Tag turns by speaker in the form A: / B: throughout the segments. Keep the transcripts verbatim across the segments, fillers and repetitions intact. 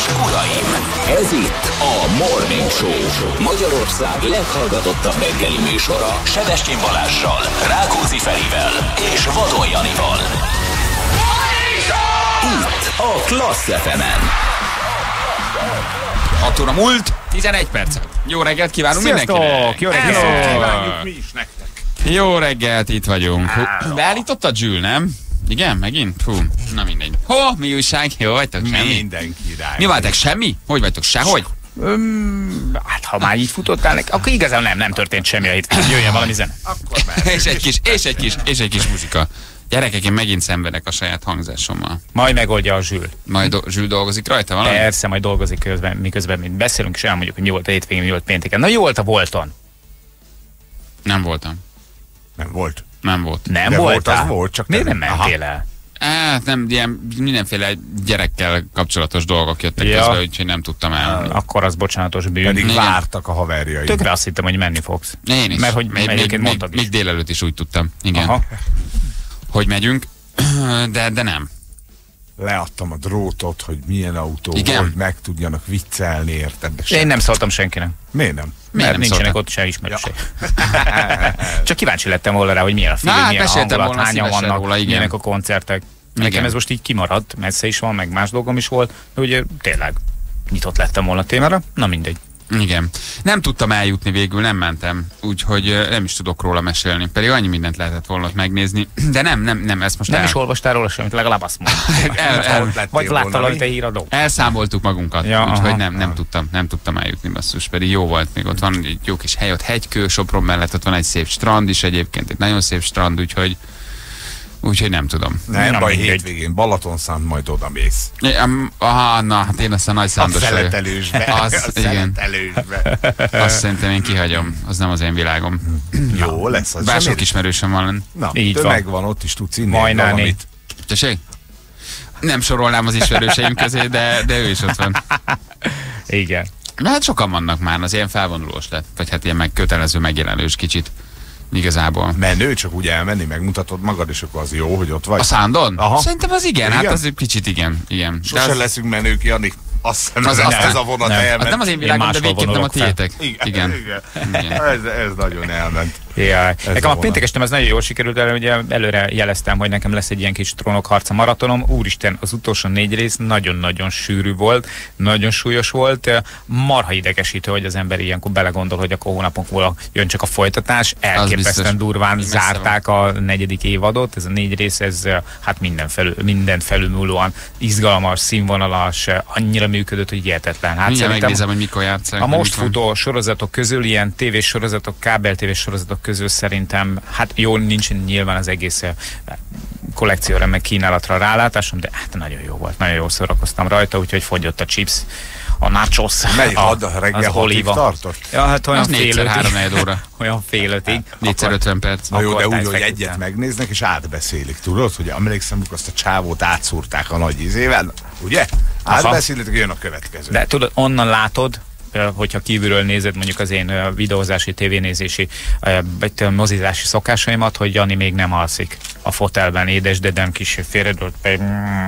A: és uraim, ez itt a Morning Show, Magyarország leghallgatottabb reggeli műsora, Sebestyén Balázssal, Rákóczi Ferivel és Vadon Janival. Itt a Klassz ef emen.
B: hat óra múlt, tizenegy perc. Jó reggelt kívánunk mindenkinek!
C: Jó reggelt kívánjuk mi is nektek!
B: Jó reggelt, itt vagyunk. Beállítottad, Zsül, nem? Igen, megint? Fú, na mindegy. Ho, mi újság? Jó vagytok? Semmi?
C: Mindenki rá.
B: Mi váltak? Semmi? Hogy vagytok? Sehogy?
D: Öm, hát ha már így futottál neki, akkor igazán nem, nem történt semmi a héten. Jöjjön valami zene.
C: Akkor már.
B: és egy kis, és egy kis, és egy kis muzsika. Gyerekek, én megint szenvedek a saját hangzásommal.
D: Majd megoldja a Zsül.
B: Majd do- Zsül dolgozik rajta valami?
D: Persze, majd dolgozik közben, miközben mi beszélünk, és elmondjuk, hogy mi volt a hétvégén, mi volt pénteken. Na, jó volt a Bolton.
B: Nem voltam.
C: Nem volt.
B: Nem volt.
D: Nem
C: De
D: voltál?
C: volt, az volt, csak
D: miért
C: nem.
D: nem mentél el?
B: Hát nem, ilyen mindenféle gyerekkel kapcsolatos dolgok jöttek
D: Ja.
B: közben, úgyhogy nem tudtam elmenni.
D: Akkor az bocsánatos bűn.
C: Pedig
B: Igen.
C: vártak a haverjaim.
D: Tökre azt hittem, hogy menni fogsz.
B: Én is.
D: Mert hogy
B: még,
D: egyébként
B: még,
D: mondtad
B: még,
D: is.
B: még délelőtt is úgy tudtam. Igen.
D: Aha.
B: Hogy megyünk, de, de nem.
C: Leadtam a drótot, hogy milyen autó,
B: Igen.
C: hogy meg tudjanak viccelni, érted? De sem.
D: Én nem szóltam senkinek.
C: Miért nem?
B: Miért
D: Mert
B: nem
D: nincsenek
B: szóltál?
D: ott se ismerőség. Csak kíváncsi lettem volna rá, hogy milyen a film,
B: Na, hát
D: milyen a
B: meséltem
D: hangulat,
B: volna
D: hányan
B: szívesen
D: vannak,
B: róla, igen.
D: milyenek a koncertek. Nekem
B: Igen.
D: ez most így kimaradt, messze is van, meg más dolgom is volt, de ugye tényleg nyitott lettem volna a témára, na mindegy.
B: Igen. Nem tudtam eljutni végül, nem mentem, úgyhogy ö, nem is tudok róla mesélni. Pedig annyi mindent lehetett volna ott megnézni, de nem, nem, nem, ezt most
D: Nem
B: el,
D: is olvastál róla semmit, legalább azt mondom.
B: el, el,
D: Vagy láttál rajta egy híradó.
B: elszámoltuk magunkat,
D: Ja,
B: úgyhogy
D: aha.
B: nem, nem tudtam, nem tudtam eljutni, basszus, pedig jó volt még ott van egy jó kis hely, ott hegykő, Sopron mellett ott van egy szép strand is egyébként, egy nagyon szép strand, úgyhogy úgyhogy nem tudom.
C: Nem
D: Na,
C: baj,
D: mindegy.
C: hétvégén Balatonszánt, majd oda mész.
B: Um, aha, na, hát én azt a nagy
C: A
B: szándos vagyok.
C: szeletelősbe.
B: Az,
C: a
B: igen.
C: szeletelősbe.
B: Azt szerintem én kihagyom, az nem az én világom.
C: Jó lesz az.
B: Bár sok
C: Semmi-
B: ismerősöm van.
C: Na,
D: Így
C: tömeg van. Ott is tudsz inni
D: Majnáné.
C: valamit.
B: Tessék? Nem sorolnám az ismerőseim közé, de, de ő is ott van.
D: Igen.
B: Na hát sokan vannak már, az ilyen felvonulós lett. Vagy hát ilyen meg kötelező megjelenős kicsit. Igazából.
C: Menő, csak úgy elmenni, megmutatod magad, és akkor az jó, hogy ott vagy.
B: A Szándon?
C: Aha.
B: Szerintem az igen,
C: Igen?
B: hát az egy kicsit igen. igen. De
C: Sose
B: az,
C: leszünk menők, Jani. Azt hiszem,
B: Az-
C: ez,
B: aztán-
C: ez a vonat
D: nem.
C: elment.
B: az nem az én világom, de
D: máshol
B: végképp nem a
D: vonulok fel.
B: tiétek.
C: Igen.
B: Igen.
C: Igen.
B: Igen.
C: Ez, ez nagyon elment.
D: Jaj.
C: a
D: Nekem a
C: vonat.
D: péntek estem ez nagyon jól sikerült, el, ugye előre jeleztem, hogy nekem lesz egy ilyen kis trónokharca maratonom. Úristen, az utolsó négy rész nagyon-nagyon sűrű volt, nagyon súlyos volt. Marha idegesítő, hogy az ember ilyenkor belegondol, hogy akkor hónapok múlva jön csak a folytatás. Elképesztően
B: biztos.
D: durván
B: Messze
D: zárták a negyedik évadot. Ez a négy rész, ez hát minden felül, mindent felülmúlóan izgalmas, színvonalas, annyira működött, hogy hihetetlen. Hát
B: Mindjárt
D: szerintem
B: megnézem, hogy mikor játszák.
D: a most
B: mikor-
D: futó sorozatok közül, ilyen tévés sorozatok, kábel tévés sorozatok közül szerintem, hát jó, nincsen nyilván az egész eh, kollekcióra, meg kínálatra rálátásom, de hát nagyon jó volt, nagyon jól szórakoztam rajta, úgyhogy fogyott a chips, a nachos,
C: Mely
D: a,
C: had, reggel
D: az
C: hatig
D: olíva.
C: tartott?
D: Ja, hát olyan
B: Az
D: fél
B: négyszer,
D: ötig.
B: három negyed óra.
D: Olyan fél ötig.
B: Négyszer
D: Akkor-
B: ötven perc.
C: Na jó, de
D: Akkor
C: úgy, hogy
D: feküdtem.
C: egyet megnéznek, és átbeszélik. Tudod, hogy emlékszem, amikor azt a csávót átszúrták a nagy izével, ugye? Átbeszélik, jön a következő.
D: De tudod, onnan látod, ö, hogyha kívülről nézed mondjuk az én ö, videózási, tévénézési, ö, vagy ö, mozizási szokásaimat, hogy Jani még nem alszik a fotelben, édesdedem kis félredőlt be.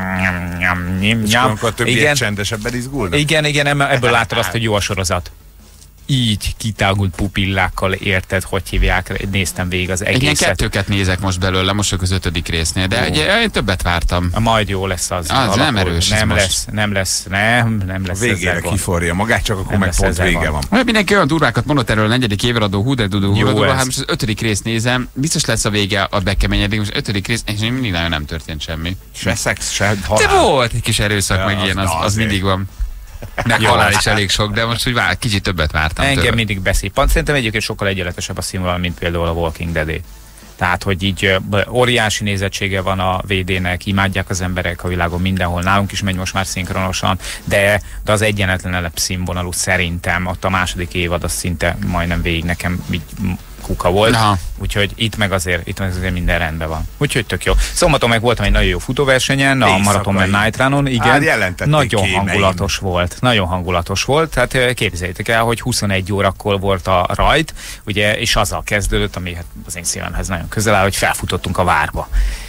C: És akkor a többiek
D: Igen,
C: csendesebben izgulnak?
D: igen, igen, em- ebből látod azt, hogy jó a sorozat. Így kitágult pupillákkal, érted, hogy hívják, néztem végig az
B: Egy ilyen
D: egészet.
B: kettőket nézek most belőle, most csak az ötödik résznél, de
D: Ó.
B: ugye, én többet vártam.
D: Majd jó lesz az.
B: Az nem
D: alapul.
B: erős ez
D: Nem
B: most.
D: lesz, nem lesz, nem, nem
C: A
D: lesz
C: végére
D: ezzel gond.
C: kiforja magát, csak akkor
D: Nem
C: meg
D: lesz
C: pont
D: ezzel
C: vége
D: gond.
C: van.
B: Olyan mindenki olyan durvákat mondott erről a negyedik évadó hú de dudú, hú
D: Jó
B: de dudú,
D: ez.
B: hát most az ötödik részt nézem, biztos lesz a vége a bekeményedik, most ötödik rész, és még mindig nagyon nem történt semmi.
C: Se szex, se
B: De
C: halál.
B: volt egy kis erőszak,
C: Ja,
B: meg
C: az-
B: ilyen, az,
C: na,
B: az
C: azért.
B: mindig van. Meg
D: Jó.
B: halál is elég sok, de most úgy vár, kicsit többet vártam
D: Engem
B: tőle.
D: mindig beszél. Szerintem egyébként sokkal egyenletesebb a színvonal, mint például a Walking Dead-é. Tehát, hogy így ö, óriási nézettsége van a vé dé-nek, imádják az emberek a világon mindenhol, nálunk is megy most már szinkronosan, de, de az egyenletlenebb színvonalú szerintem, ott a második évad az szinte majdnem végig nekem így kuka volt,
B: Aha.
D: úgyhogy itt meg azért, itt meg azért minden rendben van. Úgyhogy tök jó. Szombaton meg voltam egy nagyon jó futóversenyen, a
C: Éjszakai.
D: Marathon Man Night Runon, igen.
C: Hát jelentették
D: Nagyon
C: kémeim.
D: hangulatos volt, nagyon hangulatos volt, tehát ö, képzeljétek el, hogy huszonegy órakor volt a rajt, ugye, és azzal kezdődött, ami hát az én szívemhez nagyon közel áll, hogy felfutottunk a várba.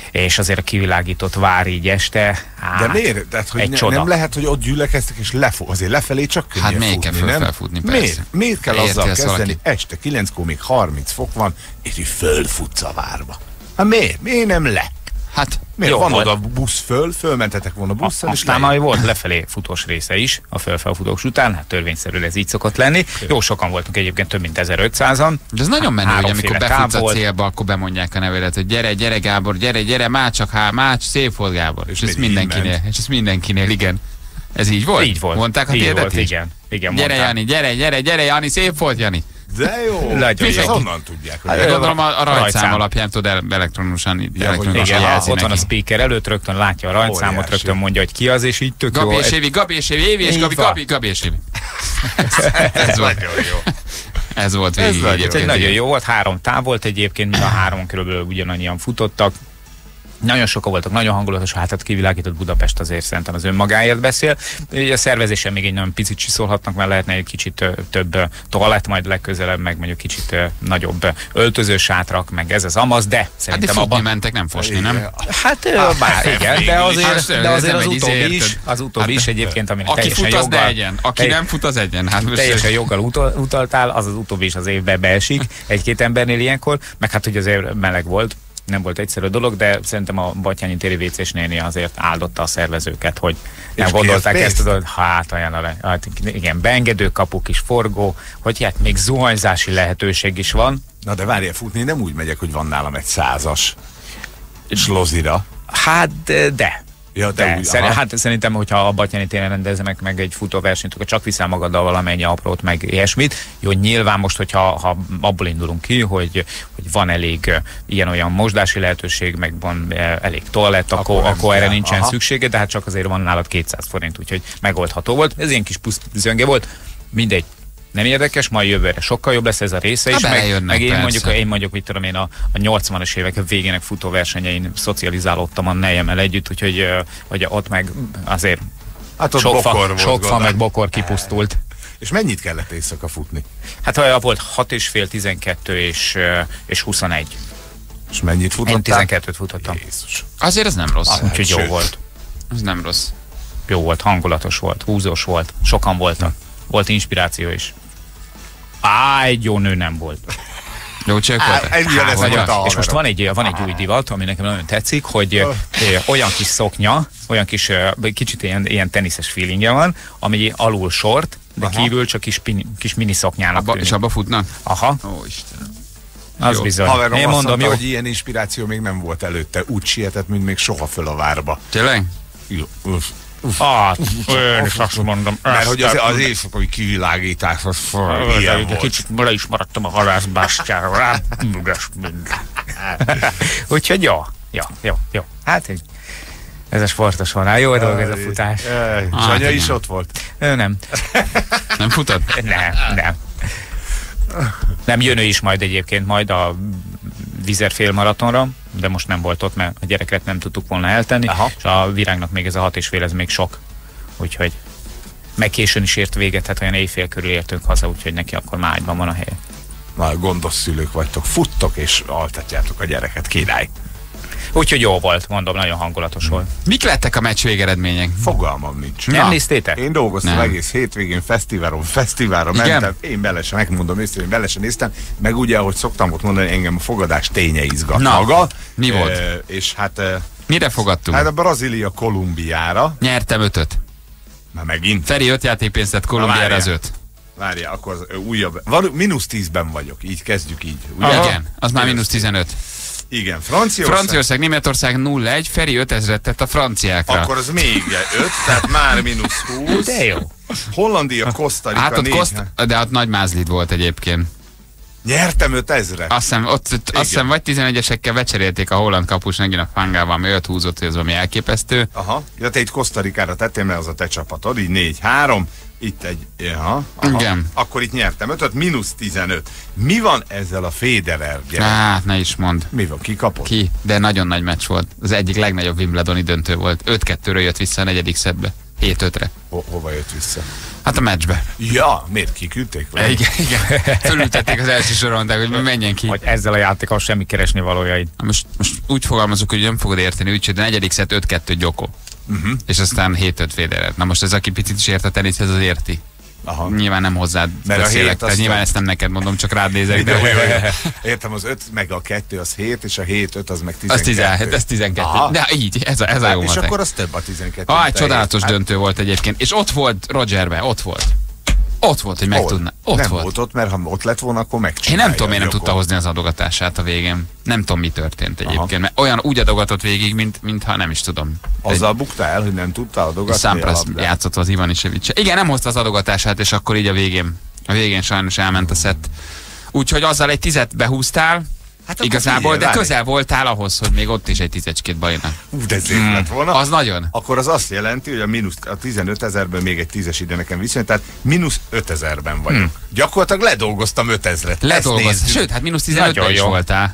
D: és azért a kivilágított vár így este, hát,
C: de miért? Tehát, hogy ne, nem lehet, hogy ott gyülekeztek, és lefo- azért lefelé csak könnyebb
B: hát még
C: futni,
B: kell
C: nem?
B: felfutni, persze.
C: Miért? Miért kell
B: Érti
C: azzal kezdeni?
B: valaki?
C: Este kilenckor még harminc fok van, és így fölfutsz a várba. Hát miért? Miért nem le?
B: Hát
C: Miért
D: jó
C: van
D: volt.
C: oda busz föl, fölmentetek volna busszal, és
D: Aztán
C: lejjebb.
D: majd volt lefelé futós része is, a fölfelfutós után, hát törvényszerűen ez így szokott lenni. Jó sokan voltunk egyébként, több mint ezerötszázan.
B: de ez nagyon menő, hogy amikor
D: Háromféle
B: befutsz
D: táv
B: a
D: volt.
B: célba, akkor bemondják a nevedet, hogy gyere, gyere Gábor, gyere, gyere, már csak há, már szép volt Gábor. És, és ez
C: mindig így
B: mindenkinél, és ez mindenkinél, igen. Ez így volt?
D: Így volt.
B: Mondták a
D: így
B: tiédet
D: volt,
B: is?
D: igen. igen
B: Gyere
D: mondták.
B: Jani, gyere, gyere, gyere Jani, szép volt Jani.
C: De jó.
D: Nagyon
C: És
D: jó.
C: ezt honnan tudják? Hogy
B: Hát,
C: el-
B: gondolom a, a rajtszám
D: rajtszám.
B: alapján tud el elektronosan,
C: hogy
B: elektronikusan
D: Igen, ha
B: jelzi
D: ott van a
B: neki.
D: speaker előtt, rögtön látja a rajtszámot,
C: Óriási.
D: rögtön mondja, hogy ki az, és így tök
B: Gabi
D: jó.
B: és Évi, Gabi és Évi, Évi és
C: Így
B: Gabi,
C: van.
B: Gabi, Gabi és Évi. Ez volt,
C: Nagyon jó.
B: ez volt
C: Ez
B: végig
C: nagyon
D: Ez egy
B: egyébként.
D: nagyon jó volt, három táv volt egyébként, mind a három körülbelül ugyanannyian futottak. Nagyon sokan voltak, nagyon hangulatos, hát a kivilágított Budapest azért szerintem az önmagáért beszél. Ugye a szervezésen még egy nagyon picit csiszolhatnak, mert lehetne egy kicsit ö, több ö, toalett, majd legközelebb, meg mondjuk kicsit ö, nagyobb ö, öltözős sátrak, meg ez az amaz, de
B: Hát de
D: szerintem
B: futni
D: abban...
B: mentek, nem fosni, nem?
D: Hát, ö, bár igen, de azért,
B: Hát,
D: de azért
B: nem
D: az
B: egy izé,
D: utóbbi is,
B: érted?
D: az utóbbi
B: Hát,
D: is egyébként, aminek
B: Aki
D: teljesen
B: fut, az ne
D: joggal,
B: egyen. Aki
D: telj-
B: nem fut, az egyen. Hát most
D: teljesen joggal utal, utaltál, az az utóbbi is az évbe beesik egy-két embernél ilyenkor, meg hát ugye azért meleg volt, nem volt egyszerű dolog, de szerintem a Batthyáni téri vécés néni azért áldotta a szervezőket, hogy nem
C: És
D: gondolták
C: kért
D: ezt, tudod, hát olyan, a le- hát igen, beengedő kapuk is, forgó, hogy hát még zuhanyzási lehetőség is van.
C: Na de várjál, futni nem úgy megyek, hogy van nálam egy százas slozira.
D: Hát de, de.
C: Ja, de
D: De,
C: úgy,
D: szer-
C: aha.
D: hát szerintem, hogyha a Batthyáni téren rendezenek meg egy futóversenyt, akkor csak viszel magaddal valamennyi aprót, meg ilyesmit. Jó, nyilván most, hogyha ha abból indulunk ki, hogy, hogy van elég uh, ilyen-olyan mosdási lehetőség, meg van uh, elég toalett, akkor,
C: Akkor nem
D: akkor erre
C: kell,
D: nincsen
C: aha.
D: szüksége, de hát csak azért van nálad kétszáz forint, úgyhogy megoldható volt. Ez ilyen kis plusz zönge volt. Mindegy. Nem érdekes, majd jövőre sokkal jobb lesz ez a része
B: Ha
D: is, meg,
B: belejönnek,
D: meg én,
B: persze.
D: mondjuk, én mondjuk, mit tudom én, a, a nyolcvanas évek végének futóversenyein szocializálódtam a nejemmel együtt, úgyhogy ö, hogy ott meg azért
C: Hát ott
D: sok
C: bokor
D: fa,
C: volt,
D: sok fa
C: gondolom.
D: meg bokor kipusztult.
C: És mennyit kellett éjszaka futni?
D: Hát olyan volt hat és fél, tizenkettő és, ö, és huszonegy.
C: És mennyit futottál?
D: Én tizenkettőt futottam.
C: Jézus.
B: azért ez nem rossz.
D: Úgyhogy jó
C: sőt.
D: volt.
B: Ez nem rossz.
D: Jó volt, hangulatos volt, húzós volt, sokan voltak. Volt inspiráció is. Á, egy jó nő nem volt.
B: Jó csők
C: Á,
B: voltak?
C: ennyi
B: Há,
C: lesz
B: vagy
C: volt
B: a-
C: a-
D: És most van egy, van egy új divat, ami nekem nagyon tetszik, hogy ö, ö, olyan kis szoknya, olyan kis, ö, kicsit ilyen, ilyen teniszes feelingje van, ami alul short, de
C: Aha.
D: kívül csak kis, pini, kis mini szoknyának
B: Abba,
D: tűnik.
B: és abba futnak?
D: Aha,
B: Ó, Istenem.
D: az
B: Jó.
D: bizony.
C: Haverom
D: Én
C: azt
D: mondom,
C: mondta,
D: jó.
C: hogy ilyen inspiráció még nem volt előtte. Úgy sietett, mint még soha föl a várba.
B: Tényleg?
C: Jó. Uff.
D: Ah, én is azt mondom.
C: Mert hogy az, az éjszakai kivilágítás az fel, ilyen volt.
D: Kicsit bele is maradtam a halászbástyára, rá üres minden. Úgyhogy jó, jó, jó, jó. Hát így, ez a sportos vonal, jó dolog ez a futás.
C: Ej, És
B: Hát
C: anya is
B: igen.
C: ott volt?
D: Ő nem,
B: Nem futod?
D: nem, nem. Nem, jön ő is majd egyébként, majd a Vizer félmaratonra, de most nem volt ott, mert a gyereket nem tudtuk volna eltenni,
C: Aha.
D: és a Virágnak még ez a hat és fél, ez még sok. Úgyhogy meg későn is ért véget, hát olyan éjfél körül értünk haza, úgyhogy neki akkor már ágyban van a helye.
C: Na, gondos szülők vagytok, futtok és altatjátok a gyereket, király.
D: Úgyhogy jó volt, mondom, nagyon hangulatos volt.
B: Mik lettek a meccs végeredmények?
C: Fogalmam nincs.
D: Nem
B: Na.
D: néztétek?
C: Én dolgoztam
B: Nem.
C: egész hétvégén, fesztiválon, fesztiválra
B: Igen?
C: mentem, én bele sem, megmondom észre, én bele sem néztem, meg ugye, ahogy szoktam ott mondani, engem a fogadás ténye izgat
B: Na,
C: maga.
B: mi volt?
C: E, és hát, e,
B: Mire fogadtunk?
C: hát a Brazília Kolumbiára,
B: Nyertem ötöt.
C: már megint,
B: Feri öt játékpénzt tett Kolumbiára az öt.
C: várjál, akkor az, ö, újabb, van, mínusz tízben vagyok, így kezdjük így. Ugye?
B: Aha. Igen, az már mínusz tizenöt.
C: Igen, Franciaország,
B: Franciaország, Németország nulla egy, Feri ötezret tett a franciákra.
C: akkor az még öt, tehát már mínusz húsz.
D: De jó.
C: Hollandia, Costa Rica,
B: Hát ott
C: négy.
B: koszt, de ott nagy mázlid volt egyébként.
C: Nyertem ötezre.
B: Azt hiszem, ott, ott, azt hiszem vagy tizenegyesekkel becserélték a holland kapus, megint a Fangával, ami öt húzott, hogy ez valami elképesztő.
C: Aha, ja, te itt Costa Ricára tettél, mert az a te csapatod, így négy három, itt egy, aha, aha.
B: Igen.
C: Akkor itt nyertem ötöt, mínusz tizenöt. Mi van ezzel a Federer gyerek?
B: Hát, ne is mondd.
C: Mi van, ki kapott?
B: Ki, de nagyon nagy meccs volt. Az egyik legnagyobb Wimbledoni döntő volt. öt kettőről jött vissza a negyedik szettbe. hét ötre.
C: Ho hova jött vissza?
B: Hát a meccsbe.
C: Ja, miért kiküldték?
B: E, igen, igen. Fölültették az első soron, de hogy menjen ki.
D: Hogy ezzel a játékkal semmi keresni valójaid.
B: Most, most úgy fogalmazok, hogy nem fogod érteni, úgyhogy a negyedik szett öt kettő Djoko. Uh-huh. És aztán hét öt Federer. Na most ez, aki picit is ért a teniszhez, az érti. Aha. Nyilván nem hozzád
C: mert
B: beszélek, tehát nyilván a... ezt nem neked mondom, csak rád nézek. De...
C: Értem, az öt meg a kettő az hét, és a hét öt az meg
B: tizenkettő. Az tizenkettő. Ez tizenkettő. Aha. De így, ez a, ez a jó
C: és
B: matek.
C: akkor az több a tizenkettő.
B: Ah, egy csodálatos hát... döntő volt egyébként. És ott volt Rogerbe, ott volt. Ott volt, hogy meg tudna. Ott
C: nem
B: volt.
C: volt ott, mert ha ott lett volna, akkor megcsinálja.
B: Én nem tudom, én nem tudta hozni az adogatását a végén. Nem tudom, mi történt egyébként. Aha. Mert olyan úgy adogatott végig, mint, mintha nem is tudom.
C: Azzal bukta el, hogy nem tudta adogatni.
B: Sampras játszott az Ivanisevic. Igen, nem hozta az adogatását, és akkor így a végén. A végén sajnos elment a szett. Úgyhogy azzal egy tizet behúztál, hát igazából, de közel voltál ahhoz, hogy még ott is egy tízecskét bajna.
C: Ú, de szép mm. lett volna.
B: Az nagyon.
C: Akkor az azt jelenti, hogy a, mínusz, a tizenöt ezerből még egy tízes ide nekem viszont, tehát mínusz ötezerben vagyok. Mm. Gyakorlatilag ledolgoztam ötezret.
B: Ledolgoztam, sőt, hát mínusz tizenötben is voltál.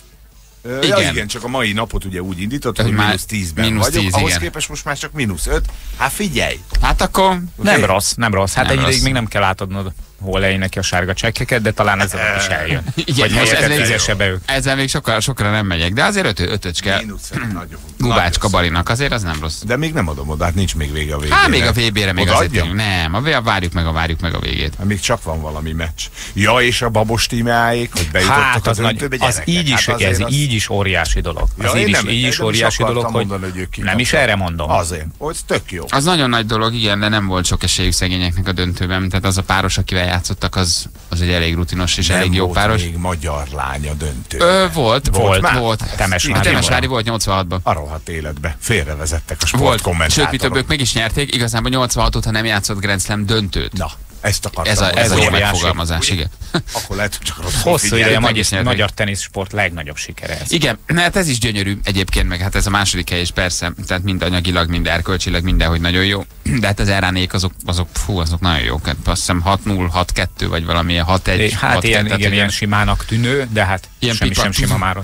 C: Ö, igen. Ja, igen, csak a mai napot ugye úgy indított, hogy mínusz tízben mínusz vagyok, tíz, ahhoz igen. Képest most már csak mínusz öt. Hát figyelj!
B: Hát akkor...
D: Okay. Nem rossz, nem rossz. Hát nem egy rossz. Ideig még nem kell átadnod hol lejön neki a sárga csekkeket, de talán ezzel is eljön.
B: Igen,
D: vagy helyeket ők.
B: Ezzel még sokkal, sokra nem megyek, de azért ötö, ötöcske Gubácska Balinak, azért az nem rossz.
C: De még nem adom oda, hát nincs még vége a végére.
B: Hát még a vé bére még azért tényleg. Nem, a várjuk meg a várjuk meg a végét.
C: Hát még csak van valami meccs. Ja, és a babos tímáék, hogy bejutottak hát az, az döntőbe
D: gyerekek. Az így is, hát ez az... így is óriási dolog. Az ja, így, is, nem, így is óriási dolog, hogy mondani, nem is erre mondom.
C: Azért, hogy tök jó.
B: Az nagyon nagy dolog, igen, de nem volt sok esélyük szegényeknek a döntőben. Tehát az a páros, akivel játszottak, az az egy elég rutinos és nem elég jó páros.
C: Még magyar lánya döntő.
B: Ö, volt, volt, volt. volt.
D: Temesvári,
B: Temesvári volt nyolcvanhatban.
C: A rohadt életbe. Félrevezettek a sportkommentátorok.
B: Sőt, mi többök meg is nyerték, igazából nyolcvanhat óta nem játszott Grand Slam döntőt.
C: Na, ezt akartam.
B: Ez a, ez a jó megfogalmazás, igen.
C: Akkor lehet, hogy csak rossz.
D: Hosszú ideje a magyar, magyar teniszsport legnagyobb sikere ez.
B: Igen, mert ez is gyönyörű egyébként, meg hát ez a második hely is persze, tehát mind anyagilag, mind erkölcsileg, mindenhogy nagyon jó. De hát az eránék azok, azok, fú, azok nagyon jók. Hát azt hiszem hat null, hat kettő, vagy valamilyen hat egy.
D: Hát hat ilyen, igen, ilyen simának tűnő, de hát ilyen semmi sem sima már.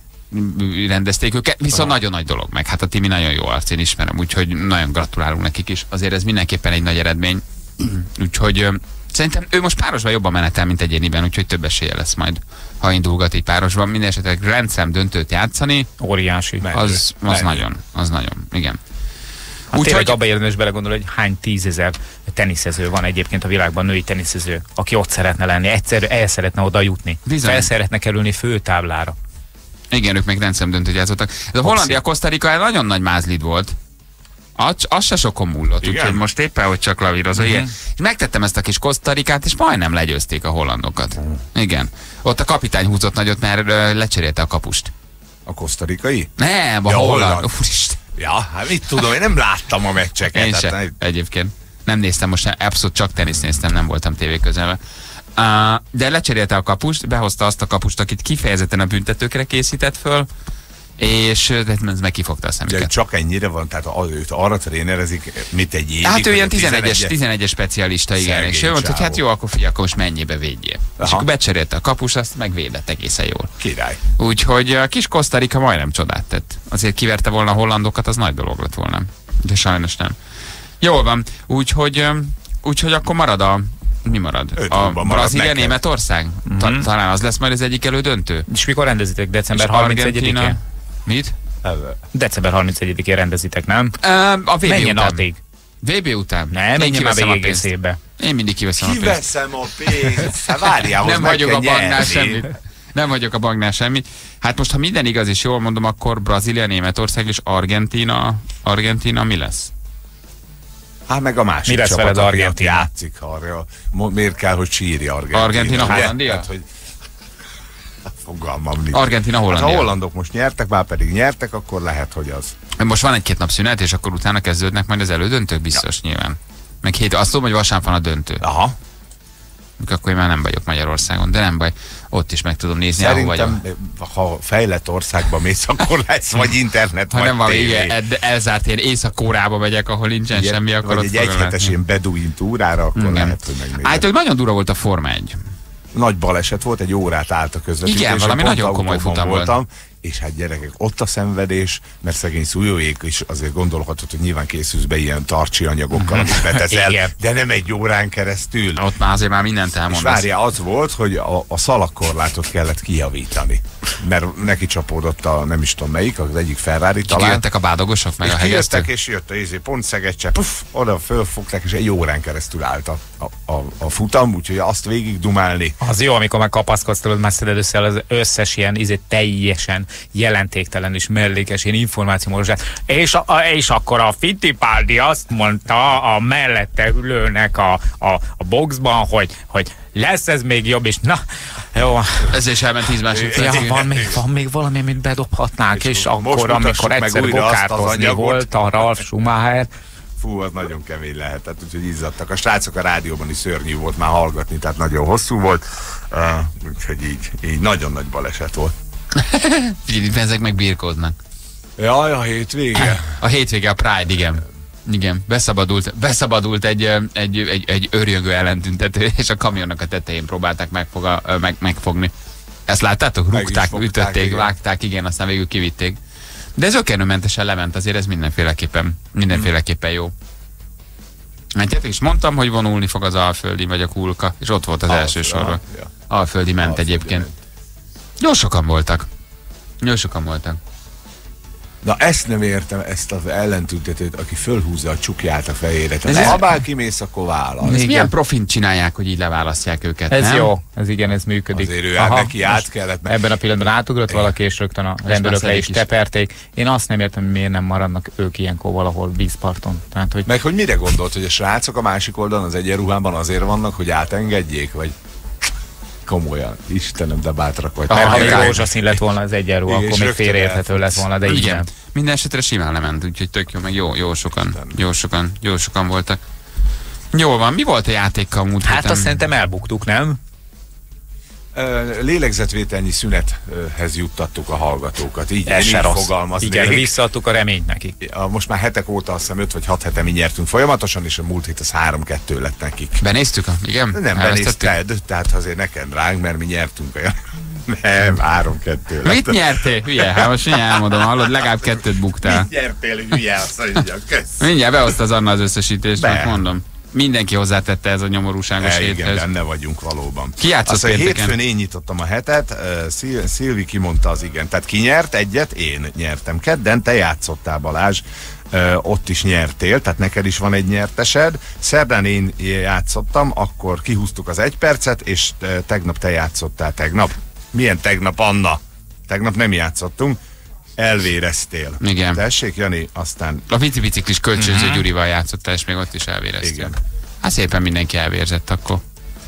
B: Rendezték őket, viszont nagyon nagy dolog meg. Hát a Timi nagyon jó arc, én ismerem, úgyhogy nagyon gratulálunk nekik is. Azért ez mindenképpen egy nagy eredmény. Úgyhogy szerintem ő most párosban jobban menetel, mint egyéniben, úgyhogy több esélye lesz majd, ha indulgat így párosban. Mindenesetre Grand Slam döntőt játszani,
D: óriási.
B: Az, az nagyon, az nagyon, igen.
D: Hát tényleg hogy... abba érdemes belegondolni, hogy hány tízezer teniszező van egyébként a világban, női teniszező, aki ott szeretne lenni, egyszer el szeretne oda jutni, Bizony. fel szeretne kerülni főtáblára.
B: Igen, ők meg rendszem döntőt játszottak. Ez a Hollandia-Costa Rica nagyon nagy mázlid volt. Az, az se sokon múlott, úgyhogy most éppen, hogy csak lavírozó. Uh-huh. Igen. És megtettem ezt a kis Costa Ricát, és majdnem legyőzték a hollandokat. Uh-huh. Igen. Ott a kapitány húzott nagyot, mert uh, lecserélte a kapust.
C: A kosztarikai?
B: Nem, a ja, holland. holland. Úristen.
C: Ja, hát mit tudom, én nem láttam a meccseket.
B: Én sem, nem... egyébként. Nem néztem most, abszolút csak tenisz néztem, nem voltam tévé közelben. Uh, de lecserélte a kapust, behozta azt a kapust, akit kifejezetten a büntetőkre készített föl, és ez meg kifogta a szemüket.
C: De csak ennyire van, tehát őt arra trénerezik, mit egy évig.
B: Hát ő ilyen tizenegyes specialista, igen. És ő mondta, hogy hát jó, akkor figyelj, akkor most mennyibe védjél. Aha. És akkor becserélte a kapust, azt megvédett egészen jól.
C: Király.
B: Úgyhogy a kis Costa Rica majdnem csodát tett. Azért kiverte volna a hollandokat, az nagy dolog lett volna. De sajnos nem. Jól van. Úgyhogy, úgyhogy akkor marad a mi marad?
C: Öt
B: a Brazília, Németország?
D: Mm-hmm.
B: Talán az lesz majd az egyik elődöntő.
D: És mikor rendezitek? december harmincegyedikén?
B: Mit?
D: december harmincegyedikén rendezitek, nem?
B: A vé bé
D: menjen
B: után.
D: Addig.
B: vé bé után.
D: Nem, menjen már végig egész évbe.
B: Én mindig kiveszem
C: kiveszem a pénzt. Kiveszem a pénzt. Hát várjál,
B: nem vagyok a banknál semmit. Nem vagyok a banknál semmit. Hát most, ha minden igaz és jól mondom, akkor Brazília, Németország és Argentína. Argentína mi lesz?
C: Hát meg a másik
D: mi lesz
C: csapat,
D: veled Argentína?
C: Játszik arra. Miért kell, hogy sírja Argentína?
B: Argentína, Hollandia?
C: Hát, hogy... Fogalmam nincs.
B: Argentína, Hollandia.
C: Hát, ha a hollandok most nyertek, már pedig nyertek, akkor lehet, hogy az.
B: Most van egy-két nap szünet, és akkor utána kezdődnek majd az elődöntők, biztos ja. Nyilván. Meg hét, azt tudom, hogy vasárnap van a döntő.
C: Aha.
B: Akkor én már nem vagyok Magyarországon, de nem baj, ott is meg tudom nézni,
C: szerintem, ahol vagyok. Ha fejlett országban mész, akkor lesz, vagy internet,
B: ha
C: vagy
B: nem van, igen, elzárt én Észak-Koreába megyek, ahol nincsen igen, semmi, akkor
C: vagy ott egy egyhetes ilyen beduin túrára, akkor igen. Lehet, hogy megnézem.
B: Hát, nagyon durva volt a Forma egy.
C: Nagy baleset volt, egy órát állt a közvetítés.
B: Igen, valami nagyon komoly futam
C: voltam,
B: volt.
C: és hát gyerekek, ott a szenvedés, mert szegény Szújóék is azért gondolhatod, hogy nyilván készülsz be ilyen tartsi anyagokkal, amit beteszel, de nem egy órán keresztül.
B: Ott már azért már mindent elmondasz.
C: És várjál, az volt, hogy a, a szalagkorlátot kellett kijavítani, mert neki csapódott a nem is tudom melyik, az egyik Ferrari talán.
B: Kijöttek a bádogosok, meg
C: és
B: a hegesztők.
C: és jött a izé, pont szegecse, puff, oda fölfogták, és egy órán keresztül állt a, a, a, a futam, úgyhogy azt végig dumálni.
D: Az jó, amikor meg kapaszkodsz, tudod, már szeded össze az összes ilyen izé, teljesen jelentéktelen és mellékes ilyen információmorosát. És, a, és akkor a Fittipaldi azt mondta a mellette ülőnek a, a, a boxban, hogy, hogy lesz ez még jobb, és na, jó.
B: Ez is elment tíz másodperc.
D: Ja, van, még, van még valami, amit bedobhatnánk, és, és akkor, amikor egyszer gokártozni volt a Ralf Schumacher.
C: Fú, az nagyon kemény lehetett, úgyhogy izzadtak. A srácok a rádióban is szörnyű volt már hallgatni, tehát nagyon hosszú volt, uh, úgyhogy így, így nagyon nagy baleset volt.
B: Figyelj, ezek meg birkóznak.
C: Jaj, a hétvége.
B: A hétvége, a Pride, igen. Igen, beszabadult, beszabadult egy, egy, egy, egy örjöngő ellentüntető, és a kamionnak a tetején próbálták megfoga, meg, megfogni. Ezt láttátok? Rúgták, ütötték, igen. vágták, igen, aztán végül kivitték. De ez ökkenőmentesen lement, azért ez mindenféleképpen, mindenféleképpen jó. Mentjetek, és mondtam, hogy vonulni fog az Alföldi, vagy a Kulka, és ott volt az Alföldi, első sorban. Ja. Alföldi ment Alföldi egyébként. Ment. Jó sokan voltak. Jó sokan voltak.
C: Na ezt nem értem, ezt az ellentüntetőt, aki fölhúzza a csukját a fejére. Tehát ha bár kimész, akkor válasz.
B: Ez milyen profint csinálják, hogy így leválasztják őket,
D: ez
B: nem?
D: jó, ez igen, ez működik.
C: Azért ő Aha, neki át kellett. Meg...
D: Ebben a pillanatban átugrott valaki, és rögtön a rendőrök le is teperték. Én azt nem értem, hogy miért nem maradnak ők ilyenkor valahol vízparton. Tehát, hogy...
C: Meg hogy mire gondolt, hogy a srácok a másik oldalon az egyenruhában azért vannak, hogy átengedjék, vagy... Komolyan. Istenem, de bátrak vagy.
D: Mert ha még rózsaszín lett volna az egyenruha, akkor még félreérthető lett volna, de így nem.
B: Minden esetre simán lement, úgyhogy tök jó, meg jó, jó sokan, jó sokan, jó sokan voltak. Jól van, mi volt a játékkal múlt
D: Hát héten? Azt szerintem elbuktuk, nem?
C: Lélegzetvételnyi szünethez juttattuk a hallgatókat. Így,
D: Ez
C: így fogalmaznék.
D: Igen, visszaadtuk a reményt nekik.
C: Most már hetek óta azt hiszem öt vagy hat hete mi nyertünk folyamatosan, és a múlt hét az három kettő lett nekik.
B: Benéztük? Igen?
C: Nem benézted, tehát azért neked ránk, mert mi nyertünk olyan. Nem, három kettő lett.
B: Mit nyertél? Hülye, hát most mindjárt elmondom, hallod, legalább kettőt buktál.
C: Mit nyertél, hülye, azt mondja, kösz.
B: Mindjárt behozta az Anna az összesítést, most mondom. Mindenki hozzátette ez a nyomorúságos
C: e,
B: héthez.
C: Igen, benne vagyunk valóban.
B: Ki játszott pénteken?
C: Hétfőn én nyitottam a hetet, uh, Szil Szilvi kimondta az igen. Tehát ki nyert egyet? Én nyertem. Kedden te játszottál, Balázs, uh, ott is nyertél, tehát neked is van egy nyertesed. Szerdán én játszottam, akkor kihúztuk az egy percet, és uh, tegnap te játszottál tegnap. Milyen tegnap, Anna? Tegnap nem játszottunk. Elvéreztél.
B: Igen.
C: Tessék, Jani, aztán...
B: A biciklis kölcsönző uh-huh. Gyurival játszottál, és még ott is elvéreztél.
C: Igen.
B: Hát szépen mindenki elvérzett akkor.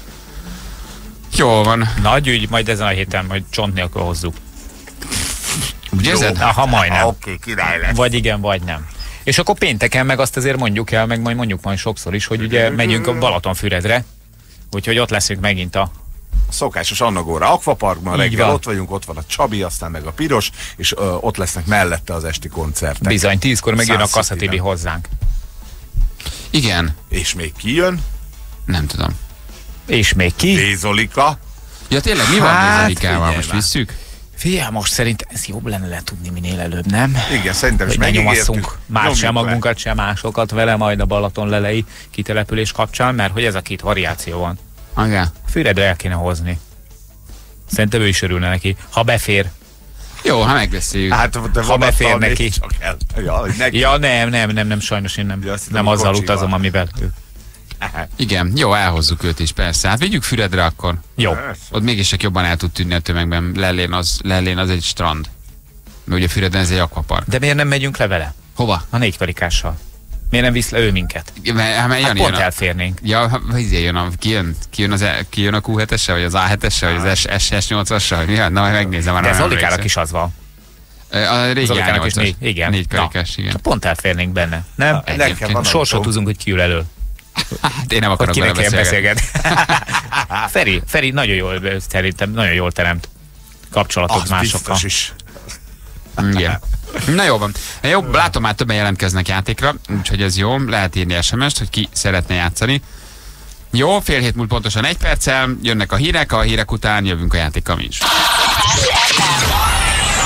B: Jól van.
D: Nagy ügy, majd ezen a héten majd csont nélkül hozzuk.
B: Ugye ez?
D: Ha majdnem.
C: Oké, okay, király lesz.
D: Vagy igen, vagy nem. És akkor pénteken meg azt azért mondjuk el, meg majd mondjuk majd sokszor is, hogy ugye megyünk a Balatonfüredre, úgyhogy ott leszünk megint a
C: a szokásos Annagóra Aquaparkban, reggel van. Ott vagyunk, ott van a Csabi, aztán meg a Piros, és ö, ott lesznek mellette az esti koncertek.
D: Bizony, tízkor megjön a Kassa Tibi hozzánk.
B: Igen.
C: És még ki jön?
B: Nem tudom.
D: És még ki?
C: Bézolika.
B: Ja tényleg, mi hát, van Bézolikával? Most visszük?
D: Figyelj, most szerint ez jobb lenne letudni minél előbb, nem?
C: Igen, szerintem is
D: megnyomasszunk már sem magunkat, sem másokat vele majd a Balaton lelei kitelepülés kapcsán, mert hogy ez a két variáció van.
B: Okay.
D: Füredre el kéne hozni. Szerintem ő is örülne neki, ha befér.
B: Jó, ha megbeszéljük.
C: Hát,
D: ha befér neki.
C: Ja, neki.
D: Ja, nem, nem, nem, nem, sajnos én nem, ja, nem azzal utazom, amivel ő.
B: Igen, jó, elhozzuk őt is, persze. Hát vigyük Füredre akkor.
D: Jó.
B: Ott mégis csak jobban el tud tűnni a tömegben. Lellén az, Lellén az egy strand. Mert ugye Füreden ez egy akvapark.
D: De miért nem megyünk le vele?
B: Hova?
D: A négykarikással. Miért nem visz le ő minket?
B: Mert, hát,
D: hát pont a... elférnénk.
B: Ja, izé jön a, ki, jön, ki, jön az, ki jön a kú hetessel, vagy az á hetessel, vagy az es es nyolcassal? Ja, na, majd megnézem.
D: De az Olikának is az van.
B: A régi á nyolcas.
D: Négy, igen.
B: Négy karikás, igen.
D: Pont elférnénk benne. Nem? Sorsot húzunk, hogy ki ül elől.
B: Hát én nem akarok vele beszélgetni.
D: Feri, Feri nagyon jól, szerintem nagyon jól teremt kapcsolatot
C: az
D: másokkal.
C: Is.
B: Igen. Na jó van. Jó, látom, már többen jelentkeznek játékra, úgyhogy ez jó. Lehet írni es em est, hogy ki szeretne játszani. Jó, fél hét múlt pontosan egy perccel, jönnek a hírek, a hírek után jövünk a játékkal mi is.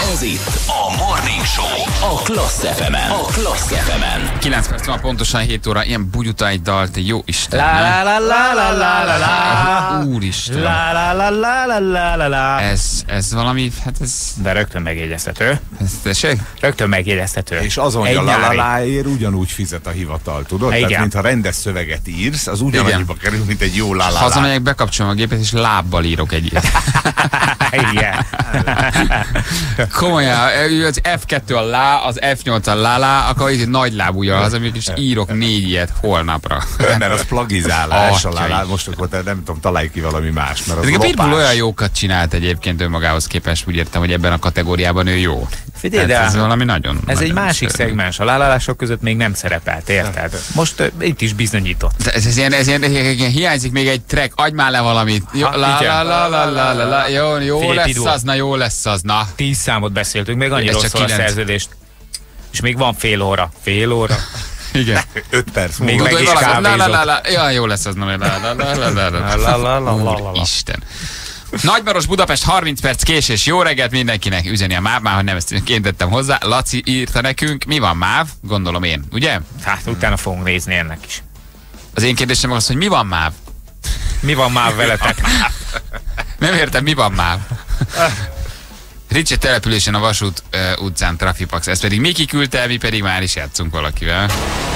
A: Ez itt a Morning Show a Klassz ef emen. A Klassz ef emen.
B: kilenc perc van, pontosan hét óra, ilyen bugyuta egy dal, te jó Isten.
D: La la la la la la la la.
B: Úristen.
D: La la la la la la la la.
B: Ez, ez valami, hát ez...
D: De rögtön megjegyeztető.
B: ez tessék?
D: Rögtön megjegyeztető.
C: És azon, hogy
D: Egy
C: a
D: nyári.
C: laláláért ugyanúgy fizet a hivatal, tudod?
D: Igen.
C: Tehát, mintha rendes szöveget írsz, az ugyanannyiba kerül, mint egy jó lalálá.
B: Hazamegyek, bekapcsolom a gépet, és lábbal írok egy ilyet.
D: Igen.
B: Komolyan, az ef kettő a lá, az ef nyolc a lálá, akkor így nagy lábúja az, amik is írok négy ilyet holnapra.
C: Mert az plagizálás, a
B: Atyai.
C: lalá, most akkor te nem tudom, találj ki valami más, mert az
B: Pedig a Pitbull
C: lopás.
B: olyan jókat csinált egyébként önmagához képest, úgy értem, hogy ebben a kategóriában ő jó.
D: Figyelj,
B: Tehát
D: de
B: ez valami nagyon...
D: ez egy
B: nagyon
D: másik
B: szörnyű.
D: szegmens. A lálálások között még nem szerepelt, érted? Most uh, itt is bizonyított.
B: De Ez, ez, ilyen, ez ilyen, ilyen, hiányzik még egy track, adj már le valamit. Jó,
D: Ha,
B: la,
D: igen.
B: la, la, la, la, la, jó, jó
D: Figyelj,
B: lesz
D: Pitbull.
B: az, na jó lesz az, na.
D: Tíz számot beszéltünk, még annyira
B: Ez csak
D: szól a
B: kilenc.
D: szerződést. És még van fél óra. Fél óra.
B: Igen.
C: Öt perc
D: Még
C: múlva.
D: meg
B: Gondolj
D: is
B: valamit, la, la, la,
D: kávézott.
B: la, ja, jó lesz az, na, la, la, la, la, la, la,
D: La, la, la, la, la.
B: Isten. Nagymaros Budapest, harminc perc késés, jó reggelt mindenkinek, üzeni a MÁV, már hogy nem ezt én tettem hozzá. Laci írta nekünk, mi van MÁV? Gondolom én, ugye?
D: Hát utána fogunk nézni ennek is.
B: Az én kérdésem az, hogy mi van MÁV?
D: Mi van már veletek?
B: Nem értem, mi van MÁV? Ricsi településen a Vasút uh, utcán Trafipax, ezt pedig Miki küldte, mi pedig már is játszunk valakivel.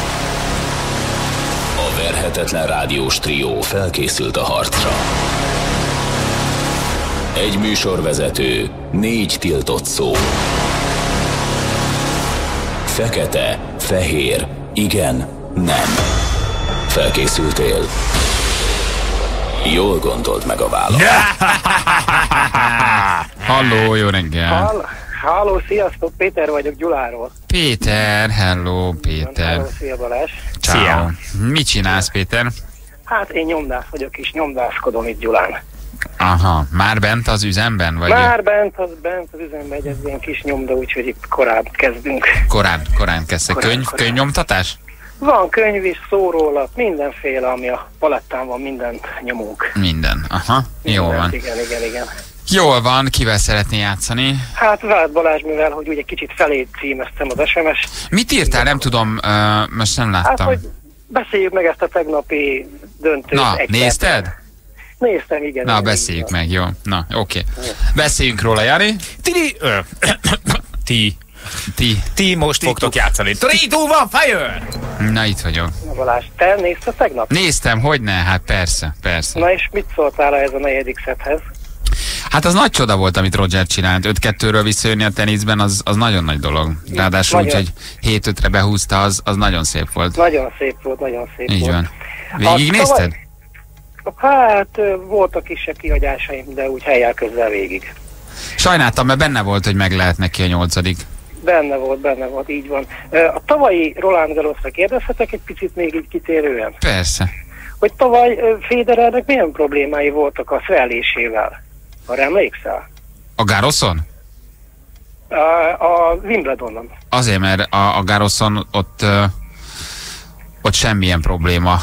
A: A verhetetlen rádiós trió felkészült a harcra. Egy műsorvezető, négy tiltott szó. Fekete, fehér, igen, nem. Felkészültél? Jól gondold meg a választ.
B: Halló, jó reggel.
E: Hall, halló, sziasztok, Péter vagyok Gyuláról.
B: Péter, hello, Péter.
E: Halló, szia Balázs.
B: Ciao.
D: Szia.
B: Mit csinálsz, Péter?
E: Hát én nyomdász vagyok és nyomdászkodom itt Gyulán.
B: Aha, már bent az üzemben? Vagy
E: Már bent az, bent az üzembe egy ez ilyen kis nyomda, úgyhogy itt korábban kezdünk.
B: korán, korán kezdtek?
E: Korán,
B: Könyv,
E: korán.
B: könyvnyomtatás?
E: Van könyv is, szórólap, mindenféle, ami a palettán van, mindent nyomunk.
B: Minden. Aha, jó
E: Mindent,
B: van.
E: Igen, igen, igen.
B: Jól van, kivel szeretné játszani?
E: Hát vált Balázs, mivel hogy ugye kicsit felé címeztem az es em es.
B: Mit írtál? Nem tudom, uh, most nem
E: Hát,
B: láttam.
E: hogy beszéljük meg ezt a tegnapi döntőt.
B: Na,
E: egy
B: nézted?
E: percben. Néztem, igen.
B: Na,
E: igen,
B: beszéljük
E: igen.
B: meg, jó. Na, oké. Beszéljünk róla, Jani.
D: Ti, ö, ti,
B: Ti.
D: ti most fogtok játszani. Three, two, one, fire!
B: Na, itt vagyok.
E: Na, Balázs, te nézted tegnap?
B: Néztem, hogy ne, hát persze, persze.
E: Na és mit szóltál ez a negyedik szethez?
B: Hát az nagy csoda volt, amit Roger csinált. öt kettőről visszajönni a teniszben, az, az nagyon nagy dolog. Ráadásul úgy,
E: Nagyon.
B: hogy hét ötre behúzta, az, az nagyon szép volt.
E: Nagyon szép volt, nagyon szép
B: Így
E: volt.
B: van. Végignézted?
E: Hát ö, voltak kisebb kihagyásaim, de úgy helyjel közel végig.
B: Sajnáltam, mert benne volt, hogy meg lehet neki a nyolcadik.
E: Benne volt, benne volt, így van. Ö, A tavalyi Roland Garrosra kérdezhetek egy picit még így kitérően,
B: Persze.
E: hogy tavaly ö, Federernek milyen problémái voltak a szerelésével? Arra emlékszel?
B: A Garroson?
E: A, a Wimbledonon.
B: Azért, mert a, a Garroson ott, ö, ott semmilyen probléma.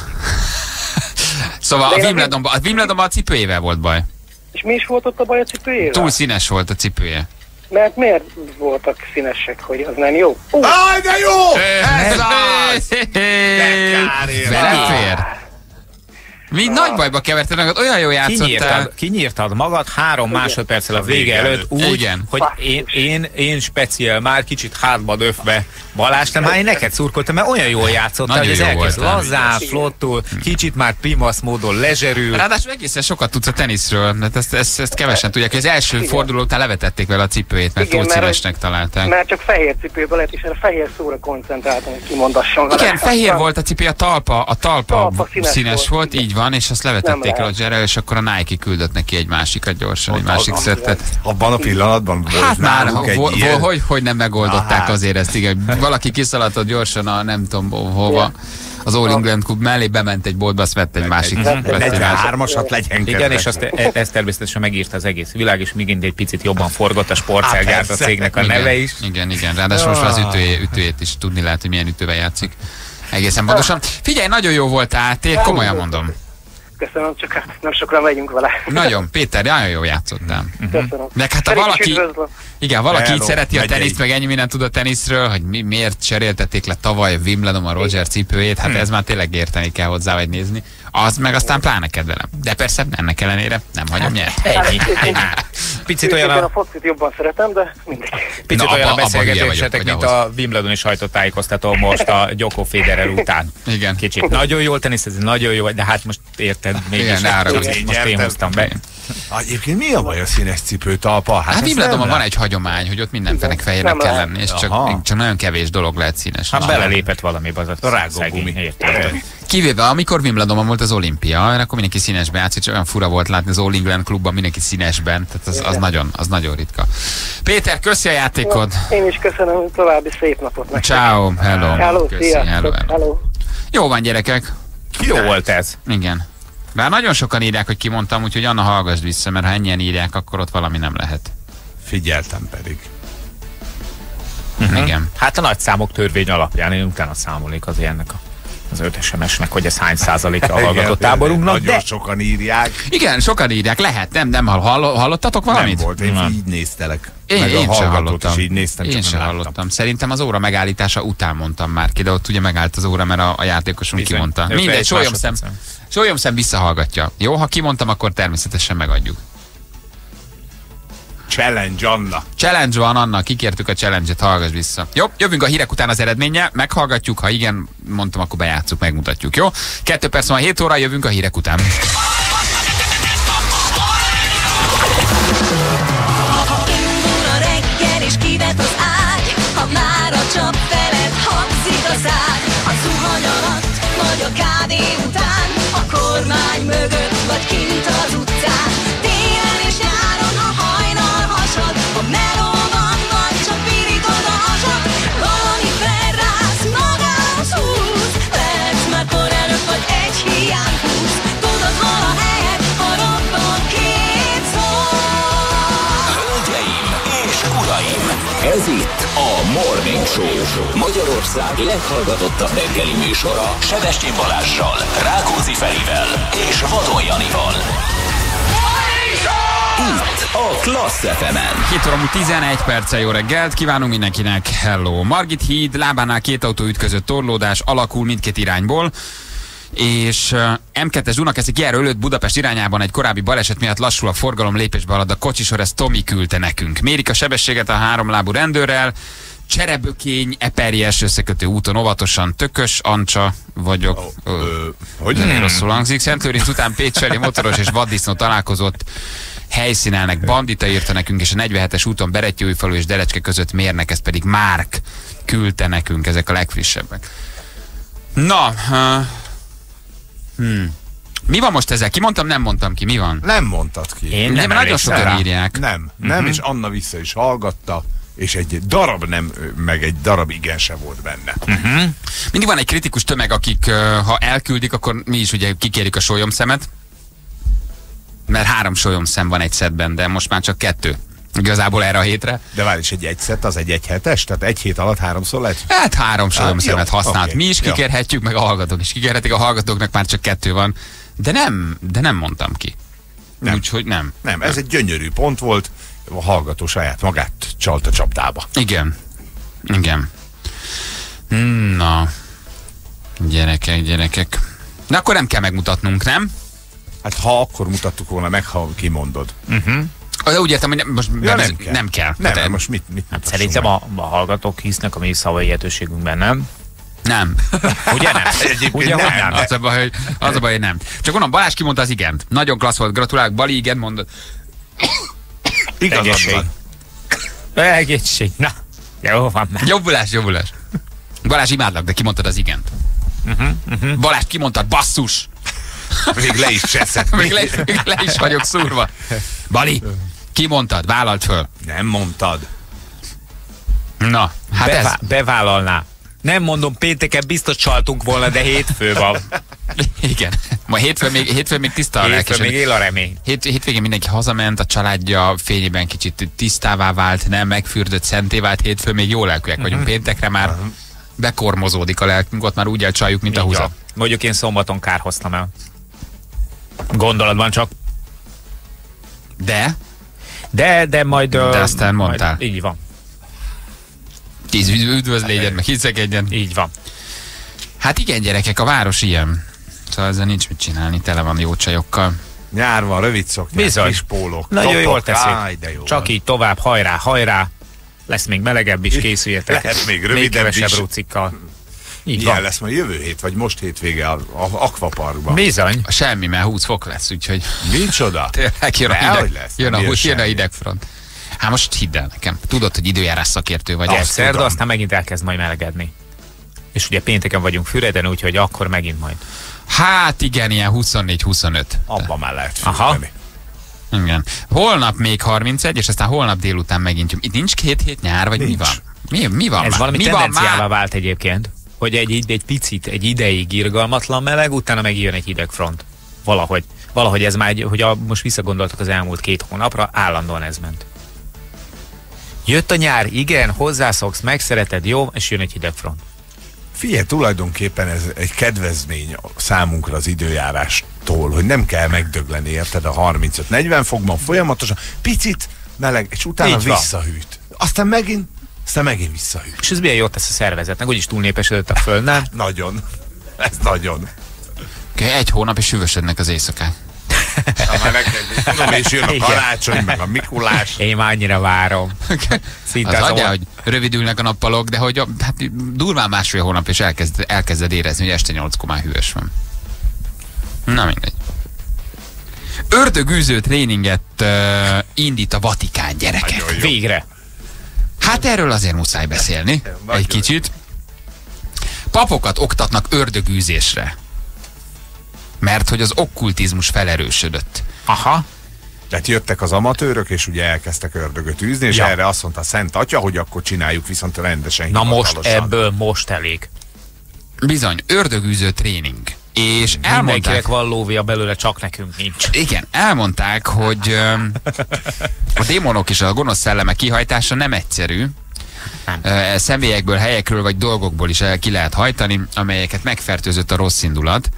B: Szóval
E: De
B: a
E: én
B: Wimbledonban, a Wimbledonban a cipőjével volt baj.
E: És mi is volt ott a baj a cipőjével?
B: Túl színes volt a cipője.
E: Mert miért voltak színesek, hogy az nem jó? Ú,
C: Aj, de jó!
B: Ez
C: az! kár ér.
B: Belefér. Mi nagy bajba kevertenek, olyan jó játszottál.
D: Kinyírtad, kinyírtad magad három másodperccel a vége előtt úgy,
B: Igen.
D: hogy én, én, én speciál már kicsit hátba döfve. Balázs, te már én neked szurkoltam, mert olyan jól játszottál,
B: Nagyon
D: hogy ez
B: jó
D: elkezd
B: voltál.
D: lazán, flottul, kicsit már primasz módon lezserül.
B: Ráadásul egészen sokat tudsz a teniszről, mert ezt, ezt, ezt kevesen tudják, hogy az első
E: Igen.
B: forduló után levetették vele a cipőjét, mert
E: Igen,
B: túl
E: mert-
B: színesnek találták.
E: Mert csak fehér cipőbe lett, és erre fehér szóra koncentráltam, hogy kimondasson vele.
B: Igen, fehér
E: Aztán-
B: volt a cipő, a talpa, a talpa,
E: Talpa színes
B: színes
E: volt,
B: volt,
E: igen.
B: így van, és azt levetették
E: Nem lehet.
B: Rogerrel, és akkor a Nike küldött neki egy másikat gyorsan, egy másik
C: az-
B: szettet.
C: Abban a pillanatban volt
B: Hát már,
C: náluk egy
B: vo-
C: ilyen.
B: vo- hogy, hogy nem megoldották
C: Na hát.
B: azért ezt, igen. Valaki kiszaladtott gyorsan a nem tudom hova, az All England Cup mellé, bement egy boltba, azt vett egy másik. vett egy másik.
C: negyvenhármasat legyen
D: Igen,
C: kedves.
D: és azt, e- ezt természetesen megírta az egész világ, és még egy picit jobban forgott a sportcelgyárt a
C: persze.
D: cégnek a
B: Igen,
D: neve is.
B: Igen, igen, ráadásul most már az ütőjét, ütőjét is tudni lehet, hogy milyen ütővel játszik. Egészen pontosan. Figyelj, nagyon jó voltál, tényleg komolyan mondom.
E: Köszönöm, csak hát nem sokra megyünk vele.
B: Nagyon, Péter, nagyon jól játszottál.
E: Köszönöm.
B: Meg hát ha
E: Feri is
B: valaki,
E: üdvözlöm.
B: igen, valaki
C: Hello,
B: így szereti a
C: megyei.
B: teniszt, meg ennyi mindent tud a teniszről, hogy mi, miért cseréltették le tavaly Wimbledon a Roger cipőjét, hát ez már tényleg érteni kell hozzá, vagy nézni. Az meg aztán pláne kedvelem. De persze ennek ellenére nem hagyom nyerni.
D: Ennyi, ennyi. Picit olyan
E: Őszintén
D: a,
E: a focit jobban szeretem, de mindegy.
D: picit
B: Na,
D: olyan a
B: abba- abba hülye
D: beszélgetésetek,
B: vagyok,
D: mint
B: vagy
D: a Wimbledoni sajtótájékoztató most a Djoko Federer után.
B: Igen.
D: Kicsit nagyon jól teniszezni, nagyon jó, de hát most érted, mégis
B: Igen, ne haragudj.
D: most, most én hoztam be.
C: Egyébként mi a baj a színes cipőtalpa?
B: Hát
C: ezt
B: Wimbledonban
C: nem
B: van
C: lát-
B: egy hagyomány, hogy ott mindenfenek fehérnek
E: Nem
B: kell
E: lehet.
B: lenni, és csak,
C: Aha.
B: csak nagyon kevés dolog lehet színes.
D: Hát belelépett valamibe az a
C: Rágógumi.
D: szegény, érted?
B: Kivéve, amikor Wimbledonban volt az olimpia, akkor mindenki színesben játszott, és olyan fura volt látni az All England klubban mindenki színesben, tehát az, az, nagyon, az nagyon ritka. Péter, köszi a játékod!
E: Én is köszönöm, további szép napot nektek.
B: Ciao, hello!
E: Hello,
B: Köszi,
E: sziasztok.
B: hello, hello.
E: Hello.
B: Jó van, gyerekek!
D: Jó volt ez.
B: Igen. Bár nagyon sokan írják, hogy kimondtam, úgyhogy Anna, hallgass vissza, mert ha ennyien írják, akkor ott valami nem lehet.
C: Figyeltem pedig.
B: Uh-huh. Igen.
D: Hát a nagyszámok törvény alapján én utána számolnék az ilyennek a, az öt es em es-nek, hogy ez hány százaléka a hallgató táborunknak,
C: Nagyon
D: de
C: sokan írják.
B: Igen, sokan írják, lehet, nem, nem hall, hall, hallottatok valamit?
C: Nem volt, én
D: Nem.
C: így néztelek.
B: Én,
C: Meg a
B: én sem
C: hallgatót
B: hallottam.
C: is így néztem,
B: én
C: csak
B: sem
C: nem láttam.
B: hallottam. Szerintem az óra megállítása után mondtam már ki, de ott ugye megállt az óra, mert a, a játékosunk
D: Bizony.
B: kimondta.
D: ötvenegy
B: Mindegy, sólyomszem,
D: másodpercen.
B: sólyomszem visszahallgatja. Jó, ha kimondtam, akkor természetesen megadjuk.
C: Challenge, Anna.
B: Challenge van, Anna, kikértük a challenge-et, hallgass vissza. Jó, jövünk a hírek után az eredménnyel, meghallgatjuk, ha igen, mondtam, akkor bejátszuk, megmutatjuk, jó? Kettő perc van, hét óra, jövünk a hírek után.
F: Ha indul a reggel és kivet az ágy, ha már a csap felett hangzik a szád, a zuhany alatt vagy a kávé után, a kormány mögött vagy kint az utcán, télen és nyáron a hajnal hasad, a melóban vagy csak pirítod a hasad, valami felrász, magához húz, perc már kor előtt vagy egy hiány húz, tudod hol a helyed, ha robban két szó.
A: Hölgyeim és uraim, ez itt a Morning Show. Magyarország leghallgatottabb reggeli műsora Sebestyén Balázssal, Rákóczi Ferivel és Vadon Janival. Itt a Klassz ef emen.
B: Két óra múlt tizenegy perccel, jó reggelt, kívánunk mindenkinek, hello. Margit híd, lábánál két autó ütközött, torlódás alakul mindkét irányból, és uh, em kettes Dunakeszi kijáró előtt Budapest irányában egy korábbi baleset miatt lassul a forgalom, lépésbe halad a kocsisor, ezt Tomi küldte nekünk. Mérik a sebességet a háromlábú rendőrrel, Cserebökény, Eperjes összekötő úton óvatosan, Tökös, Ancsa vagyok.
C: Ö, ö, hogy
B: Nagyon
C: nem?
B: rosszul hangzik. Szentlőrinc után Pécs felé motoros és vaddisznó találkozott, helyszínelnek, bandita írta nekünk, és a negyvenhetes úton Berettyóújfalu és Derecske között mérnek, ezt pedig Márk küldte nekünk, ezek a legfrissebbek. Na, uh, hmm. mi van most ezzel? Ki mondtam, nem mondtam ki, mi van?
C: Nem mondtad ki.
D: Én
B: Nem,
D: nem
B: nagyon
D: emlékszem
B: sokan
D: rá.
B: írják.
C: Nem, nem, és Anna vissza is hallgatta, és egy darab nem, meg egy darab igen se volt benne.
B: Mindig van egy kritikus tömeg, akik uh, ha elküldik, akkor mi is ugye kikérjük a sólyomszemet, mert három sólyomszem van egy szedben, de most már csak kettő. Igazából erre a hétre.
C: De várj, is egy egyszet, az egy egyhetes? Tehát egy hét alatt háromszor lehet?
B: Hát három sólyomszemet
C: jó,
B: használt.
C: oké,
B: Mi is
C: jó.
B: kikérhetjük, meg a hallgatók is kikérhetik. A hallgatóknak már csak kettő van. De nem, de nem mondtam ki.
C: Nem.
B: Úgyhogy nem.
C: Nem, ez egy gyönyörű pont volt, a hallgató saját magát csalt a csapdába.
B: Igen. Igen. Na. Gyerekek, gyerekek. De akkor nem kell megmutatnunk, nem?
C: Hát ha akkor mutattuk volna meg, ha kimondod.
B: De úgy értem, hogy nem, most
C: Ja,
B: nem,
C: nem kell.
B: nem kell.
C: Nem,
B: Tehát,
C: most mit, mit
D: Hát
C: mutassunk
D: szerintem
C: meg?
D: a, a hallgatók hisznek a mi szavahihetőségünkben, nem?
B: nem.
D: Ugye nem?
C: Egyébként
D: Ugye,
C: nem,
D: hogy nem?
C: de-
B: Az a baj, hogy, az a baj, hogy nem. Csak onnan Balázs kimondta az igent. Nagyon klassz volt, gratulálok. Bali igen mondott.
C: Igazad
D: Egészség.
C: van.
D: Egészség. Na, jó van már.
B: Jobbulás, jobbulás. Balázs, imádlak, de kimondtad az igent. Uh-huh, uh-huh. Balázs, kimondtad, basszus.
C: Még le is cseszett.
B: Még le, még le is vagyok szúrva. Bali, kimondtad, vállalt föl.
C: Nem mondtad.
B: Na, hát ez.
D: Bevá- bevállalná. Nem mondom, pénteken biztos csaltunk volna, de hétfő van.
B: Igen. Ma hétfőn még, hétfőn még tiszta a
D: Hétfő
B: lelkes.
D: még él a remény.
B: Hét, hétvégén mindenki hazament, a családja fényében kicsit tisztává vált, nem megfürdött, szenté vált, hétfőn még jó lelkűek vagyunk. Péntekre már bekormozódik a lelkünk, ott már úgy elcsaljuk, mint a
D: Így
B: húzat.
D: van. Mondjuk én szombaton kárhoztam el. Gondolatban csak.
B: De?
D: De, de majd...
B: De aztán
D: majd,
B: mondtál.
D: Így van.
B: Tíz üdvözlégyed, meg hiszekedjen.
D: Így van.
B: Hát igen, gyerekek, a város ilyen. Szóval ezzel nincs mit csinálni, tele van jó csajokkal.
C: Nyár van, rövid szoknyák,
D: Bizony.
C: kis pólók.
D: Nagyon
C: topok.
D: jól teszik.
C: Áj, de jó
D: Csak
C: van.
D: így tovább, hajrá, hajrá. Lesz még melegebb is, készüljetek.
C: Lehet még
D: Még
C: rövidebb
D: kevesebb
C: is.
D: rucikkal. Így
C: Ilyen
D: van.
C: lesz majd jövő hét, vagy most hétvége a, a Aquaparkban.
D: Bizony.
B: Semmi, mert húsz fok lesz, úgyhogy
C: Micsoda?
B: tényleg jön a
C: Dehogy
B: hideg,
C: lesz,
B: jön a,
C: nem jön
B: jön a
C: semmi.
B: hidegfront. Hát most hidd el nekem. Tudod, hogy időjárás szakértő vagy.
C: Azt
B: Ezt
D: Szerda,
C: tudom.
D: aztán megint elkezd majd melegedni. És ugye pénteken vagyunk Füreden, úgyhogy akkor megint majd.
B: Hát igen, ilyen huszonnégy huszonöt.
C: Abban már lehet
D: Aha.
C: fürödni.
B: Igen. Holnap még harmincegy, és aztán holnap délután megint jön. Itt nincs két hét nyár, vagy
C: Nincs.
B: mi van? Mi, mi van
D: Ez
B: már?
D: valami
B: mi van
D: tendenciává
B: már?
D: vált egyébként, hogy egy, egy picit, egy ideig irgalmatlan meleg, utána megjön egy hideg front. Valahogy. Valahogy ez már, egy, hogy a, most visszagondoltak az elmúlt két hónapra, állandóan ez ment. Jött a nyár, igen, hozzászoksz, megszereted, jó, és jön egy hideg front.
C: Figyelj, tulajdonképpen ez egy kedvezmény számunkra az időjárástól, hogy nem kell megdögleni, érted, a harmincöt-negyven fokban folyamatosan, picit meleg, és utána
D: Így van.
C: visszahűt. Aztán megint, aztán megint visszahűt.
D: És ez milyen jót tesz a szervezetnek, úgyis túlnépesedett a föld, nem?
C: Nagyon. Ez nagyon.
B: Okay, egy hónap, és hűvösödnek az éjszakák.
C: Ha már neked, tudom, és jön a
D: Igen.
C: karácsony, meg a Mikulás.
D: Én már annyira várom. Szinte
B: Az
D: az,
B: adja,
D: a...
B: hogy rövidülnek a nappalok, de hogy a, hát durván másfél hónap, és elkezd, elkezded érezni, hogy este nyolckor már hűvös van. Na mindegy. Ördögűző tréninget uh, indít a Vatikán, gyerekek.
C: Nagyon jó.
D: Végre.
B: Hát erről azért muszáj beszélni.
C: Nagyon
B: Egy kicsit. Papokat oktatnak ördögűzésre. Mert hogy az okkultizmus felerősödött.
D: Aha.
C: Tehát jöttek az amatőrök, és ugye elkezdtek ördögöt űzni, és
D: Ja.
C: erre azt mondta a Szent Atya, hogy akkor csináljuk viszont rendesen,
D: Na most
C: hivatalosan.
D: ebből most elég.
B: Bizony, ördögűző tréning. És
D: Mindenkinek
B: elmondták,
D: van lóvia belőle, csak nekünk nincs.
B: igen, elmondták, hogy öm, a démonok és a gonosz szellemek kihajtása nem egyszerű.
D: Nem.
B: Ö, Személyekből, helyekről vagy dolgokból is el ki lehet hajtani, amelyeket megfertőzött a rossz indulat.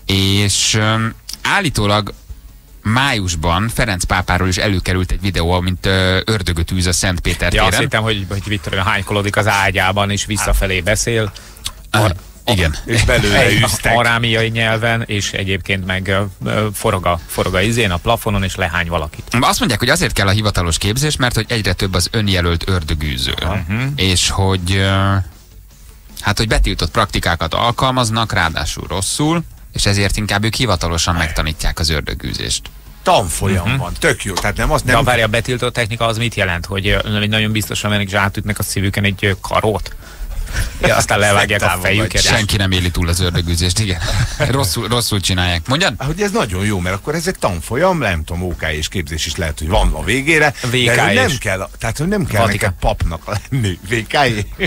B: És öm, állítólag májusban Ferenc pápáról is előkerült egy videó, mint ö, ördögöt űz a Szentpéter
D: Ja, azt
B: téren.
D: hittem, hogy, hogy Viktor hánykolodik az ágyában, és visszafelé beszél.
B: Ah, igen.
C: És belőle
D: Egy
C: űztek.
D: arámiai nyelven, és egyébként meg ö, ö, forog a, forog a izén, a plafonon, és lehány valakit.
B: Azt mondják, hogy azért kell a hivatalos képzés, mert hogy egyre több az önjelölt ördögűző. Uh-huh. És hogy ö, hát, hogy betiltott praktikákat alkalmaznak, ráadásul rosszul, és ezért inkább ők hivatalosan megtanítják az ördögűzést.
C: Tanfolyam uh-huh. van, tök jó. Tehát nem azt
D: De
C: nem...
D: a várja, a betiltott technika az mit jelent? Hogy ö, nagyon biztosan mennek, és átütnek a szívüken egy ö, karót? Ja, aztán levágják a
C: Szektában
D: fejüket.
B: Senki nem éli túl az ördögűzést, igen. Rosszul, rosszul csinálják. Mondjad?
C: Hogy ez nagyon jó, mert akkor ezek tanfolyam, nem tudom, ó ká és képzés is lehet, hogy van a végére.
D: vé ká
C: de hogy nem
D: is.
C: kell, tehát hogy nem kell
D: Vatikán.
C: neked papnak lenni. vé ká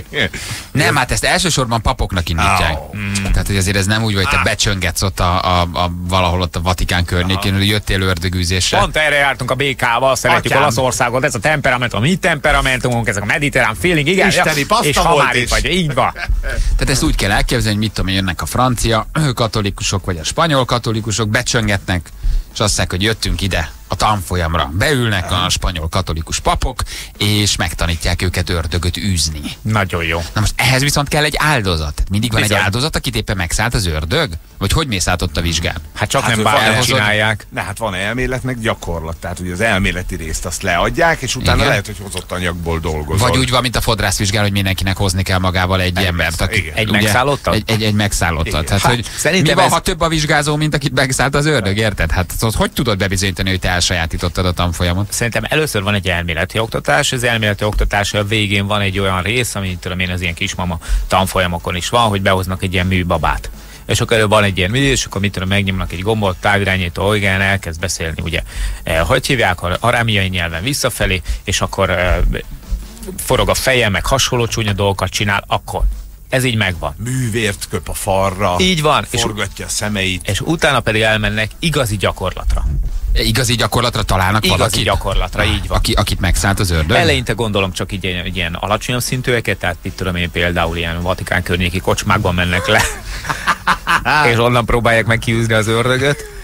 B: Nem, hát ezt elsősorban papoknak indítják.
C: Au.
B: Mm. Tehát, hogy azért ez nem úgy, hogy te
C: Ah.
B: becsöngetsz ott a, a, a, valahol ott a Vatikán környékén, hogy jöttél ördögűzésre.
D: Pont erre jártunk a bé ká-val, szeretjük
C: Atyám.
D: Olaszországot, ez a temperamentum, a mi temperamentumunk, ezek a mediterrán feeling, igen,
C: Isteni
D: ja,
C: paszta
D: és
C: volt
D: ha már
C: is.
D: itt vagy, így van.
B: Tehát ezt úgy kell elképzelni, hogy mit tudom, én, jönnek a francia katolikusok, vagy a spanyol katolikusok, becsöngetnek, és azt mondják, hogy jöttünk ide a tanfolyamra. Beülnek a spanyol katolikus papok, és megtanítják őket ördögöt űzni.
D: Nagyon jó.
B: Na most ehhez viszont kell egy áldozat. Tehát mindig van
D: Bizony.
B: egy áldozat, akit éppen megszállt az ördög? Vagy hogy mész át ott a vizsgán?
D: Hát csak
C: Hát,
D: nem
C: hogy van
D: bármit
C: elhozod-
D: csinálják.
C: Ne, hát van elmélet, meg gyakorlat. Tehát, hogy az elméleti részt azt leadják, és utána
B: Igen.
C: lehet, hogy hozott anyagból dolgozol.
B: Vagy úgy van, mint a fodrászvizsgán, hogy mindenkinek hozni kell magával egy
C: Egy
B: embert.
C: megszá-
B: Aki,
C: igen.
D: Egy
B: ugye,
D: megszállottat?
B: Egy, egy, egy megszállottat.
C: Igen.
B: Tehát,
D: Hát,
B: hogy
D: szerintem
B: mi van,
D: ez-
B: ha több a vizsgázó, mint akit megszállt az ördög, érted? Hát szóval, hogy tudod bebizonyítani, hogy te elsajátítottad a tanfolyamot?
D: Szerintem először van egy elméleti oktatás, az elméleti oktatás a végén van egy olyan rész, amit tudom én az ilyen kismama tanfolyamokon is van, hogy behoznak egy ilyen műbabát. És akkor előbb van egy ilyen mű, és akkor mit tudom, megnyomnak egy gombot, távirányító, igen, elkezd beszélni, ugye, eh, hogy hívják, arámiai nyelven visszafelé, és akkor eh, forog a feje, meg hasonló csúnya dolgokat csinál, akkor ez így megvan.
C: Művért köp a farra,
D: Így van, és,
C: forgatja a szemeit.
D: és utána pedig elmennek igazi gyakorlatra.
B: Igazi gyakorlatra találnak
D: Igazi
B: valakit?
D: gyakorlatra, így van.
B: Aki, akit megszállt az ördög?
D: Eleinte gondolom csak így ilyen, így ilyen alacsonyabb szintűeket, tehát itt tudom én például ilyen Vatikán környéki kocsmákban mennek le, és onnan próbálják meg kiűzni az ördögöt.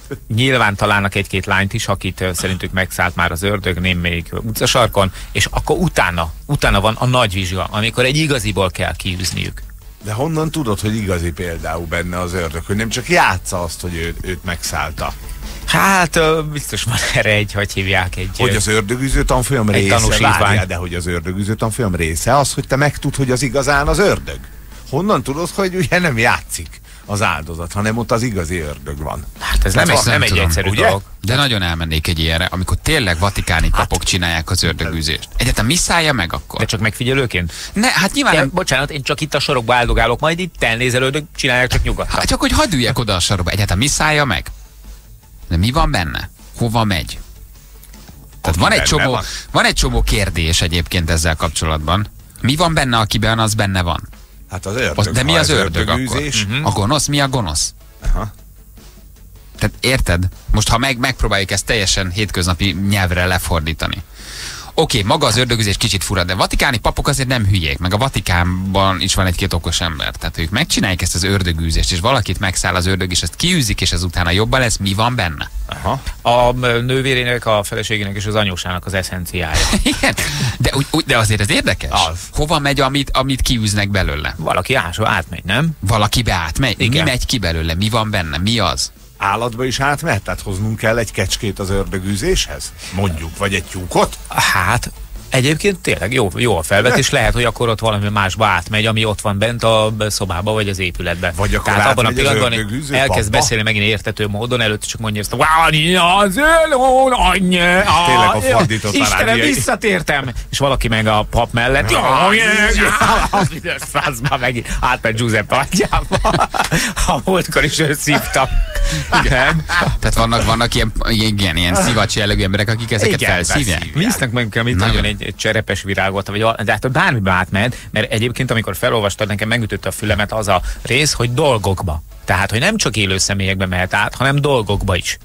D: Nyilván találnak egy-két lányt is, akit ö, szerintük megszállt már az ördög, némelyik utcasarkon, és akkor utána, utána van a nagy vizsga, amikor egy igaziból kell kiűzniük.
C: De honnan tudod, hogy igazi például benne az ördög, hogy nem csak játsza azt, hogy őt, őt megszállta?
D: Hát ö, biztos van erre egy, hogy hívják egy...
C: Hogy az ördögűző tanfolyam
D: egy
C: része,
D: tanúsítvány.
C: várjál, de hogy az ördögűző tanfolyam része az, hogy te megtud, hogy az igazán az ördög. Honnan tudod, hogy ugye nem játszik az áldozat, hanem ott az igazi ördög van.
D: Hát ez nem,
B: Ezt
D: egy, nem,
B: nem
D: egy
B: tudom,
D: egyszerű
C: ugye?
D: dolog.
B: De nagyon elmennék egy ilyenre, amikor tényleg vatikáni papok csinálják az ördögűzést. Egyetem mi szállja meg akkor?
D: De csak megfigyelőként?
B: Ne, hát nyilván...
D: Igen, bocsánat, én csak itt a sorokba áldogálok, majd itt elnézelődök, csinálják csak nyugodtan.
B: Hát csak hogy hadd üljek oda a sarokba. Egyetem mi szállja meg? De mi van benne? Hova megy? Tehát van egy,
C: benne
B: csomó,
C: van.
B: van egy csomó kérdés egyébként ezzel kapcsolatban. Mi van benne, akiben az benne van?
C: Hát az ördög.
B: Az, de mi
C: ha
B: az
C: ez
B: ördög akkor?
C: ördögűzés,
B: Uh-huh. A gonosz? Mi a gonosz?
C: Aha.
B: Tehát érted? Most ha meg, megpróbáljuk ezt teljesen hétköznapi nyelvre lefordítani. Oké, okay, maga az ördögüzés kicsit fura, de vatikáni papok azért nem hülyék, meg a Vatikánban is van egy-két okos ember. Tehát ők megcsinálják ezt az ördögűzést, és valakit megszáll az ördög, és ezt kiűzik, és ez utána jobban lesz, mi van benne?
C: Aha.
D: A nővérének, a feleségének és az anyósának az eszenciája.
B: Igen, de, úgy, úgy, de azért ez érdekes.
C: Az.
B: Hova megy, amit, amit kiűznek belőle?
D: Valaki ásó átmegy, nem?
B: Valakibe átmegy?
D: Igen.
B: Mi megy ki belőle? Mi van benne? Mi az?
C: Állatba is átmehet? Tehát hoznunk kell egy kecskét az ördögűzéshez? Mondjuk, vagy egy tyúkot?
D: Hát, egyébként tényleg jó, jó a felvetés, lehet, hogy akkor ott valami másba átmegy, ami ott van bent a szobába, vagy az épületbe.
C: Vagy akkor
D: tehát abban a
C: átmegy az
D: pillanatban
C: ördögűző
D: elkezd
C: papba?
D: beszélni megint értető módon, előtt csak mondja ezt a "Várja az ölón, anyja,
C: Tényleg a fordított
D: Istenem,
C: arábiai.
D: visszatértem! És valaki meg a pap mellett faszba megint átmegy Giuseppe atyába. A múltkor is szívtam. Igen.
B: Tehát vannak, vannak ilyen, ilyen, ilyen szivacs jellegű emberek, akik ezeket
D: Igen,
B: felszívják.
D: Visznek meg kell mit
B: Nagyon.
D: nagyon egy, egy cserepes virágot, vagy val- de hát bármibe átmehet, mert egyébként amikor felolvastad, nekem megütötte a fülemet az a rész, hogy dolgokba. Tehát, hogy nem csak élő személyekbe mehet át, hanem dolgokba is.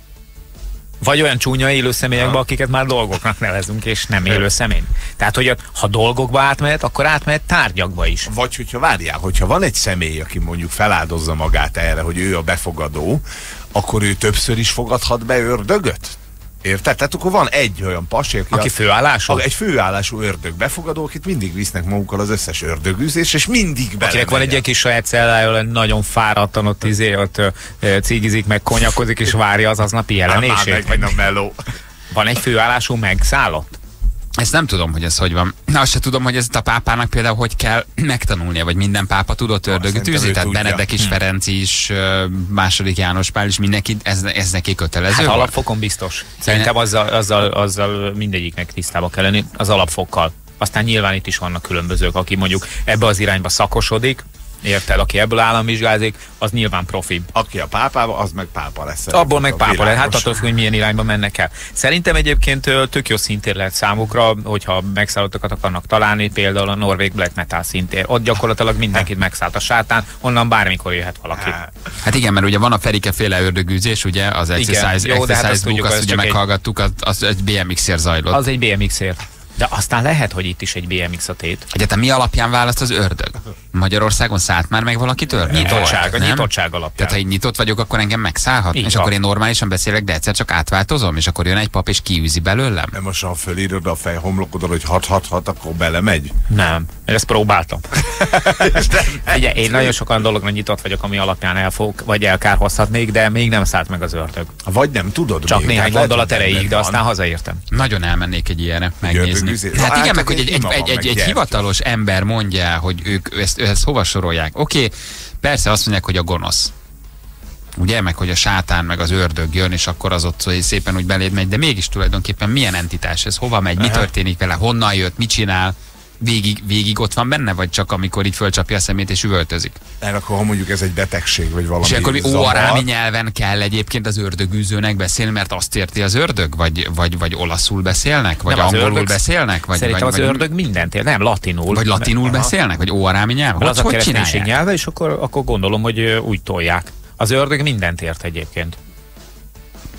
D: Vagy olyan csúnya élő személyekbe, akiket már dolgoknak nevezünk, és nem élő személy. Tehát, hogy ha dolgokba átmehet, akkor átmehet tárgyakba is.
C: Vagy hogyha várjál, hogyha van egy személy, aki mondjuk feláldozza magát erre, hogy ő a befogadó, akkor ő többször is fogadhat be ördögöt? Érted? Tehát akkor van egy olyan pasi, aki,
D: Aki
C: a-
D: főállású?
C: a- egy főállású ördög befogadó, akit mindig visznek magukkal az összes ördögűzés, és mindig bele.
D: Akinek van egy ilyen kis saját cellája, nagyon fáradtan ott, izé, ott ö, ö, cigizik, meg konyakozik, és várja az aznapi jelenését.
C: Vagy nem meló.
D: Van egy főállású megszállott?
B: Ezt nem tudom, hogy ez hogy van. Na, azt se tudom, hogy ezt a pápának például hogy kell megtanulnia, vagy minden pápa tudott ördögüt
C: szerintem
B: űzni,
C: ő
B: tehát
C: tudja.
B: Benedek is, Ferenc is, ö, második János Pál is, mindenki, ez, ez neki kötelező
D: Hát
B: volt?
D: alapfokon biztos. Szerintem azzal, azzal, azzal mindegyiknek tisztába kell lenni, az alapfokkal. Aztán nyilván itt is vannak különbözők, aki mondjuk ebbe az irányba szakosodik, érted, aki ebből államvizsgázik, az nyilván profi.
C: Aki a pápába, az meg pápa lesz.
D: Abból meg pápa lehet, hát
C: Világos.
D: attól függ, hogy milyen irányba mennek el. Szerintem egyébként ö, tök jó szintér lehet számukra, hogyha megszállottakat akarnak találni, például a norvég black metal szintér. Ott gyakorlatilag mindenkit megszállt a sátán, onnan bármikor jöhet valaki.
B: Hát igen, mert ugye van a Ferike féle ördögűzés, ugye, az
D: Igen,
B: Exercise,
D: jó, de hát
B: exercise
D: azt tudjuk,
B: book, azt
D: az
B: ugye
D: csak egy-
B: meghallgattuk, az, az egy bé em iksz-ért zajlott.
D: Az egy bé em iksz-ért. De aztán lehet, hogy itt is egy bé em iksz a tét.
B: Egyetem mi alapján választ az ördög? Magyarországon szállt már meg valaki törvény?
D: Nyitottság, a
B: Nem?
D: nyitottság alapján.
B: Tehát ha én nyitott vagyok, akkor engem megszállhat?
D: Így
B: És
D: van.
B: akkor én normálisan beszélek, de egyszer csak átváltozom, és akkor jön egy pap és kiűzi belőlem?
C: De most ha fölírod a fejhomlokodon, hogy hat hat hat, akkor belemegy.
D: Nem, én ezt próbáltam. Ugye, én nagyon sokan dologra nyitott vagyok, ami alapján elfog, vagy elkárhozhatnék, de még nem szállt meg az ördög.
C: Vagy nem tudod.
D: Csak
C: még,
D: néhány
C: tehát lehet,
D: gondolat
C: hogy
D: erejéig,
C: benned
D: de
C: van.
D: aztán hazaértem.
B: Nagyon elmennék egy ilyenre megnézni.
C: ördögűzés?
B: Hát
C: Hát
B: igen, meg
C: egy
B: hogy egy, egy,
C: ima van,
B: egy, egy,
C: meg
B: egy
C: gyertya.
B: hivatalos ember mondja, hogy ők ezt, ezt hova sorolják. Oké, persze azt mondják, hogy a gonosz. Ugye, meg hogy a sátán, meg az ördög jön, és akkor az ott hogy szépen úgy beléd megy, de mégis tulajdonképpen milyen entitás ez, hova megy, mi történik vele, honnan jött, mit csinál, végig, végig ott van benne, vagy csak amikor így fölcsapja a szemét és üvöltözik.
C: Mert akkor, ha mondjuk ez egy betegség, vagy valami
B: És akkor mi
C: zavar,
B: óarámi nyelven kell egyébként az ördögűzőnek beszélni, mert azt érti az ördög? Vagy, vagy, vagy olaszul beszélnek? Vagy
D: Nem, az
B: angolul
D: ördög-
B: beszélnek? Vagy,
D: Szerintem
B: vagy,
D: az
B: vagy,
D: ördög mindent ér, nem latinul.
B: vagy latinul
D: Aha.
B: beszélnek? Vagy óarámi nyelven?
D: Az a
B: hogy
D: kereszténység
B: csinálják?
D: nyelve, és akkor, akkor gondolom, hogy ö, úgy tolják. Az ördög mindent ért egyébként.
B: És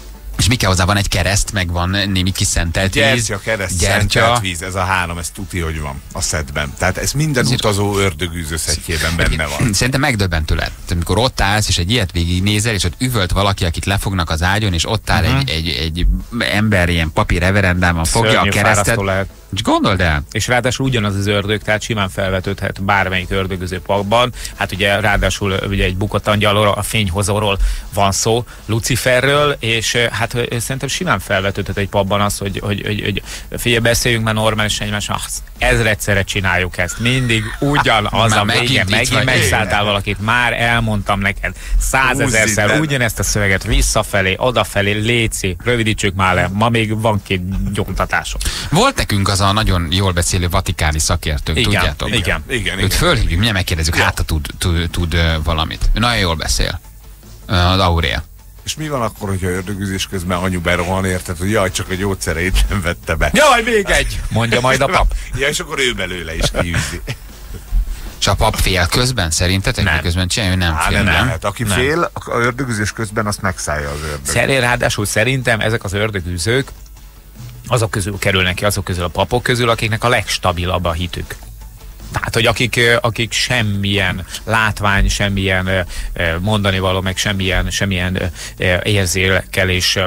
B: És mi kell hozzá? Van egy kereszt, meg van némi kiszentelt víz.
C: Gyertya, kereszt, szentelt víz, ez a három, ez tuti, hogy van a szedben. Tehát ez minden utazó ördögűző szettjében benne van.
B: Szerintem megdöbbentő lett. Amikor ott állsz, és egy ilyet végignézel, és ott üvölt valaki, akit lefognak az ágyon, és ott áll uh-huh. egy, egy, egy ember ilyen papír reverendában, fogja a keresztet. És gondold el.
D: És ráadásul ugyanaz az ördög, tehát simán felvetődhet bármelyik ördögöző pakban. Hát ugye ráadásul ugye egy bukott angyalról, a fényhozóról van szó, Luciferről, és hát szerintem simán felvetődhet egy pakban az, hogy, hogy, hogy, hogy figyelj, beszéljünk már normálisan egymással, ezredszerre csináljuk ezt. Mindig ugyanaz a vége, megint megszálltál valakit, már elmondtam neked százezerszer ugyanezt a szöveget visszafelé, odafelé, léci, rövidítsük már le, ma még van két gyomtatások.
B: Volt nekünk az a nagyon jól beszélő vatikáni szakértők,
D: igen,
B: tudjátok?
D: Igen,
C: igen, igen.
B: Őt fölhívjuk, mindjárt megkérdezzük, hát ha tud, tud, tud valamit. Ő nagyon jól beszél. Az Aurél.
C: És mi van akkor, hogyha ördögüzés közben anyu berohan, érted, hogy jaj, csak a gyógyszereit nem vette be.
D: Jaj, még egy! Mondja majd a pap.
C: Ja, és akkor ő belőle is kiűzi.
B: És a pap fél közben szerintetek?
D: Nem.
B: Közben csinálja, ő nem
C: Á,
B: fél,
C: nem,
B: nem?
C: nem. Hát, aki nem. fél, a ördögüzés közben azt megszállja az ördög.
D: Szerint ráadásul szerintem ezek az ördögűzők azok közül kerülnek ki, azok közül a papok közül, akiknek a legstabilabb a hitük. Tehát, hogy akik, akik semmilyen látvány, semmilyen mondani való, meg semmilyen, semmilyen érzékelés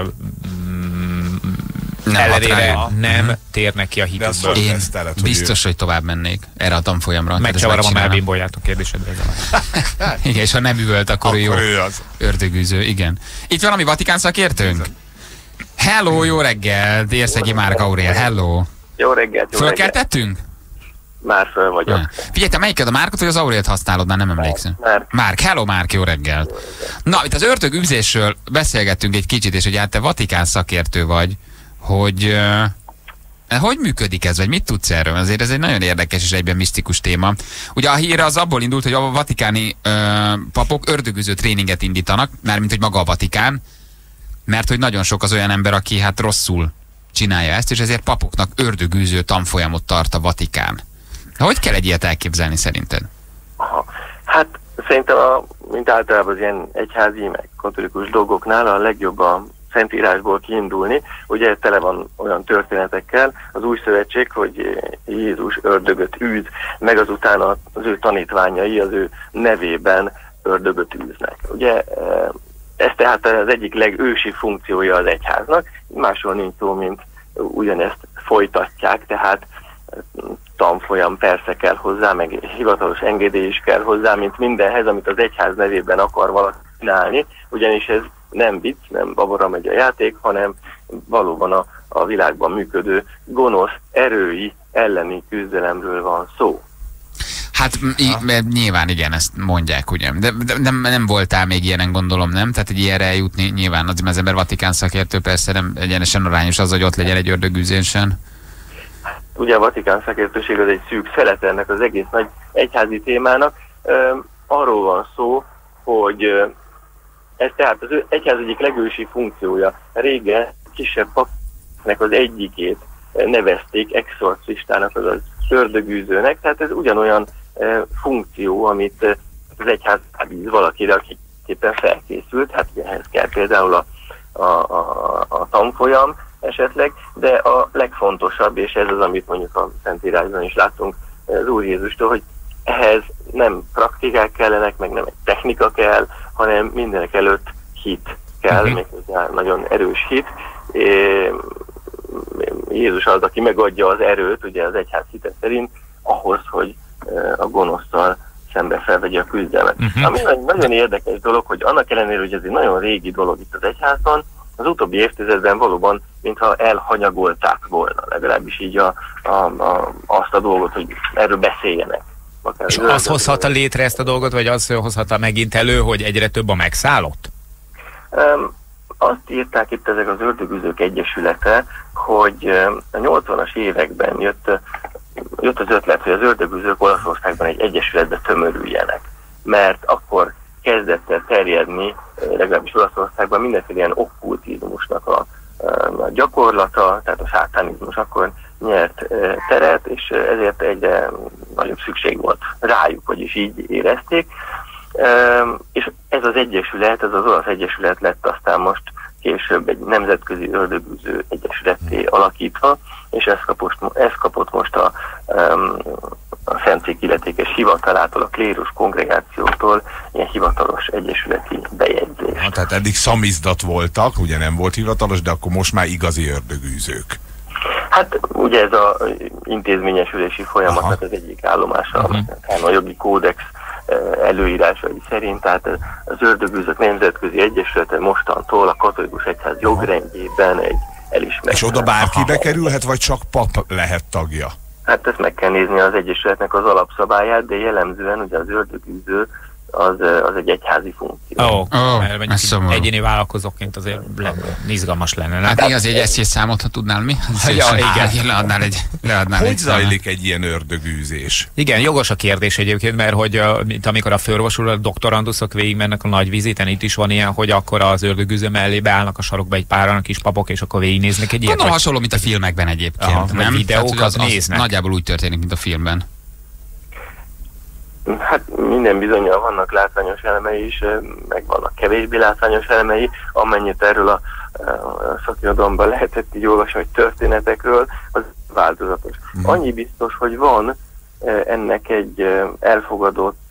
D: ellenére nem uh-huh. térnek ki a hitükből.
B: Én tesztelet, biztos, hogy, hogy tovább mennék erre a tanfolyamra.
D: Megcsavarom a melbimbolyátok kérdésedre.
B: Igen, és ha nem üvölt, akkor, akkor ő jó
C: ő az.
B: ördögűző, igen. Itt valami Vatikán szakértőnk? Hello, jó reggel, Dérszegi Márk Aurél, hello.
G: Jó reggelt, jó
B: Fölkeltettünk?
G: Már föl vagyok.
B: Ah. Figyelj, te melyiket, a Márkot vagy az Aurélt használod? Már nem emlékszem.
G: Márk.
B: Márk, hello Márk, jó reggel. Jó reggel. Na, itt az ördögűzésről beszélgettünk egy kicsit, és hogy hát te Vatikán szakértő vagy, hogy uh, hogy működik ez, vagy mit tudsz erről? Azért ez egy nagyon érdekes és egyben misztikus téma. Ugye a hír az abból indult, hogy a vatikáni uh, papok ördögűző tréninget indítanak, mármint hogy maga a Vatikán, mert hogy nagyon sok az olyan ember, aki hát rosszul csinálja ezt, és ezért papoknak ördögűző tanfolyamot tart a Vatikán. Hogy kell egy ilyet elképzelni szerinted?
G: Aha. Hát szerintem, a, mint általában az ilyen egyházi, meg katolikus dolgoknál a legjobb a Szentírásból kiindulni. Ugye tele van olyan történetekkel, az új szövetség, hogy Jézus ördögöt űz, meg azután az ő tanítványai az ő nevében ördögöt űznek. Ugye ez tehát az egyik legősi funkciója az egyháznak, máshol nincs szó, mint ugyanezt folytatják, tehát tanfolyam persze kell hozzá, meg hivatalos engedély is kell hozzá, mint mindenhez, amit az egyház nevében akar valaki csinálni, ugyanis ez nem vicc, nem babora megy a játék, hanem valóban a, a világban működő gonosz erői elleni küzdelemről van szó.
B: Hát nyilván igen, ezt mondják, ugye. De, de nem, nem voltál még ilyenen, gondolom, nem? Tehát egy ilyenre eljutni nyilván az, az ember Vatikán szakértő persze nem egyenesen arányos az, hogy ott legyen egy ördögűzésen.
G: Ugye a Vatikán szakértőség az egy szűk szelet ennek az egész nagy egyházi témának. Üm, arról van szó, hogy ez tehát az egyház egyik legősi funkciója. Régen kisebb papnak az egyikét nevezték exorcistának, azaz ördögűzőnek, tehát ez ugyanolyan e, funkció, amit e, az egyház bíz valakire, aki éppen felkészült, hát ehhez kell például a, a, a, a tanfolyam esetleg, de a legfontosabb, és ez az, amit mondjuk a Szentírásban is láttunk az Úr Jézustól, hogy ehhez nem praktikák kellenek, meg nem egy technika kell, hanem mindenek előtt hit kell, uh-huh. méghozzá nagyon erős hit. É, Jézus az, aki megadja az erőt, ugye az egyház hite szerint, ahhoz, hogy a gonoszszal szembe felvegye a küzdelmet. Uh-huh. Ami nagyon érdekes dolog, hogy annak ellenére, hogy ez egy nagyon régi dolog itt az egyházban, az utóbbi évtizedben valóban, mintha elhanyagolták volna, legalábbis így a, a, a, azt a dolgot, hogy erről beszéljenek.
D: És az hozhatta létre ezt a dolgot, vagy az hozhatta megint elő, hogy egyre több a megszállott?
G: Um, azt írták itt ezek az ördögűzők egyesülete, hogy a nyolcvanas években jött, jött az ötlet, hogy az ördögűzők Olaszországban egy egyesületbe tömörüljenek. Mert akkor kezdett el terjedni, legalábbis Olaszországban mindenféle ilyen okkultizmusnak a, a gyakorlata, tehát a sátánizmus akkor nyert teret, és ezért egyre nagyobb szükség volt rájuk, vagyis így érezték. És ez az egyesület, ez az olasz egyesület lett aztán most később egy nemzetközi ördögűző egyesületté alakítva, és ez kapott, ez kapott most a, a Szentszék illetékes hivatalától, a klérus kongregációtól ilyen hivatalos egyesületi bejegyzés.
C: Ha, tehát eddig szamizdat voltak, ugye nem volt hivatalos, de akkor most már igazi ördögűzők.
G: Hát ugye ez az intézményesülési folyamatnak az egyik állomása, uh-huh. a jogi kódex előírásai szerint, tehát az ördögűzők nemzetközi egyesülete mostantól a katolikus egyház jogrendjében egy elismert.
C: És oda bárki bekerülhet, vagy csak pap lehet tagja?
G: Hát ezt meg kell nézni az egyesületnek az alapszabályát, de jellemzően ugye az ördögűző az, az egy egyházi funkció.
D: Ó,
B: oh,
D: oh, egyéni vállalkozóként azért le, izgalmas lenne. Nem?
B: Hát igaz, egy eszély számot, ha tudnál mi?
D: Ja, igen.
B: Leadnál egy, leadnál
C: Hogy
B: egy
C: zajlik egy ilyen ördögűzés?
D: Igen, jogos a kérdés egyébként, mert hogy mint amikor a főorvosul, a doktoranduszok végigmennek a nagy viziten, itt is van ilyen, hogy akkor az ördögűző mellé beállnak a sarokba egy páran a kis papok, és akkor végignéznek egy ilyet.
B: Gondolom hasonló, mint a filmekben egyébként.
D: Aha,
B: nem?
D: Videókat
B: az, az
D: néznek.
B: nagyjából úgy történik, mint a filmben.
G: Hát minden bizonnyal vannak látványos elemei is, meg vannak kevésbé látványos elemei, amennyit erről a, a szakirodalomban lehetett így olvasni, hogy történetekről, az változatos. Mm. Annyi biztos, hogy van ennek egy elfogadott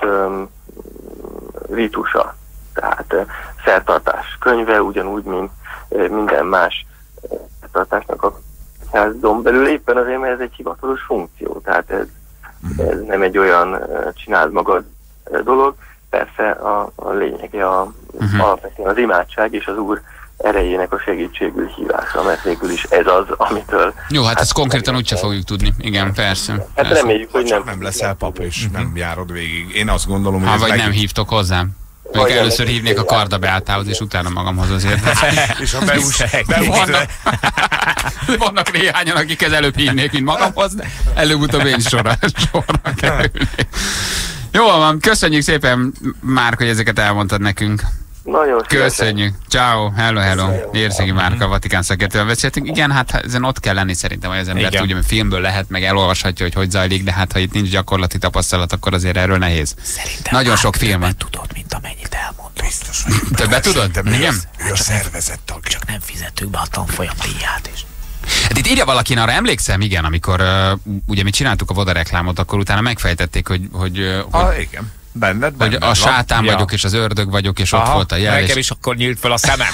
G: ritusa, tehát szertartás könyve, ugyanúgy, mint minden más szertartásnak a századon belül, éppen azért, mert ez egy hivatalos funkció, tehát ez ez nem egy olyan uh, csináld magad uh, dolog. Persze a, a lényege a, uh-huh. alapvetően az imádság és az Úr erejének a segítségül hívása, mert végül is ez az, amitől...
B: Jó, hát, hát ezt konkrétan úgyse fogjuk tudni. Igen, persze.
G: Hát
B: persze.
G: reméljük, hogy nem...
C: nem leszel pap, és uh-huh. nem járod végig. Én azt gondolom, hogy...
B: Ha,
C: ez
B: vagy
C: meg...
B: nem hívtok hozzám. Ők először hívnék a Kardabeátához, és utána magamhoz azért.
C: És a beús...
B: Vannak, vannak néhányan, akik ez előbb hívnék, mint magamhoz, de előbb-utóbb én sorra, sorra kerülnék. Jó van, köszönjük szépen, Márk, hogy ezeket elmondtad nekünk.
G: Nagyon
B: köszönjük. Ciao, hello, hello. Érszegi Márk, a Vatikán szakértővel beszéltünk. Igen, hát ezen ott kell lenni szerintem, hogy az ember tudja, hogy filmből lehet, meg elolvashatja, hogy hogy zajlik, de hát ha itt nincs gyakorlati tapasztalat, akkor azért erről nehéz.
D: Szerintem
B: nagyon sok filmen.
D: Tudod, mint amennyit elmondott.
C: Biztos, hogy
B: többet tudod?
C: Igen? Ő a szervezet tag.
D: Csak nem fizettük be a tanfolyam díját is.
B: Hát itt írja valaki, arra emlékszem, igen, amikor uh, ugye mi csináltuk a Voda reklámot, akkor utána megfejtették, hogy... hogy, uh,
C: ah,
B: hogy
C: igen. Benned, benned
B: hogy a
C: van.
B: sátán
D: ja.
B: vagyok, és az ördög vagyok, és
D: aha,
B: ott volt a jel.
D: Nekem
B: és...
D: is akkor nyílt fel a szemem.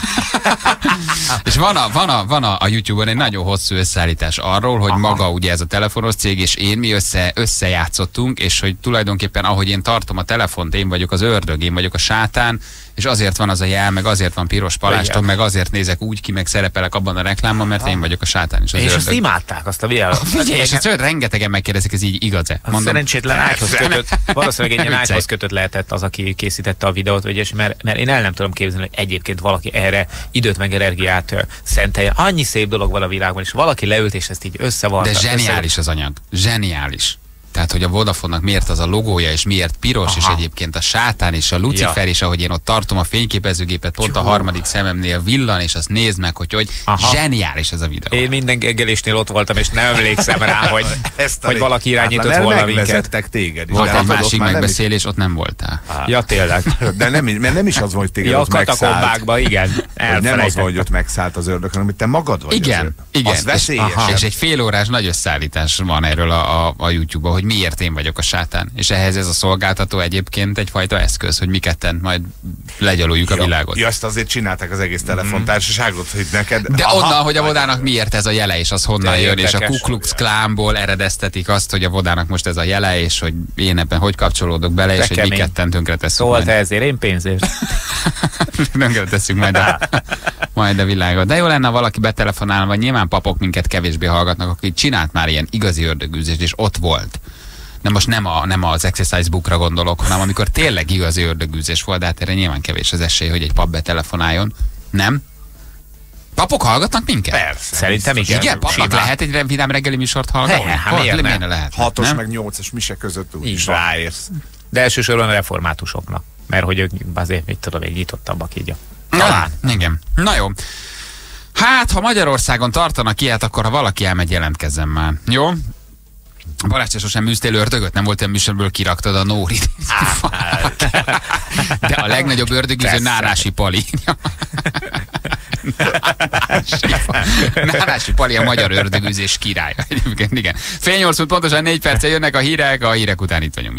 B: És van a, van, a, van a, a YouTube-on egy nagyon hosszú összeállítás arról, hogy aha. maga ugye ez a telefonos cég, és én mi össze, összejátszottunk, és hogy tulajdonképpen ahogy én tartom a telefont, én vagyok az ördög, én vagyok a sátán, és azért van az a jel, meg azért van piros palástom, meg azért nézek úgy ki, meg szerepelek abban a reklámban, mert én vagyok a sátán és az
D: és
B: ördög.
D: azt imádták, azt a videót.
B: Figyelj, és ezt rengetegen megkérdezik, ez így igaz-e?
D: Szerencsétlen ágyhoz kötött, valószínűleg egy ilyen ágyhoz kötött lehetett az, aki készítette a videót, vagy és mert, mert én el nem tudom képzelni, hogy egyébként valaki erre időt meg energiát szentelje. Annyi szép dolog van a világban, és valaki leült, és ezt így összevarta.
B: De zseniális az anyag. Zseniális. Tehát, hogy a Vodafone-nak miért az a logója, és miért piros, aha. és egyébként a sátán és a Lucifer, ja. és ahogy én ott tartom a fényképezőgépet, pont Jó. a harmadik szememnél villan, és azt nézd meg, hogy hogy aha. zseniális ez a videó.
D: Én minden geggelésnél ott voltam, és nem emlékszem rá, hogy, hogy valaki irányított hát, volna minket.
C: Téged is.
B: Volt egy másik megbeszélés, ott nem voltál.
D: Ah. Ja, tényleg.
C: De nem, mert nem is az van, hogy téged
D: ja,
C: ott megszállt.
D: Ja, a katakombákban, igen.
C: Nem az van, hogy ott megszállt az ördög, hanem hogy te magad vagy.
B: Igen, igen.
C: Az veszélyes.
B: És egy fél órás nagy összeállítás van erről a, a, a YouTube-on, hogy miért én vagyok a sátán. És ehhez ez a szolgáltató egyébként egyfajta eszköz, hogy mi ketten majd legyaluljuk ja, a világot.
C: Ja, ezt azért csinálták az egész telefontársaságot, hogy neked...
B: De aha, onnan, hogy a Vodának miért ez a jele, és az honnan jön,
D: érdekes,
B: és a Ku Klux Klánból eredeztetik azt, hogy a Vodának most ez a jele, és hogy én ebben hogy kapcsolódok bele, és hogy mi ketten tönkretesszük.
D: Szóval te ezért, én pénzért.
B: Tönkretesszük majd a, majd a világot. De jó lenne, ha valaki betelefonálna, vagy nyilván papok minket kevésbé hallgatnak, aki csinált már ilyen igazi ördögűzést, és ott volt. De most nem, a, nem az exercise bookra gondolok, hanem amikor tényleg igazi ördögűzés volt, de hát erre nyilván kevés az esély, hogy egy pap betelefonáljon. Nem? Papok hallgatnak minket?
C: Persze.
D: Szerintem igen.
B: Igen, papnak lehet egy vidám reggeli műsort hallgatni?
D: Hát miért nem?
B: Lehet,
C: Hatos
B: nem?
C: meg nyolcas mise között úgy is ráérsz.
D: De elsősorban a reformátusoknak. Mert hogy ők azért, mit tudom, egy nyitottabbak így.
B: Talán. Igen. Na jó. Hát, ha Magyarországon tartanak ilyet, akkor ha valaki elmegy, jelentkezzen már. Jó? Balázs, te sosem műztél ördögöt? Nem volt olyan műsorből kiraktad a Nórit? De a legnagyobb ördögűző Nárási Pali. Nánási Pali a magyar ördögűzés királya. Egyébként igen. Fél nyolc múlt pontosan négy perccel jönnek a hírek, a hírek után itt vagyunk mi.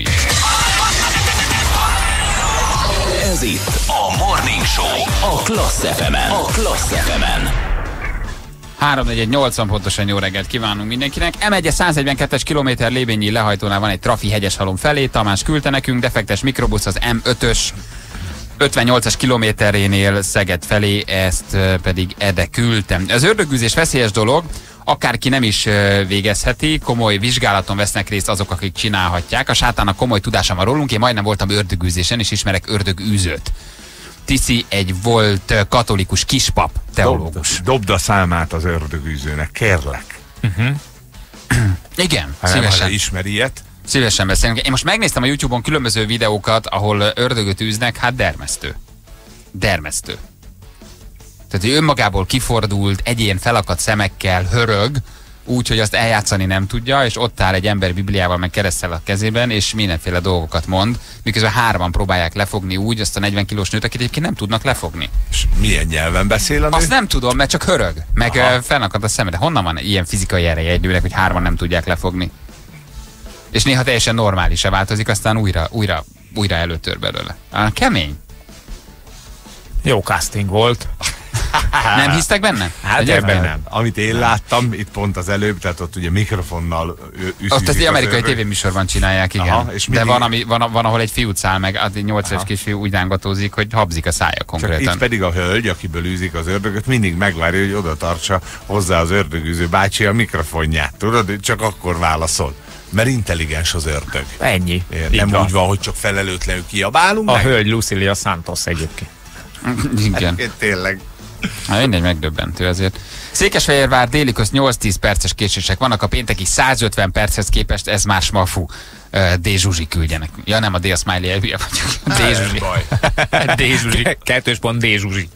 A: Ez itt a Morning Show a Klassz ef emen. A Klassz ef emen.
B: három negyven nyolcvan pontosan jó reggelt kívánunk mindenkinek. em egy száznegyvenkettes kilométer Lébényi lehajtónál van egy trafi Hegyeshalom felé. Tamás küldte nekünk, defektes mikrobusz az em ötös ötvennyolcas kilométerénél Szeged felé, ezt pedig Ede küldtem. Az ördögűzés veszélyes dolog, akárki nem is végezheti, komoly vizsgálaton vesznek részt azok, akik csinálhatják. A sátának komoly tudása van rólunk, én majdnem voltam ördögűzésen, és ismerek ördögűzőt. Tiszi egy volt katolikus kispap, teológus.
C: Dobd, dobd a számát az ördögűzőnek, kérlek.
B: Uh-huh. Igen,
C: ha
B: szívesen.
C: Nem, ismeri ilyet.
B: Szívesen beszélünk. Én most megnéztem a YouTube-on különböző videókat, ahol ördögöt űznek, hát dermesztő. Dermesztő. Tehát, hogy önmagából kifordult, egyén felakadt szemekkel hörög, úgy, hogy azt eljátszani nem tudja, és ott áll egy ember Bibliával meg kereszttel a kezében, és mindenféle dolgokat mond, miközben hárman próbálják lefogni úgy azt a negyven kilós nőt, akit egyébként nem tudnak lefogni.
C: És milyen nyelven beszél a nő?
B: Azt nem tudom, mert csak hörög, meg Aha. fennakadt a szeme. De honnan van ilyen fizikai ereje egy nőnek, hogy hárman nem tudják lefogni? És néha teljesen normálisra változik, aztán újra, újra, újra előtör belőle. Ah, kemény.
D: Jó casting volt.
B: Nem hisztek benne?
C: Hát ebben nem. Amit én láttam, itt pont az előbb, tehát ott ugye mikrofonnal üszűzik.
B: Ott az, az amerikai tévéműsorban csinálják, igen. Aha, és mindig... De van, ami, van, van, ahol egy fiút száll meg, egy nyolc éves kisfiú úgy rángatózik, hogy habzik a szája konkrétan.
C: Csak itt pedig a hölgy, akiből űzik az ördögöt, mindig megvárja, hogy oda tartsa hozzá az ördögűző bácsi a mikrofonját. Tudod, csak akkor válaszol. Mert intelligens az ördög.
D: Ennyi.
C: Nem van. Úgy van, hogy csak felelőtlenül kiabálunk.
D: A
C: meg.
D: hölgy Lucilia Santos egyébként.
B: Igen.
C: Hát, tényleg.
B: Hát mindegy, megdöbbentő azért. Székesfehérvár déli közt nyolc-tíz perces késések vannak, a pénteki százötven perchez képest, ez már smafú. D. Zsuzsi küldjenek. Ja nem, a D. a Smiley elhülye vagyok. D. Zsuzsi. D. Zsuzsi.
D: Kettős pont D. Zsuzsi.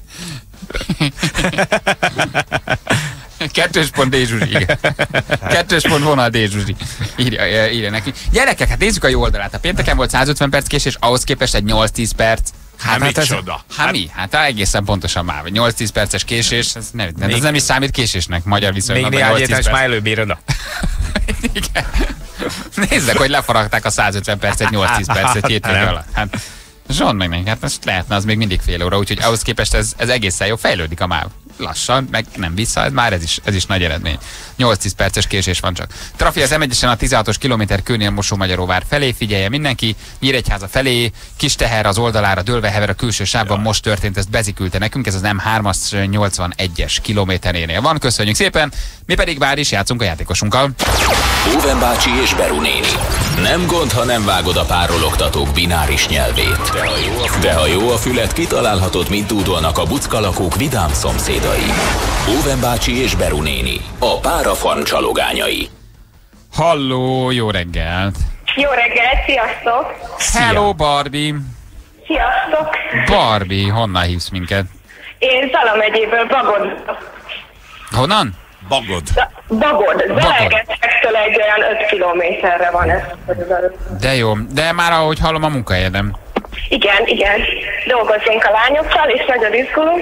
B: Kettős pont D. Zsuzsi, igen. Kettős pont vonal D. Zsuzsi. Írja, írja neki. Gyerekek, hát nézzük a jó oldalát. A pénteken volt százötven perc késés, ahhoz képest egy nyolc-tíz perc. Hát, hát, ez, hát mi? Hát egészen pontosan már. nyolc-tíz perces késés, ez nem, még, ez nem is számít késésnek magyar viszonylatban.
D: Még néhány héten Smiley bírod.
B: Igen. Nézzek, hogy lefaragták a százötven percet, nyolc-tíz percet hétvége alatt. Hát, zsond meg neki, hát most lehetne az még mindig fél óra, úgyhogy ahhoz képest ez, ez egészen jó, fejlődik a MÁV. Lassan, meg nem vissza, ez már ez is, ez is nagy eredmény. nyolc-tíz perces késés van csak. Trafi az em egyesen a tizenhatos kilométer kőnél Mosó-Magyaróvár felé, figyelje mindenki, Nyíregyháza felé, kis teher az oldalára dőlve hever a külső sávban, most történt, ezt beziküldte nekünk, ez az em hármas nyolcvanegyes kilométerénél van, köszönjük szépen, mi pedig bár is játszunk a játékosunkkal.
A: Óven bácsi és Beru néni. Nem gond, ha nem vágod a párologtatók bináris nyelvét. De ha jó a, De ha jó a fület, kitalálhatod, mint dúdolnak a buckalakók vidám szomszédai. Óven bácsi és Beru néni. A párafarm csalogányai.
B: Halló, jó reggelt!
H: Jó reggelt, sziasztok!
B: Hello, Barbie!
H: Sziasztok!
B: Barbie, honnan hívsz minket?
H: Én Zala megyéből, Bagod.
B: Honnan?
C: Bagod.
H: Bagod. Zalaegerszegtől egy olyan öt kilométerre van ez.
B: De jó, de már ahogy hallom a munkahelyedem.
H: Igen, igen. Dolgozunk a lányokkal, és nagyon izgulunk.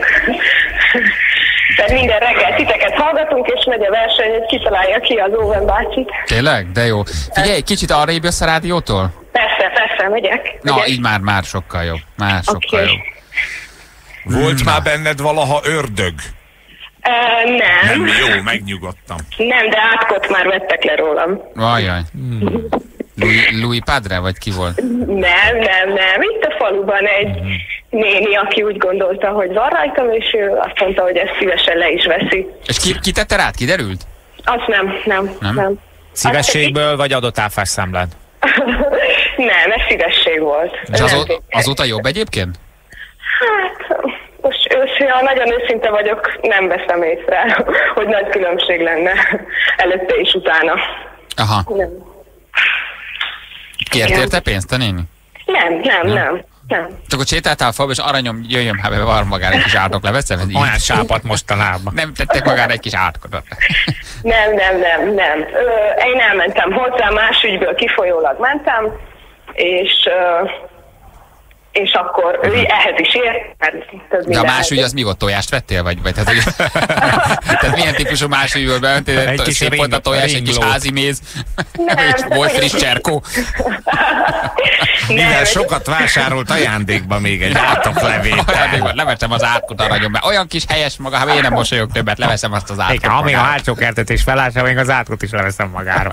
H: Tehát minden reggel titeket hallgatunk, és megy a verseny, hogy kitalálja ki az Óven bácsit.
B: Tényleg? De jó. Figyelj, kicsit arrébb jössz a rádiótól?
H: Persze, persze, megyek.
B: Na,
H: megyek.
B: így már, már sokkal jobb. Már sokkal
H: Okay.
B: jobb.
C: Volt
B: Na.
C: már benned valaha ördög?
H: Uh, nem.
C: Nem, jó, megnyugodtam.
H: Nem, de átkot már vettek le rólam.
B: Vajjaj. Louis, Louis Padre, vagy ki volt?
H: Nem, nem, nem. Itt a faluban egy
B: Mhm.
H: néni, aki úgy gondolta, hogy van rajtam, és ő azt mondta, hogy ezt szívesen le is veszi.
B: És ki, ki tette rád? Kiderült?
H: Azt nem, nem,
B: Nem?
H: nem.
D: Szívességből vagy adott áfás számlád?
H: Nem, ez szívesség volt.
B: És
H: Nem
B: azó,
H: vicces.
B: azóta jobb egyébként?
H: Hát, most őszintén, ha nagyon őszinte vagyok, nem veszem észre, hogy nagy különbség lenne előtte és utána.
B: Aha.
H: Nem,
B: Kért
H: Igen.
B: érte pénzt a néni?
H: nem, nem, nem. nem.
B: Csak hogy sétáltál a falba, és aranyom, jöjjön, hát van magára egy kis ártok, leveszem? Ez így.
D: Olyan sápat mostanában.
B: Nem tettek magára egy kis ártkot.
H: Nem, nem, nem, nem. Ö, én elmentem hozzá, más ügyből kifolyólag mentem, és, ö, és akkor ő ehhez is ért, mert több
B: De a másügy az mi volt, tojást vettél? Vagy, vagy tehát, hogy, tehát milyen típusú másügyről bementél?
D: Egy kis
B: Szép volt a tojás, egy kis házi méz? Volt friss cserkó?
C: Mivel sokat vásárolt ajándékba még egy átoklevétel.
B: Leveszem az átkot aranyom, mert olyan kis helyes maga, ha én nem mosolyog többet, leveszem azt az átkot.
D: Igen, amíg a hátsó kertet is felássa, még az átkot is leveszem magára.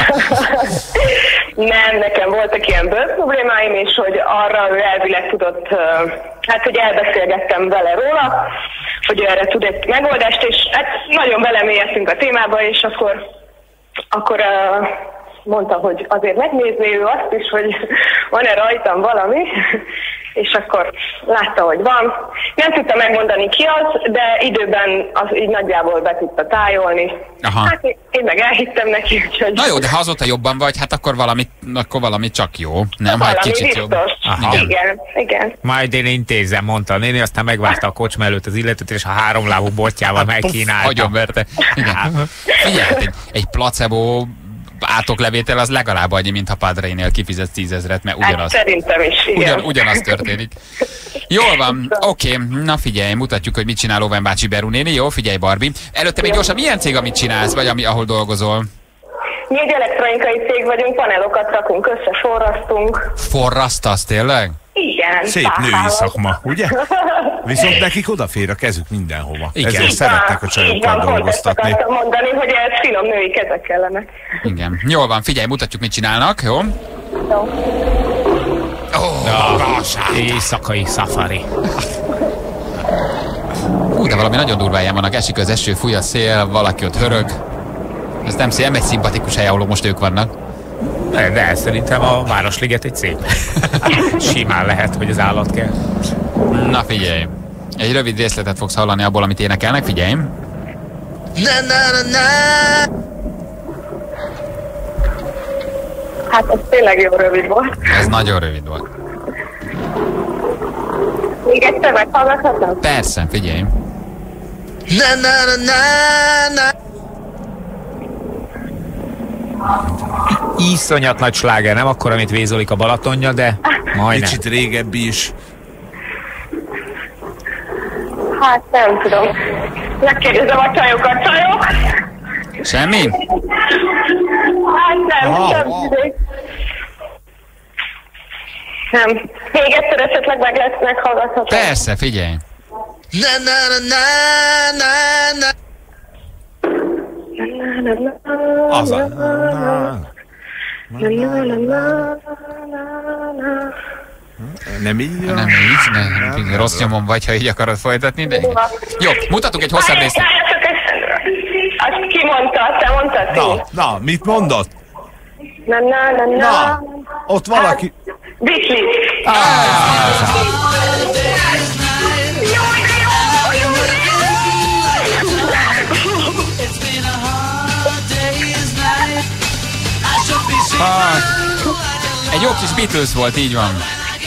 H: Nem, nekem voltak ilyen bőr problémáim, és hogy arra ő elvileg tudott, hát hogy elbeszélgettem vele róla, hogy ő erre tud egy megoldást, és hát nagyon belemélyedtünk a témába, és akkor, akkor uh, mondta, hogy azért megnézné ő azt is, hogy van-e rajtam valami, és akkor látta, hogy van. Nem tudta megmondani ki az, de időben az így nagyjából be tudta tájolni.
B: Aha.
H: Hát én, én meg elhittem neki, úgyhogy...
B: Na jó, de ha azóta jobban vagy, hát akkor valami, akkor valami csak jó. Nem, ha egy
H: valami
B: kicsit jobb.
H: Igen. igen, igen.
D: Majd én intézem, mondta a néni, aztán megvárta a kocsma előtt az illetőt, és a háromlábú botjával megkínálta.
B: Agyon verte. Igen. Figyelj, egy, egy placebo átoklevétel az legalább annyi, mint ha Padrénél kifizetsz tízezret, mert ugyanaz.
H: Hát szerintem is, igen.
B: Ugyan, ugyanaz történik. Jól van, oké, okay. Na figyelj, mutatjuk, hogy mit csinál Owen bácsi Beru néni. Jó, figyelj Barbie. Előtte még gyorsan, milyen cég, amit csinálsz, vagy ami, ahol dolgozol?
H: Mi egy elektronikai cég vagyunk, panelokat rakunk össze, forrasztunk.
B: Forrasztasz tényleg?
H: Igen.
C: Szép női szakma, ugye? Viszont nekik odafér a kezük mindenhova.
B: Igen.
C: Ezért szeretnek a csajokkal dolgoztatni.
H: Akartam mondani, hogy ez finom női kezek kellenek.
B: Igen. Jól van, figyelj, mutatjuk, mit csinálnak, jó?
H: Jó.
B: Oh,
D: éjszakai safari.
B: Hú, de valami nagyon durváján vannak, esik az eső, fúj a szél, valaki ott hörög. Ez nem szép, nem egy szimpatikus hely, ahol most ők vannak.
D: De, de szerintem a Városliget egy szép. Simán lehet, hogy az állat kell.
B: Na figyelj, egy rövid részletet fogsz hallani abból, amit énekelnek, figyelj.
F: Na, na, na, na.
H: Hát ez tényleg jó rövid volt.
B: Ez nagyon rövid volt.
H: Még egyszer meghallgathatom?
B: Persze, figyelj.
F: Na, na, na, na, na.
D: Iszonyat nagy sláger, nem akkor, amit vézolik a Balatonja, de majdnem.
C: Kicsit régebbi is.
H: Hát nem tudom. Megkérdezem a csajokat, csajok?
B: Semmi?
H: Hát nem,
C: Aha,
H: nem
C: aha.
H: tudom. Nem. Még egyszer esetleg meg lesz meghallgathatom.
B: Persze, figyelj.
F: Na, na, na, na, na, na.
C: Az a... Nem így?
B: Nem így, nem, nem, rossz nyomon vagy, ha így akarod folytatni, de jó, mutatunk egy hosszabb részt.
H: Azt ki mondta, te mondtad ki?
C: Na, na, mit mondott?
H: Na, na, na, na.
C: Na, ott valaki...
H: Beatles.
B: Ah, egy jó kis Beatles volt, így van.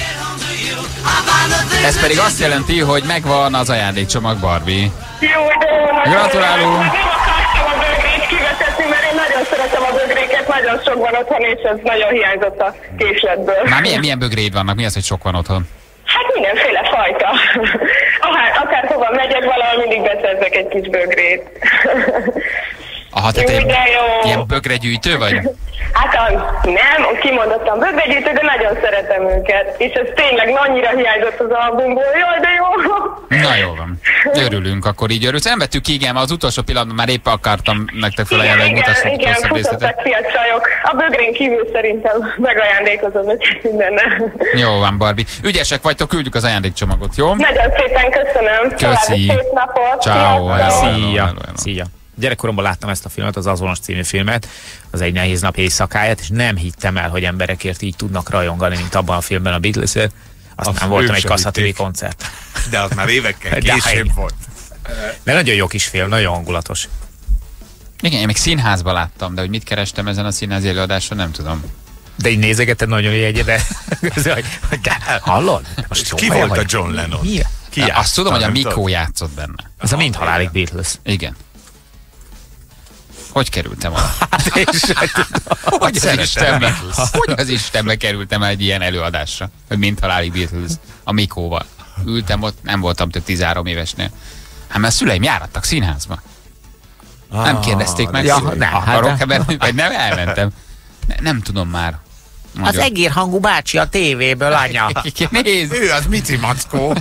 B: Ez pedig azt jelenti, hogy megvan az ajándékcsomag, Barbie.
H: Jó, de jó.
B: Gratulálunk!
H: Nem akartam a bögrét kivetetni, mert én nagyon szeretem a bögréket, nagyon sok van otthon, és ez nagyon hiányzott a készletből.
B: Már milyen, milyen bögréd vannak? Mi az, hogy sok van otthon?
H: Hát mindenféle fajta. Akár, akárhova megyek, valahol mindig beszerzek egy kis bögrét.
B: Aha, tehát
H: Jó,
B: ilyen,
H: de jó.
B: ilyen bögregyűjtő vagy?
H: Hát a, nem, kimondottam bögregyűjtő, de nagyon szeretem őket. És ez tényleg annyira hiányzott az albumból. Jaj, de jó!
B: Na jó van. Örülünk, akkor így örülsz. Nem vettük ki, igen, az utolsó pillanatban már épp akartam nektek felajánlani, hogy mutassuk
H: igen,
B: hosszabb részletet.
H: futottak ki a csajok. A bögrén kívül szerintem megajándékozom őket mindenne.
B: Jó van, Barbie. Ügyesek vagytok, küldjük az ajándékcsomagot, jó?
H: Nagyon szépen köszönöm.
B: Köszi.
H: További szép napot.
B: Ciao.
H: Sziasztok.
B: Hello, hello,
D: Szia.
B: hello, hello.
D: Szia. Gyerekkoromban láttam ezt a filmet, az Azonos című filmet, az Egy nehéz nap éjszakáját, és nem hittem el, hogy emberekért így tudnak rajongani, mint abban a filmben a Beatles-ért. Aztán
C: Azt
D: voltam
C: ők
D: egy
C: sem
D: Kassa-té vé
C: hitték.
D: koncert.
C: De az már évekkel
D: De
C: később
D: hát-
C: volt.
D: De nagyon jó kis film, nagyon hangulatos.
B: Igen, én még színházban láttam, de hogy mit kerestem ezen a színházi előadáson, nem tudom.
D: De így nézegetted nagyon jegyed, de, hogy, hogy de hallod? Most jó
C: Ki
D: feje
C: volt a
D: vagy?
C: John Lennon?
D: Mi?
C: Ki
B: Azt
C: játszott,
B: tudom, hogy a
C: nem
B: Mikó
C: tudod?
B: játszott benne.
D: Ez a Mind halálig Beatles.
B: Igen. Hogy kerültem oda?
D: Hát és
B: Hogy az Istenbe, hogy az Istenbe kerültem egy ilyen előadásra? Hogy mint halálig Beatles a Mikóval. Ültem ott, nem voltam több tizenhárom évesnél. Hát mert a szüleim járattak színházba. Ah, nem kérdezték meg,
D: ja,
B: hogy
D: ne,
B: akarok-e
D: hát,
B: benni, vagy nem, elmentem. Ne, nem tudom már.
D: Az egérhangú bácsi a tévéből, anya.
B: Nézd!
C: Ő az Mici Mackó.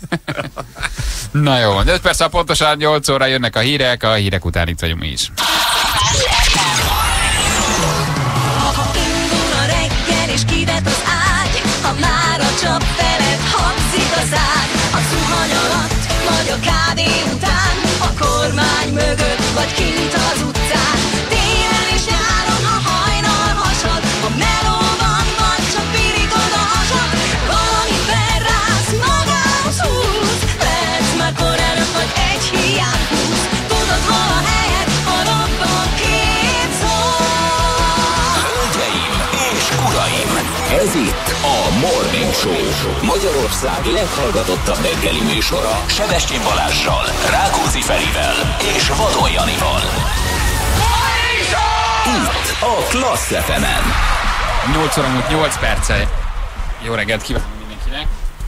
B: Na jó, öt perc pontosan nyolc óra jönnek a hírek, a hírek után itt vagyunk mi is.
F: Ha indul a reggel és kivet az ágy, ha már a csap felett hangzik a zád, a zuhany alatt vagy a kávé után, a kormány mögött vagy kint az utcán, télen és nyáron a hajnal hasad, a melóban vagy csak pirítod a hasad, valami felrász magához húz, lehetsz már korán vagy egy hiány húz, tudod hol a helyed, a robban két szó.
A: Hölgyeim és uraim, ez itt a Morning Show, Magyarország leghallgatottabb reggeli műsora Sebestyén Balázssal, Rákóczi Ferivel és Vadon Janival. Itt a Klassz ef emen.
B: nyolc óra múlt nyolc perccel. Jó reggelt kívánunk mindenkinek.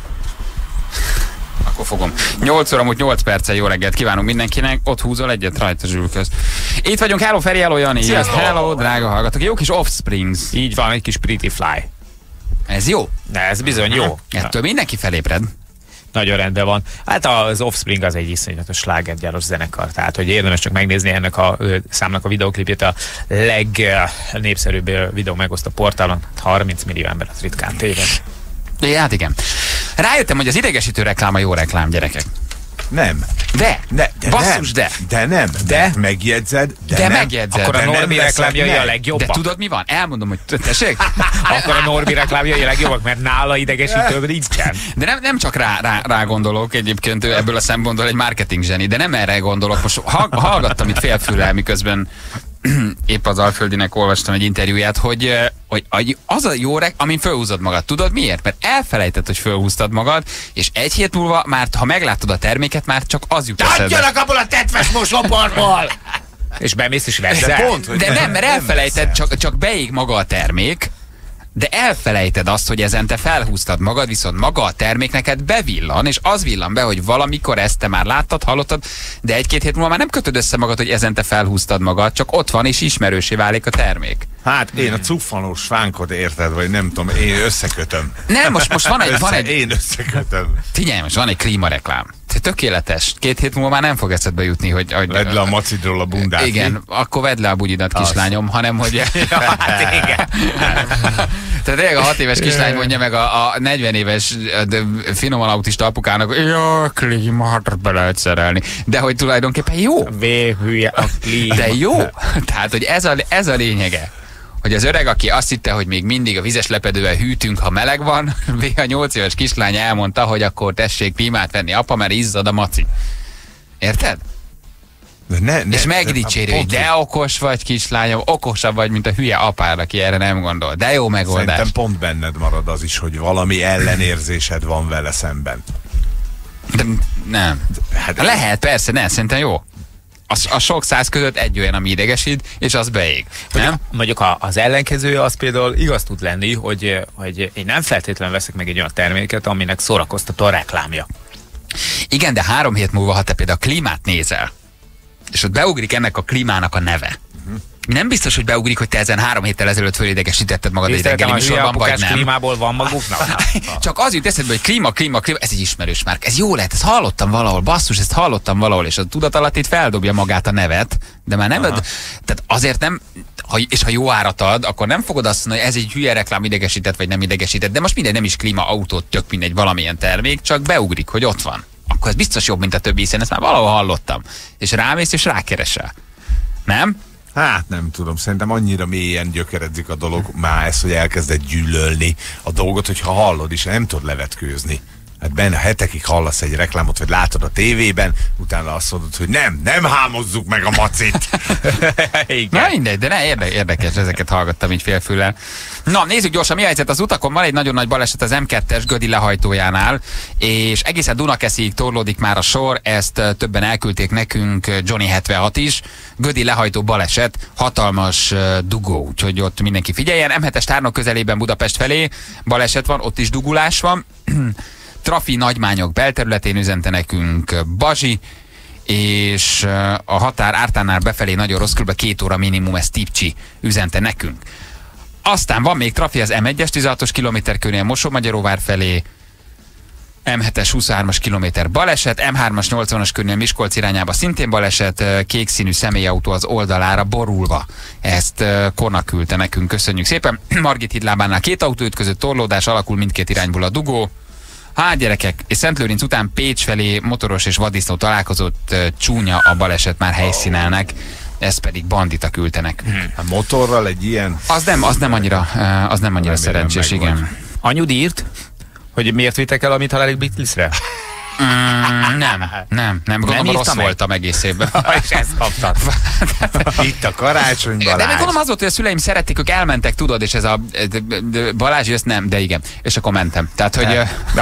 B: Akkor fogom. nyolc óra múlt nyolc perccel jó reggelt kívánunk mindenkinek. Ott húzol egyet rajta zsülköz. Itt vagyunk, hello Feri, hello Jani.
D: Sziasztok.
B: Hello, drága hallgatók. Jó kis Offsprings.
D: Így van, egy kis Pretty Fly.
B: Ez jó.
D: De ez bizony jó.
B: Ettől mindenki felébred.
D: Nagyon rendben van. Hát az Offspring az egy iszonyatos slágergyáros zenekar, tehát hogy érdemes csak megnézni ennek a ö, számnak a videoklipjét, a legnépszerűbb videó megosztó portálon, harminc millió ember az ritkán téved.
B: Ja, hát igen. Rájöttem, hogy az idegesítő reklám a jó reklám, gyerekek.
C: Nem.
B: De,
C: Ne, de
B: basszus,
C: nem.
B: de.
C: De nem.
B: De.
C: Megjegyzed, de,
B: De
C: nem.
B: megjegyzed.
D: Akkor a
C: De nem
D: Norbi
C: veszed
D: reklámjai
C: meg.
D: a legjobbak.
B: De tudod mi van? Elmondom, hogy tessék?
D: Akkor a Norbi reklámjai a legjobbak, mert nála idegesítőbb nincsen.
B: De nem, nem csak rá, rá, rá gondolok, egyébként ő ebből a szempontból egy marketing zseni, de nem erre gondolok. Most hall, hallgattam itt félfüllel, miközben épp az Alföldinek olvastam egy interjúját, hogy, hogy az a jó reg, amin fölhúzod magad. Tudod miért? Mert elfelejtett, hogy fölhúztad magad, és egy hét múlva már, ha meglátod a terméket, már csak az jut eszedbe.
D: Adjanak abból a tetves mosóporból! És bemész és veszel.
C: De pont, hogy
B: De nem, mert elfelejted,
C: veszel.
B: csak, csak beég maga a termék, de elfelejted azt, hogy ezen te felhúztad magad, viszont maga a termék neked bevillan, és az villan be, hogy valamikor ezt te már láttad, hallottad, de egy-két hét múlva már nem kötöd össze magad, hogy ezen te felhúztad magad, csak ott van, és ismerősé válik a termék.
C: Hát én a cuffanós fánkot érted, vagy nem tudom, én összekötöm.
B: Nem, most, most van egy... Van
C: Össze,
B: egy
C: én összekötöm.
B: figyelj, most van egy klímareklám. Tökéletes. Két hét múlva már nem fog eszedbe jutni, hogy... hogy
C: Vedd le a macidról a bundát.
B: igen, akkor vedd le a bugyidat, kislányom, hanem hogy...
D: Ja, hát igen.
B: Tehát tényleg a hat éves kislány mondja meg a, a negyven éves de finoman autista apukának, hogy jó, klímát be lehet szerelni. De hogy tulajdonképpen jó.
D: Vé hülye a klíma.
B: De jó. Tehát, hogy ez a, ez a lényege. Hogy az öreg, aki azt hitte, hogy még mindig a vizes lepedővel hűtünk, ha meleg van, a nyolc éves kislány elmondta, hogy akkor tessék klímát venni, apa, mert izzad a maci. Érted?
C: De ne, ne,
B: És megdicséri, hogy de okos vagy, kislányom, okosabb vagy, mint a hülye apád, aki erre nem gondol. De jó megoldás.
C: Szerintem pont benned marad az is, hogy valami ellenérzésed van vele szemben.
B: De nem.
C: Hát,
B: Lehet, persze, nem, szerintem jó. A, a sok száz között egy olyan, ami idegesít, és az beég. Nem?
D: Mondjuk a, az ellenkezője az például igaz tud lenni, hogy, hogy én nem feltétlenül veszek meg egy olyan terméket, aminek szórakoztató a reklámja.
B: Igen, de három hét múlva, ha te például a klímát nézel, és ott beugrik ennek a klímának a neve. Uh-huh. Nem biztos, hogy beugrik, hogy te ezen három héttel ezelőtt fölidegesítetted magad egy reggeli műsorban, vagy nem.
D: Klímából van maguknak?
B: Csak az jut eszedbe, hogy klíma, klíma, klíma, ez egy ismerős márk. Ez jó lehet, ezt hallottam valahol, basszus, ezt hallottam valahol, és a tudat alatt itt feldobja magát a nevet, de már nem, ad, tehát azért nem, ha, és ha jó árat ad, akkor nem fogod azt mondani, hogy ez egy hülye reklám, idegesített, vagy nem idegesített, de most mindegy, nem is klíma, autót, tök mindegy, valamilyen termék, csak beugrik, hogy ott van. Akkor ez biztos jobb, mint a többi, hiszen ezt már valahol hallottam. És rámész, és rákeresel. Nem?
C: Hát nem tudom, szerintem annyira mélyen gyökeredzik a dolog már ez, hogy elkezded gyűlölni a dolgot, hogyha hallod is, nem tudod levetkőzni. Hát benne hetekig hallasz egy reklámot, vagy látod a tévében, utána azt mondod, hogy nem, nem hámozzuk meg a macit.
B: Na mindegy, de ne, érde, érdekes, ezeket hallgattam így félfüllel. Na, nézzük gyorsan, mi a helyzet az utakon. Van egy nagyon nagy baleset az M kettes Gödi lehajtójánál, és egészen Dunakesziig torlódik már a sor, ezt többen elküldték nekünk, Johnny hetvenhat is. Gödi lehajtó baleset, hatalmas uh, dugó, úgyhogy ott mindenki figyeljen. M hetes Tárnok közelében Budapest felé baleset van, ott is dugulás van. Trafi Nagymányok belterületén üzente nekünk Bazsi, és a határ Ártánál befelé nagyon rossz, kb. két óra minimum, ez Tipcsi üzente nekünk. Aztán van még trafi az M egyes tizenhatos kilométer körnél Mosó-Magyaróvár felé, M hetes huszonhármas kilométer baleset, M hármas nyolcvanas körnél Miskolc irányába szintén baleset, kék színű személyautó az oldalára borulva. Ezt Kona küldte nekünk, köszönjük szépen. Margit hídlábánál két autó ütközött, torlódás alakul mindkét irányból a dugó. Hát gyerekek, és Szentlőrinc után Pécs felé motoros és vaddisznó találkozott, csúnya a baleset már helyszínelnek, ezt pedig bandita küldte nekünk.
C: A motorral egy ilyen...
B: Az nem, az nem annyira, az nem annyira szerencsés, igen.
D: Anyud írt, hogy miért vittek el, amit halálig Beatlesre?
B: Mm, nem, nem, nem, gondolom rossz meg. voltam egész évben.
D: És ezt kaptad.
C: Itt a Karácsony Balázs.
B: De gondolom az volt, hogy a szüleim szerették, ők elmentek, tudod, és ez a Balázs, ezt nem, de igen. És akkor mentem. Tehát, hogy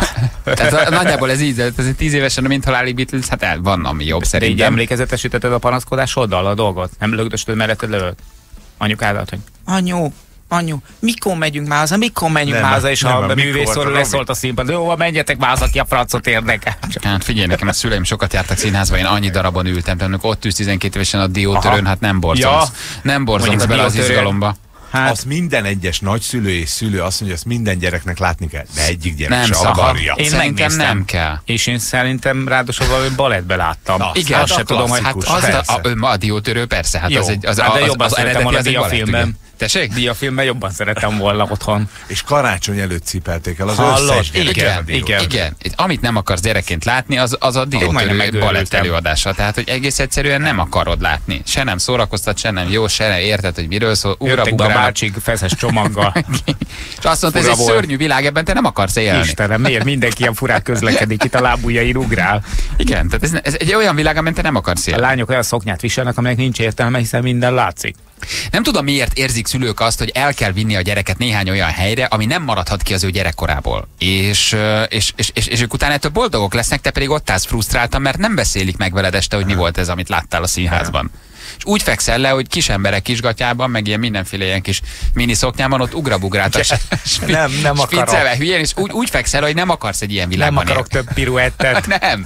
B: tehát, nagyjából ez így, ez tíz évesen, mint halálig Beatles, hát el, van, ami jobb szerintem.
D: De így emlékezetesítetted a panaszkodásoddal a dolgot? Nem lögdöstöd melletted lövöd? Anyukádat, hogy anyu, anyu, mikor megyünk már haza, mikor megyünk már haza, és a művészorú leszólt a színpad, jó, menjetek már haza, ki a francot érdekel.
B: Hát figyelj, nekem a szüleim sokat jártak színházba, én annyi darabon ültem, tehát ott ülsz tizenkét évesen a diótörőn, hát nem borzolsz. Ja. Nem borzolsz bele az izgalomba.
C: Hát, azt minden egyes nagyszülő és szülő azt mondja, ezt minden gyereknek látni kell, de egyik gyerek
B: nem
C: se akarja.
B: Én szerintem nem kell.
D: És én szerintem ráadosul valami balettbe láttam.
B: Na, igen, azt se tudom, hogy hát az a, a, a diótörő persze, hát
D: jó,
B: az egy az,
D: hát de
B: az,
D: jobban
B: az, az
D: szeretem volna a diafilmben.
B: Tessék?
D: Diafilmben jobban szeretem volna otthon.
C: És karácsony előtt cipelték el az
D: Hallod,
C: összes
D: igen,
C: igen,
D: igen.
B: igen. Amit nem akarsz gyerekként látni, az, az a diótörő balett előadása. Tehát, hogy egész egyszerűen nem akarod látni. Se nem szórakoztat, se nem jó, se nem érted, hogy miről szól.
D: Jöttek be a bácsik feszes csomaggal.
B: És azt mondta, ez egy szörnyű világ, ebben te nem akarsz élni.
D: Istenem, miért mindenki ilyen furán közlekedik, itt a lábujjain ugrál.
B: Igen, tehát ez, ez egy olyan világ, amiben te nem akarsz élni.
D: A lányok olyan szoknyát viselnek, aminek nincs értelme, hiszen minden látszik.
B: Nem tudom, miért érzik szülők azt, hogy el kell vinni a gyereket néhány olyan helyre, ami nem maradhat ki az ő gyerekkorából. És, és, és, és, és ők utána ettől boldogok lesznek, te pedig ott állsz frusztráltan, mert nem beszélik meg veled este, hogy mi volt ez, amit láttál a színházban. És úgy fekszel le, hogy kis emberek kisgatyában, meg ilyen mindenféle ilyen kis mini szoknyában ott ugrabugráltak.
D: Nem, nem akarok.
B: Hülyén, és úgy, úgy fekszel, hogy nem akarsz egy ilyen világban.
D: Nem akarok él. Több piruettet.
B: Nem.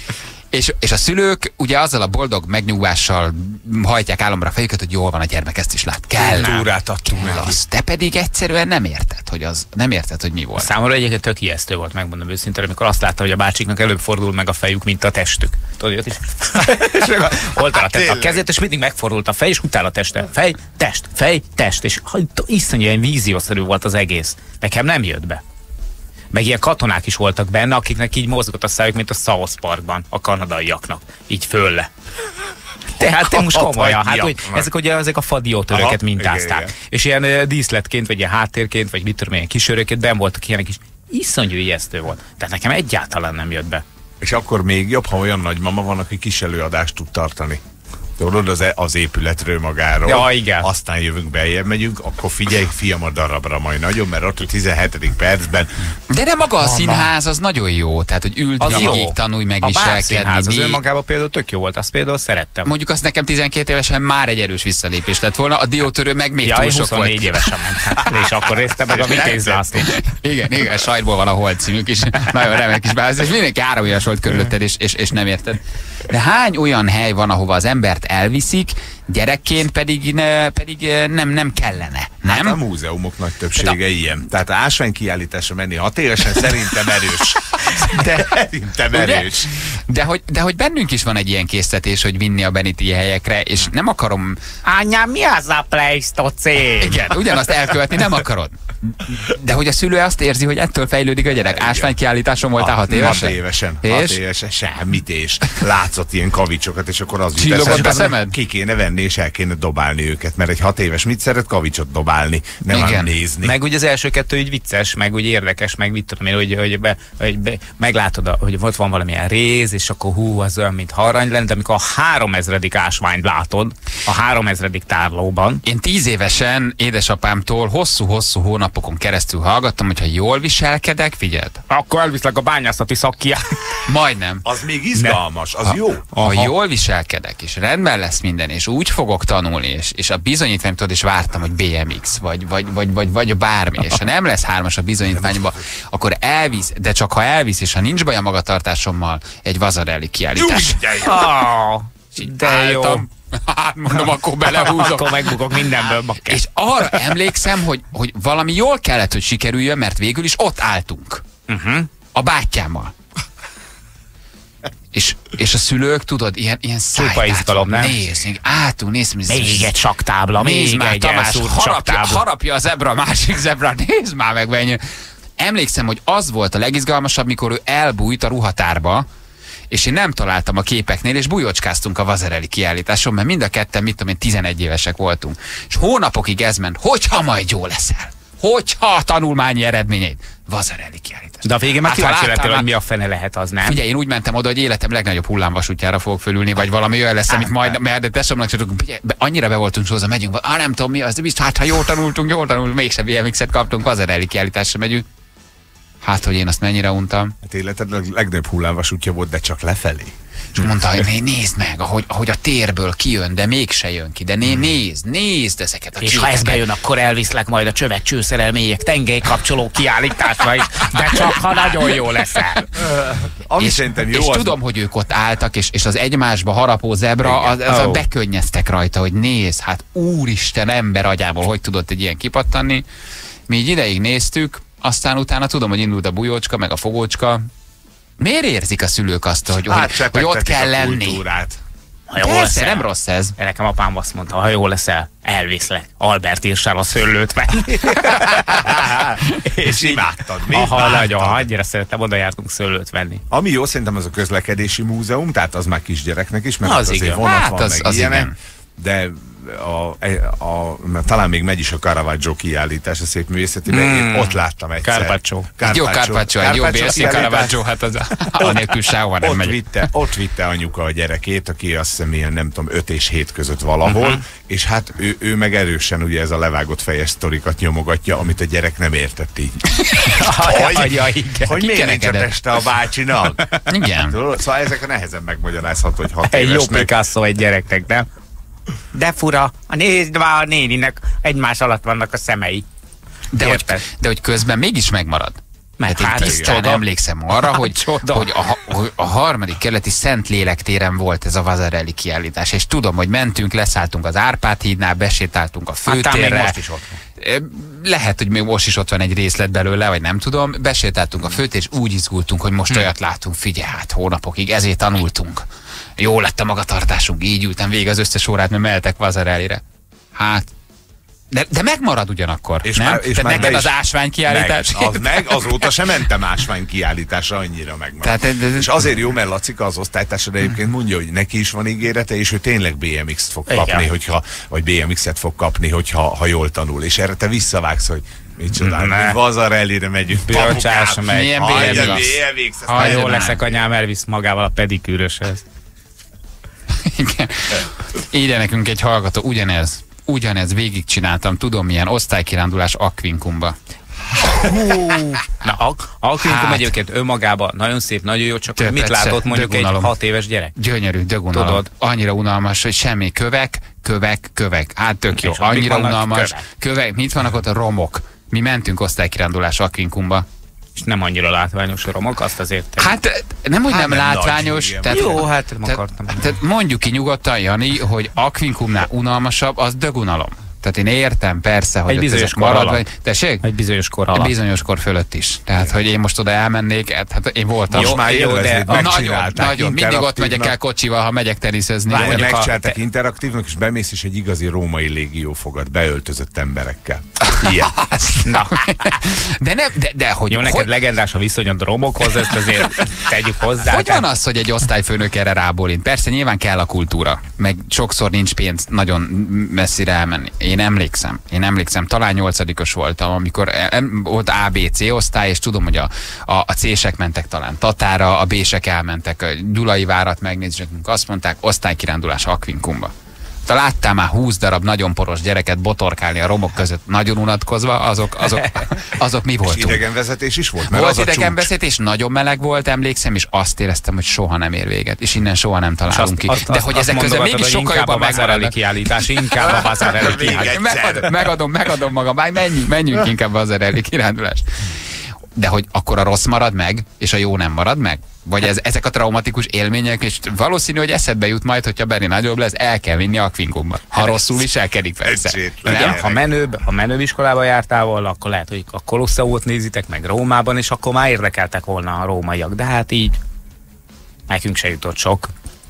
B: És, és a szülők ugye azzal a boldog megnyugvással hajtják álomra a fejüket, hogy jól van a gyermek, ezt is lát. Kell.
C: Túrát adtunk neki.
B: Te pedig egyszerűen nem érted, hogy az, nem érted, hogy mi volt.
D: Számomra egyébként tök ijesztő volt, megmondom őszintén, amikor azt látta, hogy a bácsiknak előbb fordul meg a fejük, mint a testük. Tudod, jött is. Holtan a, a kezét, és mindig megfordult a fej, és utána a teste. Fej, test, fej, test. És iszonyú ilyen víziószerű volt az egész. Nekem nem jött be. Meg ilyen katonák is voltak benne, akiknek így mozgott a szájuk, mint a South Parkban, a kanadaiaknak. Így fölle. Tehát te most komolyan, hát hogy ezek ugye ezek a fadiótöröket mintázták. Igen, igen. És ilyen uh, díszletként, vagy ilyen háttérként, vagy mit tudom, ilyen kisöröket benn voltak ilyenek is. Iszonyú ijesztő volt. Tehát nekem egyáltalán nem jött be.
C: És akkor még jobb, ha olyan nagymama van, aki kis előadást tud tartani. Tudod, az, az épületről magáról.
D: Ja, igen.
C: Aztán jövünk beljebb, megyünk, akkor figyelj, fiam, a darabra majd nagyon, mert ott a tizenhetedik percben.
B: De nem maga a színház, az nagyon jó. Tehát, hogy ült végig, tanulj meg viselkedni.
D: A bárszínház az önmagában például tök jó volt, azt például szerettem.
B: Mondjuk azt nekem tizenkét évesen már egy erős visszalépés lett volna, a diótörő meg még ja, túl sok volt.
D: huszonnégy évesen ment. És akkor részte meg a Vitéz László.
B: Igen, igen, sajtból van a Hold címük is. Nagyon remek is bár, és mindenki áraújas volt körülötted, és, és, és nem érted. De hány olyan hely van, ahova az embert elviszik, gyerekként pedig, ne, pedig nem, nem kellene, nem?
C: Hát a múzeumok nagy többsége de... ilyen. Tehát a ásványkiállításra menni hat évesen szerintem erős. De szerintem erős.
B: De hogy, de hogy bennünk is van egy ilyen késztetés, hogy vinni a Beniti helyekre, és nem akarom...
D: Anyám, mi az a Pleistocén?
B: Igen, ugyanazt elkövetni nem akarod. De hogy a szülő azt érzi, hogy ettől fejlődik a gyerek. Ásványkiállításon voltál hat évesen?
C: Hat évesen. És? Hat évesen, semmit, és látszott ilyen kavicsokat, és akkor az
B: jut eszembe,
C: ki kéne venni, és el kéne dobálni őket, mert egy hat éves mit szeret? Kavicsot dobálni. válni, nem már nézni.
D: Meg ugye az első kettő így vicces, meg úgy érdekes, meg mit tudom én, hogy, hogy, be, hogy be, meglátod, hogy ott van valamilyen réz, és akkor hú, az olyan, mint arany lenne, de amikor a háromezredik ásványt látod, a háromezredik tárlóban.
B: Én tíz évesen édesapámtól hosszú-hosszú hónapokon keresztül hallgattam, hogy ha jól viselkedek, figyeld.
D: Akkor elviszlek a bányászati szakkiát.
B: Majdnem.
C: Az még izgalmas, az
B: ha,
C: jó.
B: Ha
C: Aha.
B: jól viselkedek, és rendben lesz minden, és úgy fogok tanulni, és, és a bizonyítványt tudod, és vártam, hogy bé em iksz, vagy, vagy, vagy, vagy, vagy bármi, és ha nem lesz hármas a bizonyítványba, akkor elvisz, de csak ha elvisz, és ha nincs baj a magatartásommal, egy Vazarelli kiállítás.
D: Oh, de jó.
B: Hát mondom, akkor belehúzok.
D: Akkor megbukok mindenből. Bakker.
B: És arra emlékszem, hogy, hogy valami jól kellett, hogy sikerüljön, mert végül is ott álltunk.
D: Uh-huh.
B: A bátyámmal. És, és a szülők, tudod, ilyen, ilyen
D: szájtától
B: nézni, álltunk, nézd, nézd,
D: még egy saktábla, még
B: már,
D: egy
B: Tamás,
D: elszúrt
B: harapja,
D: saktábla.
B: harapja a zebra, a másik zebra, nézd már meg, menjön. Emlékszem, hogy az volt a legizgalmasabb, mikor ő elbújt a ruhatárba, és én nem találtam a képeknél, és bujocskáztunk a Vazarelli kiállításon, mert mind a ketten, mit tudom én, tizenegy évesek voltunk. És hónapokig ez ment, hogyha majd jó leszel, hogyha a tanulmányi eredményeid, Vazarelli kiállítás.
D: De a végén már
B: Hát,
D: kíváncsi
B: ha
D: lettél,
B: láttál,
D: hogy mi a fene lehet az, nem?
B: Figyelj, én úgy mentem oda, hogy életem legnagyobb hullámvasútjára fogok fölülni, vagy valami olyan lesz, amit majd, mert beszomnak, csak annyira be voltunk hozzá, megyünk, ah, nem tudom mi az, de biztos, hát ha jól tanultunk, jól tanultunk, mégsem bé em iksz-et kaptunk, Vazarelli kiállításra megyünk. Hát, hogy én azt mennyire untam.
C: Hát életed legnagyobb hullámvasútja volt, de csak lefelé.
B: És mondta, hogy né, nézd meg, ahogy, ahogy a térből kijön, de mégse jön ki, de né, nézd, nézd ezeket a
D: És
B: képeket.
D: ha ez bejön, akkor elviszlek majd a csövek csőszerelmélyek tengelykapcsoló kiállításra is, de csak ha nagyon jó leszel.
C: Ami
B: és
C: szerintem jó,
B: és
C: az...
B: tudom, hogy ők ott álltak, és, és az egymásba harapó zebra, az, az
C: Oh.
B: a bekönnyeztek rajta, hogy nézd, hát úristen ember agyából, hogy tudott egy ilyen kipattanni. Mi így ideig néztük, aztán utána tudom, hogy indult a bujócska, meg a fogócska. Miért érzik a szülők azt, hogy,
C: Hát,
B: hogy, hogy ott kell lenni?
C: Kultúrát.
D: Ha jól
B: Persze,
D: leszel,
B: nem rossz ez.
D: nekem apám azt mondta, ha jól leszel, elviszlek. Albert írsál a szőlőt venni.
C: És imádtad, mi?
D: Aha, nagyon, annyira szerettem, oda jártunk szőlőt venni.
C: Ami jó, szerintem az a közlekedési múzeum, tehát az már kisgyereknek is, mert
D: Az
C: az azért
D: igen.
C: vonat
B: Hát
C: van,
B: az-
C: meg
B: az
C: ilyenek.
B: igen.
C: De a, a, a, mert talán még megy is a Caravaggio kiállítás a szép művészetiben,
D: Mm.
C: én ott láttam egyszer.
D: Carpaccio.
B: Egy jó Carpaccio, egy jó bé es cé Caravaggio, hát az anélkül sehova nem
C: ott
B: megy.
C: vitte, ott vitte anyuka a gyerekét, aki azt hiszem ilyen nem tudom, öt és hét között valahol, uh-huh. és hát ő, ő meg erősen ugye ez a levágott fejes sztorikat nyomogatja, amit a gyerek nem értett így.
D: Hogy, ja, igen.
C: Hogy miért nincs a
B: Kikerekedett.
C: teste a bácsinak?
B: Igen.
C: Tudod? Szóval ezek a nehezen megmagyarázható, hogy hat
D: Egy jó
C: évesnek.
D: Picasso egy gyereknek, nem? De fura, a nézd már, a néninek egymás alatt vannak a szemei.
B: De hogy,
D: Érted?
B: de hogy közben mégis megmarad. Mert én
D: Hát,
B: tisztán
D: csoda.
B: emlékszem arra,
D: Hát,
B: hogy,
D: csoda.
B: hogy a, hogy a harmadik kerületi Szentlélek téren volt ez a Vazarelli kiállítás, és tudom, hogy mentünk, leszálltunk az Árpád hídnál, besétáltunk a
D: Hát, talán még
B: főtérre.
D: most is ott van.
B: Lehet, hogy még most is ott van egy részlet belőle, vagy nem tudom. Besétáltunk a főtér, és úgy izgultunk, hogy most olyat látunk, figyelj, hát hónapokig, ezért tanultunk. Jó lett a magatartásunk, így ültem végig az összes órát, mert mehetek Vazarellire. Hát, de, de megmarad ugyanakkor,
C: És
B: nem?
C: már- és
B: Tehát
C: már
B: neked
C: be
B: az
C: is-
B: ásvány kiállítás?
C: Meg, az meg, azóta sem mentem ásvány kiállításra, annyira megmaradt.
B: Tehát, de- de-
C: És azért jó, mert Lacika az osztálytársad egyébként mondja, hogy neki is van ígérete, és ő tényleg bé em iksz-t fog
D: Igen.
C: kapni, hogyha, vagy bé em iksz-et fog kapni, hogyha ha jól tanul. És erre te visszavágsz, hogy micsoda,
D: Ne.
C: mi Vazarellire megyünk.
D: Bölcsás
C: papukám.
D: megy.
B: Milyen
C: Hagyja,
B: bé em iksz?
C: bé em iksz,
D: Ha
B: Hagyja
D: jól
B: már.
D: leszek, anyám elvisz magával a pedikűröshez.
B: Igen. Írja nekünk egy hallgató, ugyanez, ugyanez végigcsináltam, tudom milyen osztálykirándulás Aquincumba.
D: Na, a, a Aquincum
B: Hát.
D: egyébként önmagában nagyon szép, nagyon jó, csak hogy mit
B: Többet se,
D: látott mondjuk egy
B: dögunalom.
D: hat éves gyerek?
B: Gyönyörű, dögunalom.
D: Tudod.
B: Annyira unalmas, hogy semmi kövek, kövek, kövek. Hát tök jó.
D: És ott mik
B: Annyira
D: vannak?
B: unalmas.
D: Kövek.
B: Kövek. Mit vannak ott? A romok. Mi mentünk osztálykirándulás Aquincumba.
D: És nem annyira látványos romok, azt azért... te-
B: Hát nem, hogy
C: Hát
B: nem,
C: nem
B: látványos.
C: nagy, igen.
B: tehát,
D: Jó, hát nem
B: tehát,
D: akartam.
B: tehát mondjuk ki nyugodtan, Jani, hogy Aquincumnál unalmasabb, az dögunalom. Tehát én értem persze, hogy
D: Egy
B: ott
D: bizonyos
B: ezek
D: kor
B: maradva.
D: alatt.
B: Tessék?
D: Egy bizonyos kor alatt.
B: Bizonyos kor fölött is. Tehát, hogy én most oda elmennék, hát, hát én voltam.
C: Most
D: Jó,
C: már
D: jó,
C: élveznéd,
D: de-
B: nagyon,
C: megcsinálták
B: nagyon. Mindig ott megyek el
C: interaktívnak.
B: kocsival, ha megyek teniszezni.
C: Várj,
B: Mondjuk a-
C: megcsinálták
D: te-
C: interaktívnak, és bemész, és egy igazi római légió fogad, beöltözött emberekkel. Ilyen.
D: Na,
B: De nem, de, de hogy,
D: jó, neked
B: hogy,
D: legendás a viszonyod romokhoz, ezt azért tegyük hozzá.
B: hogy van az, hogy egy osztályfőnök erre rábólint? Persze nyilván kell a kultúra, meg sokszor nincs pénz nagyon messzire elmenni. Én én emlékszem, én emlékszem, talán nyolcadikos voltam, amikor volt á bé cé osztály, és tudom, hogy a, a, a cések mentek talán Tatára, a bések elmentek a Gyulai várat megnézni, és azt mondták, osztálykirándulás Aquincumba. Te láttál már húsz darab nagyon poros gyereket botorkálni a romok között, nagyon unatkozva, azok, azok, azok mi voltunk.
C: És idegenvezetés is volt?
B: Volt idegenvezetés, nagyon meleg volt, emlékszem, és azt éreztem, hogy soha nem ér véget, és innen soha nem találunk ki.
D: Azt,
B: De hogy ezek közben mégis sokkal jobban
D: megmaradnak. Kiállítás, inkább a Vazarelli kiállítás.
B: Megadom, megadom, megadom magam, már menjünk, menjünk inkább a Vazarelli kirándulás. De hogy akkor a rossz marad meg, és a jó nem marad meg? Vagy ez, ezek a traumatikus élmények, és valószínű, hogy eszedbe jut majd, hogyha Benni nagyobb lesz, el kell vinni Aquincumba. Ha rosszul viselkedik, persze.
D: Igen, ha menőbb, ha menőbb iskolába jártál volna, akkor lehet, hogy a Kolosseumot nézitek meg Rómában, és akkor már érdekeltek volna a rómaiak. De hát így nekünk se jutott sok.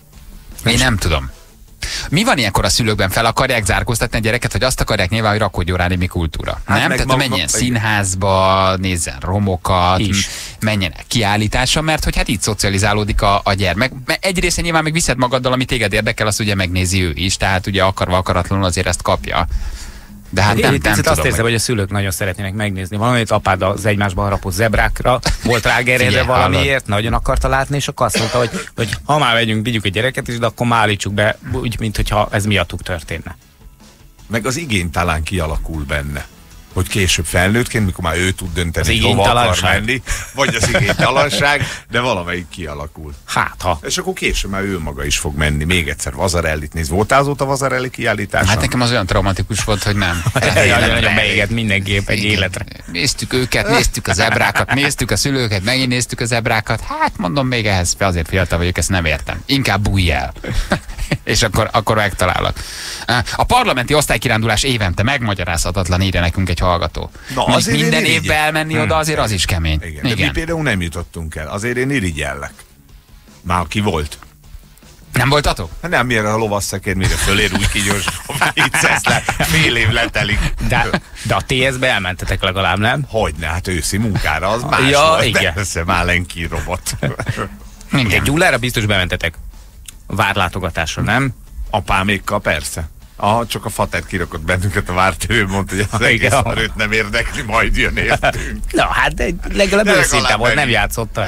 B: Én nem tudom. Mi van ilyenkor a szülőkben? Fel akarják zárkóztatni a gyereket, hogy azt akarják nyilván, hogy rakodjon rá némi kultúra? Hát nem? Tehát menjen maga... színházba, nézzen romokat, is. menjen kiállításra, mert hogy hát így szocializálódik a, a gyermek. Egy része nyilván meg viszed magaddal, ami téged érdekel, azt ugye megnézi ő is, tehát ugye akarva akaratlanul azért ezt kapja. De hát nem, nem tudom,
D: azt érzem, hogy a szülők nagyon szeretnének megnézni valamit, apád az egymásban harapott zebrákra, volt rágerjedve valamiért, nagyon akarta látni, és akkor azt mondta, hogy, hogy ha már megyünk, vigyük a gyereket is, de akkor már állítsuk be, úgy, mint hogyha ez miattuk történne.
C: Meg az igény talán kialakul benne. Hogy később felnőttként, mikor már ő tud dönteni, hogy hova akar menni, vagy az igénytalanság, de valamelyik kialakul.
D: Hát ha.
C: És akkor később már ő maga is fog menni. Még egyszer Vazarellit néz. Voltál azóta Vazarelli kiállításon?
B: Hát nekem az olyan traumatikus volt, hogy nem.
D: Nagyon beégett mindenképp egy életre.
B: Néztük őket, néztük a zebrákat, néztük a szülőket, megint néztük a zebrákat. Hát mondom, még ehhez azért fiatal vagyok, ezt nem értem. Inkább bújj el. És akkor, akkor megtalálok. A parlamenti osztálykirándulás évente megmagyarázhatatlan, írja nekünk egy hallgató. Na, azért minden évben elmenni oda, azért az is kemény.
C: Igen. Igen. De mi például nem jutottunk el. Azért én irigyellek. Már ki volt?
B: Nem voltatok?
C: Nem, mire a lovasszekér, mire fölér, úgy kigyors, viccesz le, fél év letelik.
D: De, de a té es-be elmentetek legalább, nem?
C: Hogyne, hát őszi munkára, az más
D: ja,
C: volt.
D: Igen.
C: Persze, már lenki robot.
D: Igen, Gyulára biztos bementetek. Várlátogatásra, nem?
C: Apámékkal persze. Aha, csak a fater kirakott bennünket a vártő, mondta, hogy az egész szarőt nem érdekli, majd jön értünk.
D: Na hát, de legalább őszinte volt, nem játszotta.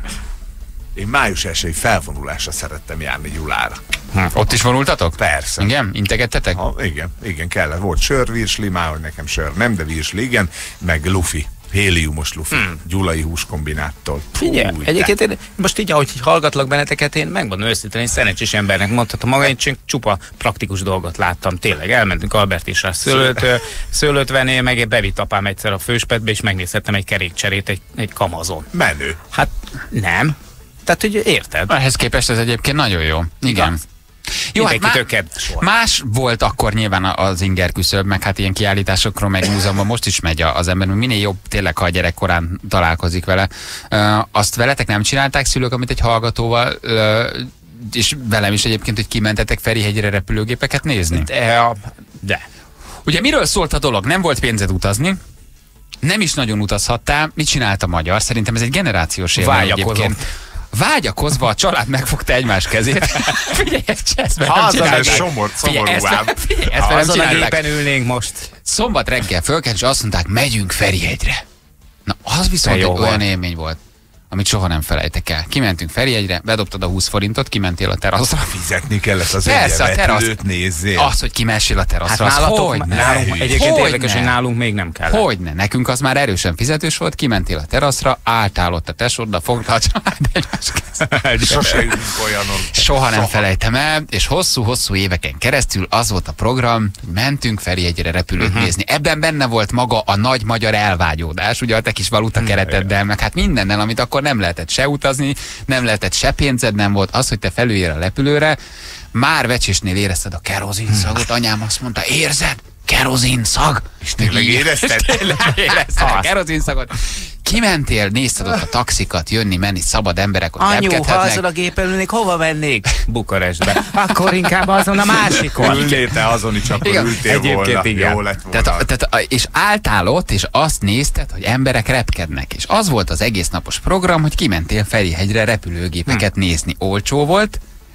C: Én május elsői felvonulásra szerettem járni Gyulára.
B: Hm. Ott is vonultatok?
C: Persze.
B: Igen? Integettetek?
C: Ha, igen, igen, kellett. Volt sörvirsli, már hogy nekem sör nem, de virsli, igen, meg lufi. Héliumos lufi, hmm. gyulai húskombináttól.
D: Figyelj, egyébként én most így, ahogy hallgatlak benneteket, én megmondom őszintén, én szerencsés embernek mondhatom maga, én csak csupa praktikus dolgot láttam. Tényleg, elmentünk Albert is rá szőlőt, szőlőt venni, meg bevitt apám egyszer a főspetbe, és megnézhettem egy kerékcserét egy, egy kamazon.
C: Menő.
D: Hát nem. Tehát, hogy érted?
B: Ehhez képest ez egyébként nagyon jó. Igen. Jó, hát má, más volt akkor nyilván az inger küszöb, meg hát ilyen kiállításokról, meg múzeumban most is megy az ember, minél jobb tényleg, ha a gyerekkorán találkozik vele. Uh, azt veletek nem csinálták szülők, amit egy hallgatóval, uh, és velem is egyébként, hogy kimentetek Ferihegyre repülőgépeket nézni?
D: De, de.
B: Ugye miről szólt a dolog? Nem volt pénzed utazni, nem is nagyon utazhattál. Mit csinált a magyar? Szerintem ez egy generációs élmény egyébként. Vágyakozva a család megfogta egymás kezét. Figyelj, ezt nem
C: csinálták. Somort, szomorúám.
D: Azon a gépen ülnénk most.
B: Szombat reggel fölkelt, és azt mondták, megyünk Ferihegyre. Na, az viszont egy olyan élmény volt, amit soha nem felejtek el. Kimentünk Ferihegyre, bedobtad a húsz forintot, kimentél a teraszra.
C: Fizetni kellett az
B: Persze, a terasz.
C: Nézzél.
B: Az, hogy kimentél a teraszra.
D: Hát nálatok, nálunk, egyébként érdekes, hogy nálunk még nem kellett.
B: Hogyne, nekünk az már erősen fizetős volt, kimentél a teraszra, álltál ott a tesóddal, fogta a család egymás kezét. Soha nem felejtem el, és hosszú-hosszú éveken keresztül az volt a program, hogy mentünk Ferihegyre repülőt uh-huh. nézni. Ebben benne volt maga a nagy magyar elvágyódás, ugye a te kis valuta kereteddel, meg hát mindennel, amit akkor nem lehetett se utazni, nem lehetett se pénzed, nem volt az, hogy te felüljél a repülőre, már vecsésnél érezted a kerozin szagot, anyám azt mondta, érzed? Kerozin szag?
C: És tényleg érezted?
B: Tényleg érezted a kerozin szagot. Kimentél, nézted ott a taxikat, jönni, menni, szabad emberek, ott
D: repkedhetnek. Anyu, ha azon a gépen ülnék, hova mennék? Bukarestbe. Akkor inkább azon a másikon.
C: Ülnél te azon is, akkor igen. ültél egyébként volna. Igen. Jó lett volna.
B: Tehát, tehát, és álltál ott, és azt nézted, hogy emberek repkednek. És az volt az egész napos program, hogy kimentél Ferihegyre repülőgépeket hm. nézni. Olcsó volt,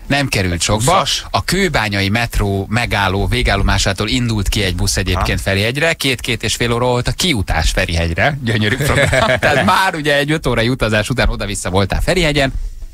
B: Nem került sokba. A kőbányai metró megálló végállomásától indult ki egy busz egyébként Ferihegyre, két-két és fél óra volt a kiutás Ferihegyre. Gyönyörű program. Tehát már ugye egy öt órai utazás után oda-vissza voltál Ferihegyen,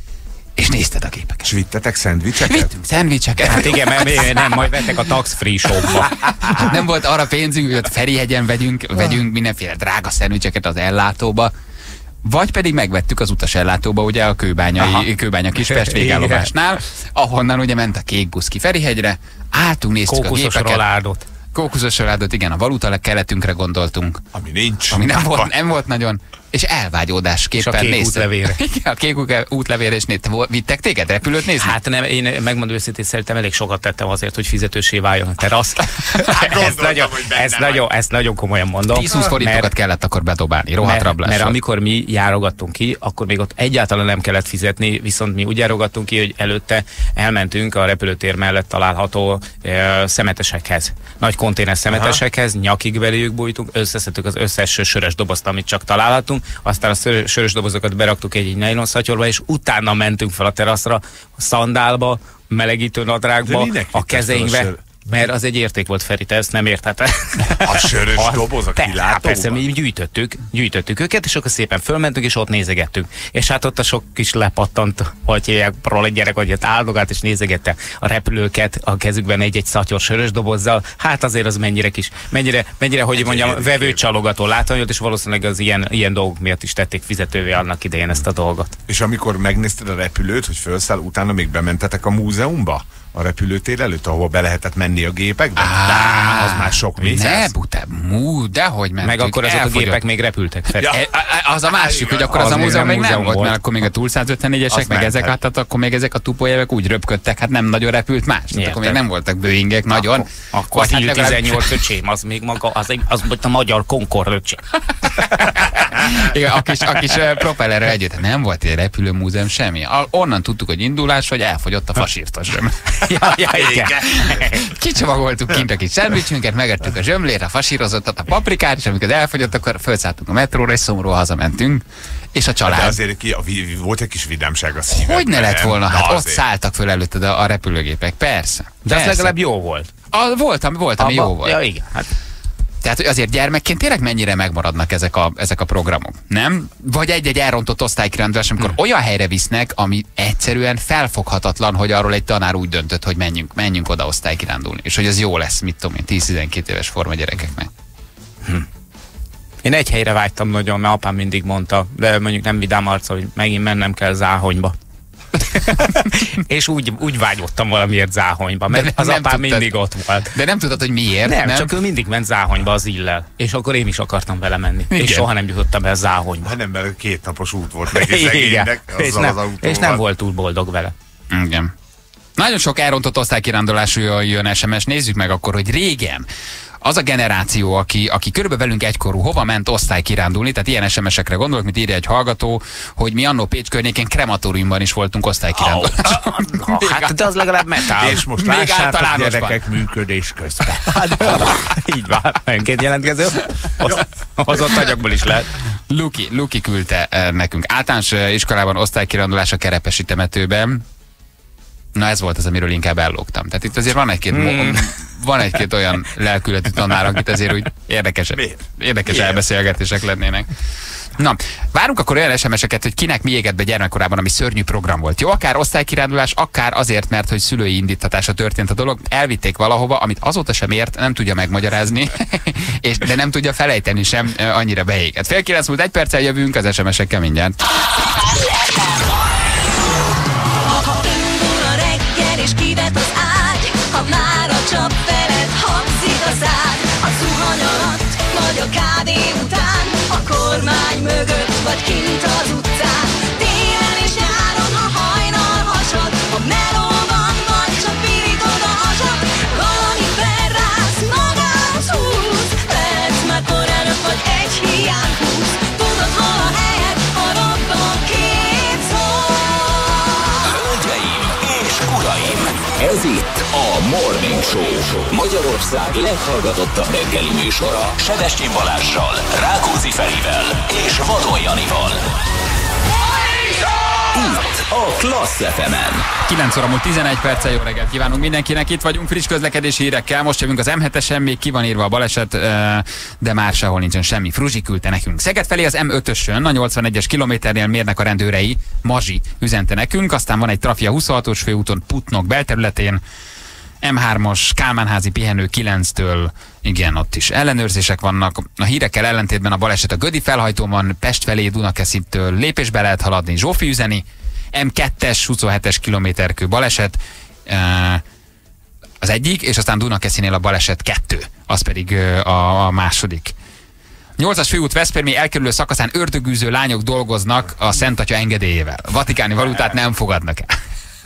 B: és nézted a képeket.
C: És vittetek szendvicseket?
B: Vittünk szendvicseket.
D: Hát igen, mert nem, majd vettek a tax free shopba.
B: Nem volt arra pénzünk, hogy ott Ferihegyen vegyünk, vegyünk mindenféle drága szendvicseket az ellátóba. Vagy pedig megvettük az utasellátóba, ugye a kőbányai, kőbánya Kispest végállomásnál, ahonnan ugye ment a kék busz ki Ferihegyre, álltunk, néztük
D: Kókuszos
B: a gépeket.
D: roládot.
B: Kókuszos roládot, igen, a valuta keletünkre gondoltunk.
C: Ami nincs.
B: Ami nem volt, nem volt nagyon. És elvágyódásképpen
D: és a kék
B: néztem.
D: útlevére.
B: Igen, a kék útlevére, és néztem, vittek téged repülőt nézni?
D: Hát nem, én megmondom őszintén, szerintem elég sokat tettem azért, hogy fizetősé váljon a terasz. ezt, nagyon, ezt, nagyon, ezt nagyon komolyan mondom.
B: tíz-húsz forintokat mert, kellett akkor bedobálni, rohadt
D: mert,
B: rablás.
D: mert amikor mi járogattunk ki, akkor még ott egyáltalán nem kellett fizetni, viszont mi úgy járogattunk ki, hogy előtte elmentünk a repülőtér mellett található e, szemetesekhez. Nagy konténer szemetesekhez, nyakig beléjük bújtunk, összeszedtük az összes sörös dobozt, amit csak találhatunk, aztán a sörös dobozokat beraktuk egy, egy nylon szatyorba, és utána mentünk fel a teraszra, a szandálba, melegítő nadrágba, a kezeinkbe. Mert az egy érték volt, Feri, te ezt nem érted.
C: A sörös doboz a kilátóban?
D: Persze, mi gyűjtöttük, gyűjtöttük őket, és akkor szépen fölmentünk, és ott nézegettünk. És hát ott a sok kis lepattant, hogy hívják, prole gyerek, hogy ott áldogált, és nézegette a repülőket a kezükben egy-egy szatyor sörös dobozzal. Hát azért az mennyire kis, mennyire, mennyire hogy egy mondjam, vevőcsalogató látványot, és valószínűleg az ilyen, ilyen dolgok miatt is tették fizetővé annak idején ezt a dolgot.
C: És amikor megnézted a repülőt, hogy felszáll, utána még bementetek a múzeumba? A repülőtér előtt, ahol be lehetett menni a gépekbe?
B: Ah,
C: az már sok pénz.
B: Ne, buta, mú, dehogy mentünk.
D: Meg akkor azok a gépek még repültek fel.
B: Ja. E, az a másik, hogy akkor az, az a múzeum még nem volt, mert akkor még a túl száz ötvennégyesek, meg ezek átad, akkor még ezek a tupójevek úgy röpködtek, hát nem nagyon repült más. Tehát akkor még nem voltak Boeingek nagyon.
D: Akkor, akkor az I tizennyolc öcsém, az még maga, az, az a magyar Concorde öcsém.
B: Igen, a kis, a kis propellerrel együtt. Nem volt egy repülőmúzeum, semmi. Onnan tudtuk, hogy indulás, hogy elfogyott a fasírtos zsöm.
D: Ja, ja, igen.
B: Kicsomagoltuk kint a kis szendvicsünket, megettük a zsömlét, a fasírozottat, a paprikát, és amikor elfogyott, akkor felszálltunk a metróra, és szomorúan hazamentünk. És a család.
C: De azért ki, a, volt egy kis vidámság a szívemben.
B: Hogy ne lett volna? Hát
C: Na,
B: ott szálltak föl előtted a, a repülőgépek, persze.
D: De ez legalább jó volt.
B: A, volt, ami, volt, ami
D: Abba,
B: jó volt.
D: Ja, igen. Hát.
B: Tehát hogy azért gyermekként tényleg mennyire megmaradnak ezek a, ezek a programok, nem? Vagy egy-egy elrontott osztálykirándulás, amikor hmm. olyan helyre visznek, ami egyszerűen felfoghatatlan, hogy arról egy tanár úgy döntött, hogy menjünk, menjünk oda osztálykirándulni. És hogy ez jó lesz, mit tudom én, tíz-tizenkét éves forma gyerekeknek.
D: Hm. Én egy helyre vágytam nagyon, mert apám mindig mondta, de mondjuk nem vidám arccal, hogy megint mennem kell Záhonyba. És úgy, úgy vágyottam valamiért Záhonyba, mert az apám tudtad, mindig ott volt.
B: De nem tudtad, hogy miért?
D: Nem,
B: nem?
D: csak ő mindig ment Záhonyba az illel. És akkor én is akartam vele menni. Igen. És soha nem jutottam el Záhonyba.
C: Hát nem, mert két napos út volt neki szegénynek.
D: És, nem, és nem volt túl boldog vele.
B: Igen. Nagyon sok elrontott osztálykirándulásról jön es em es. Nézzük meg akkor, hogy régen az a generáció, aki, aki körülbelül velünk egykorú, hova ment osztálykirándulni, tehát ilyen es em esekre gondolok, mint írja egy hallgató, hogy mi annó Pécs környékén krematóriumban is voltunk osztálykirándulni.
D: Oh, oh, hát de az legalább metál.
C: És most lássátok gyerekek működés közben.
D: Így van, önként jelentkező. Hozott agyakból is lehet.
B: Luki, Luki küldte nekünk. Általános iskolában osztálykirándulás a Kerepesi temetőben. Na ez volt az, amiről inkább ellógtam. Tehát itt azért van egy-két hmm. van egy-két olyan lelkületű tanár, akit azért úgy érdekes, érdekes elbeszélgetések lennének. Na, várunk akkor olyan es em eseket, hogy kinek mi égett be gyermekkorában, ami szörnyű program volt. Jó, akár osztálykirándulás, akár azért, mert hogy szülői indítatása történt a dolog, elvitték valahova, amit azóta sem ért, nem tudja megmagyarázni, és, de nem tudja felejteni sem, annyira beégett. Fél kilenc múlt egy perccel jövünk az es em esekkel mindjárt.
F: És kivet az ágy, ha már a csap felett hangzik a szád. A zuhany alatt, vagy a kávé után, a kormány mögött, vagy kint az utcán. Télen és nyáron, ha hajnal hasad, ha melóban vagy, csak pirítod a hasad. Valami felrász, magához húz, perc már kor előtt, vagy egy hiány húz. Tudod, hol a helyed, a robban két szó.
A: Hölgyeim és uraim! Ez itt a Morning Show, Magyarország leghallgatottabb reggeli műsora. Sebestyén Balázssal, Rákóczi Ferivel és Vadon Janival. Morning Show! Itt a Klassz ef emen.
B: kilenc óra múlt tizenegy perccel, jó reggelt kívánunk mindenkinek. Itt vagyunk friss közlekedési hírekkel. Most jövünk az em hetesen, még ki van írva a baleset, de már sehol nincsen semmi. Fruzsi küldte nekünk. Szeged felé az em ötösön, a nyolcvanegyes kilométernél mérnek a rendőrei. Mazsi üzente nekünk. Aztán van egy trafi a huszonhatos főúton Putnok belterületén. em hármas Kálmánházi pihenő kilenctől, igen, ott is ellenőrzések vannak. A hírekkel ellentétben a baleset a Gödi felhajtóban, Pest felé Dunakeszintől lépésbe lehet haladni, Zsófi üzeni, em kettes huszonhetes kilométerkő baleset, az egyik, és aztán Dunakeszinél a baleset kettő, az pedig a, a második. nyolcas főút Veszprémi elkerülő szakaszán ördögűző lányok dolgoznak a Szent Atya engedélyével. Vatikáni valutát nem fogadnak el.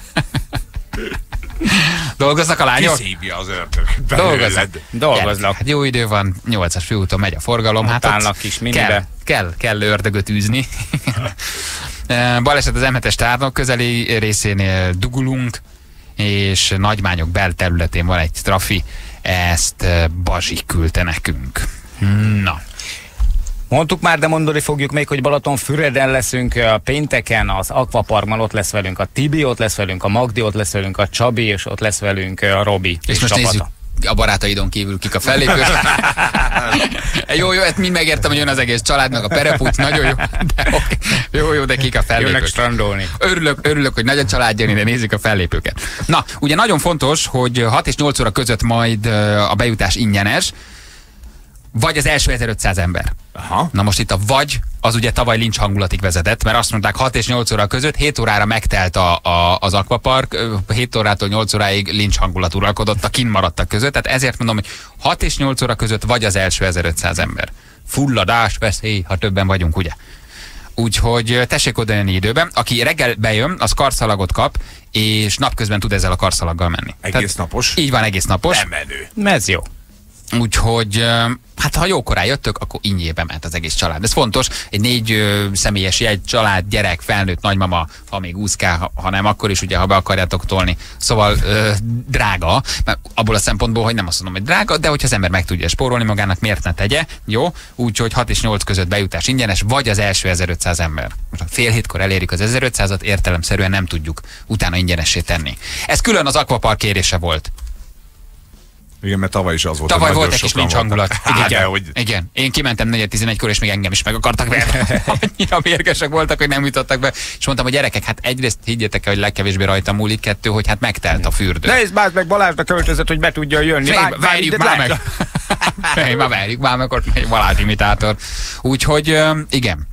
B: Dolgoznak a lányok?
C: Kiszívja az ördög.
B: Dolgoznak.
D: Dolgoznak.
B: Hát jó idő van, nyolcas főúton megy a forgalom. Hát
D: állnak kis minibe.
B: Kell, kell, kell ördögöt űzni. Baleset az em hetes tárnok közeli részénél dugulunk, és Nagymányok belterületén van egy trafi, ezt Bazsi küldte nekünk. Na.
D: Mondtuk már, de mondani fogjuk még, hogy Balatonfüreden leszünk pénteken, az Aquaparkban ott lesz velünk a Tibi, ott lesz velünk a Magdi, ott lesz velünk a Csabi, és ott lesz velünk a Robi.
B: És, és most csapata. Nézzük a barátaidon kívül kik a fellépők. jó, jó, ezt mind megértem, hogy jön az egész család, meg a perepút, nagyon jó, de okay. jó, jó, de kik a fellépők.
D: Jönnek strandolni.
B: Örülök, örülök, hogy nagy a család jön, de nézzük a fellépőket. Na, ugye nagyon fontos, hogy hat és nyolc óra között majd a bejutás ingyenes, vagy az első ezerötszáz ember.
C: Aha.
B: Na most itt a vagy, az ugye tavaly lincs hangulatig vezetett, mert azt mondták hat és nyolc óra között, hét órára megtelt a, a, az Aquapark, hét órától nyolc óráig lincs hangulat uralkodott a kinn maradtak között, tehát ezért mondom, hogy hat és nyolc óra között vagy az első ezerötszáz ember. Fulladás, veszély, ha többen vagyunk, ugye? Úgyhogy tessék oda jönni időben. Aki reggel bejön, az karszalagot kap, és napközben tud ezzel a karszalaggal menni.
C: Egész
B: tehát,
C: napos?
B: Így van, egész napos.
C: Nem menő.
D: Ez jó.
B: Úgyhogy, hát ha jókorán jöttök, akkor ingyenbe ment az egész család. Ez fontos, egy négy ö, személyes jegy, család, gyerek, felnőtt, nagymama, ha még úszkál, ha, ha nem, akkor is ugye, ha be akarjátok tolni. Szóval ö, drága, mert abból a szempontból, hogy nem azt mondom, hogy drága, de hogyha az ember meg tudja spórolni magának, miért ne tegye, jó? Úgyhogy hat és nyolc között bejutás ingyenes, vagy az első ezerötszáz ember. Most fél hétkor elérjük az ezerötszázat, értelemszerűen nem tudjuk utána ingyenessé tenni. Ez külön az Aquapark kérése volt.
C: Igen, mert tavaly is az volt.
B: Tavaly volt egy kis lincs hangulat.
C: Hát,
B: igen,
C: hogy...
B: igen, én kimentem negyed tizenegykor, és még engem is meg akartak verni. Annyira mérgesek voltak, hogy nem jutottak be. És mondtam, hogy gyerekek, hát egyrészt higgyétek el, hogy legkevésbé rajta múlik, kettő, hogy hát megtelt a fürdő.
D: Nézd, bázd meg, Balázsnak költözött, hogy be tudja jönni.
B: Várj, várjuk már meg. Várj, már várjuk már meg, ott egy Balázs imitátor. Úgyhogy igen.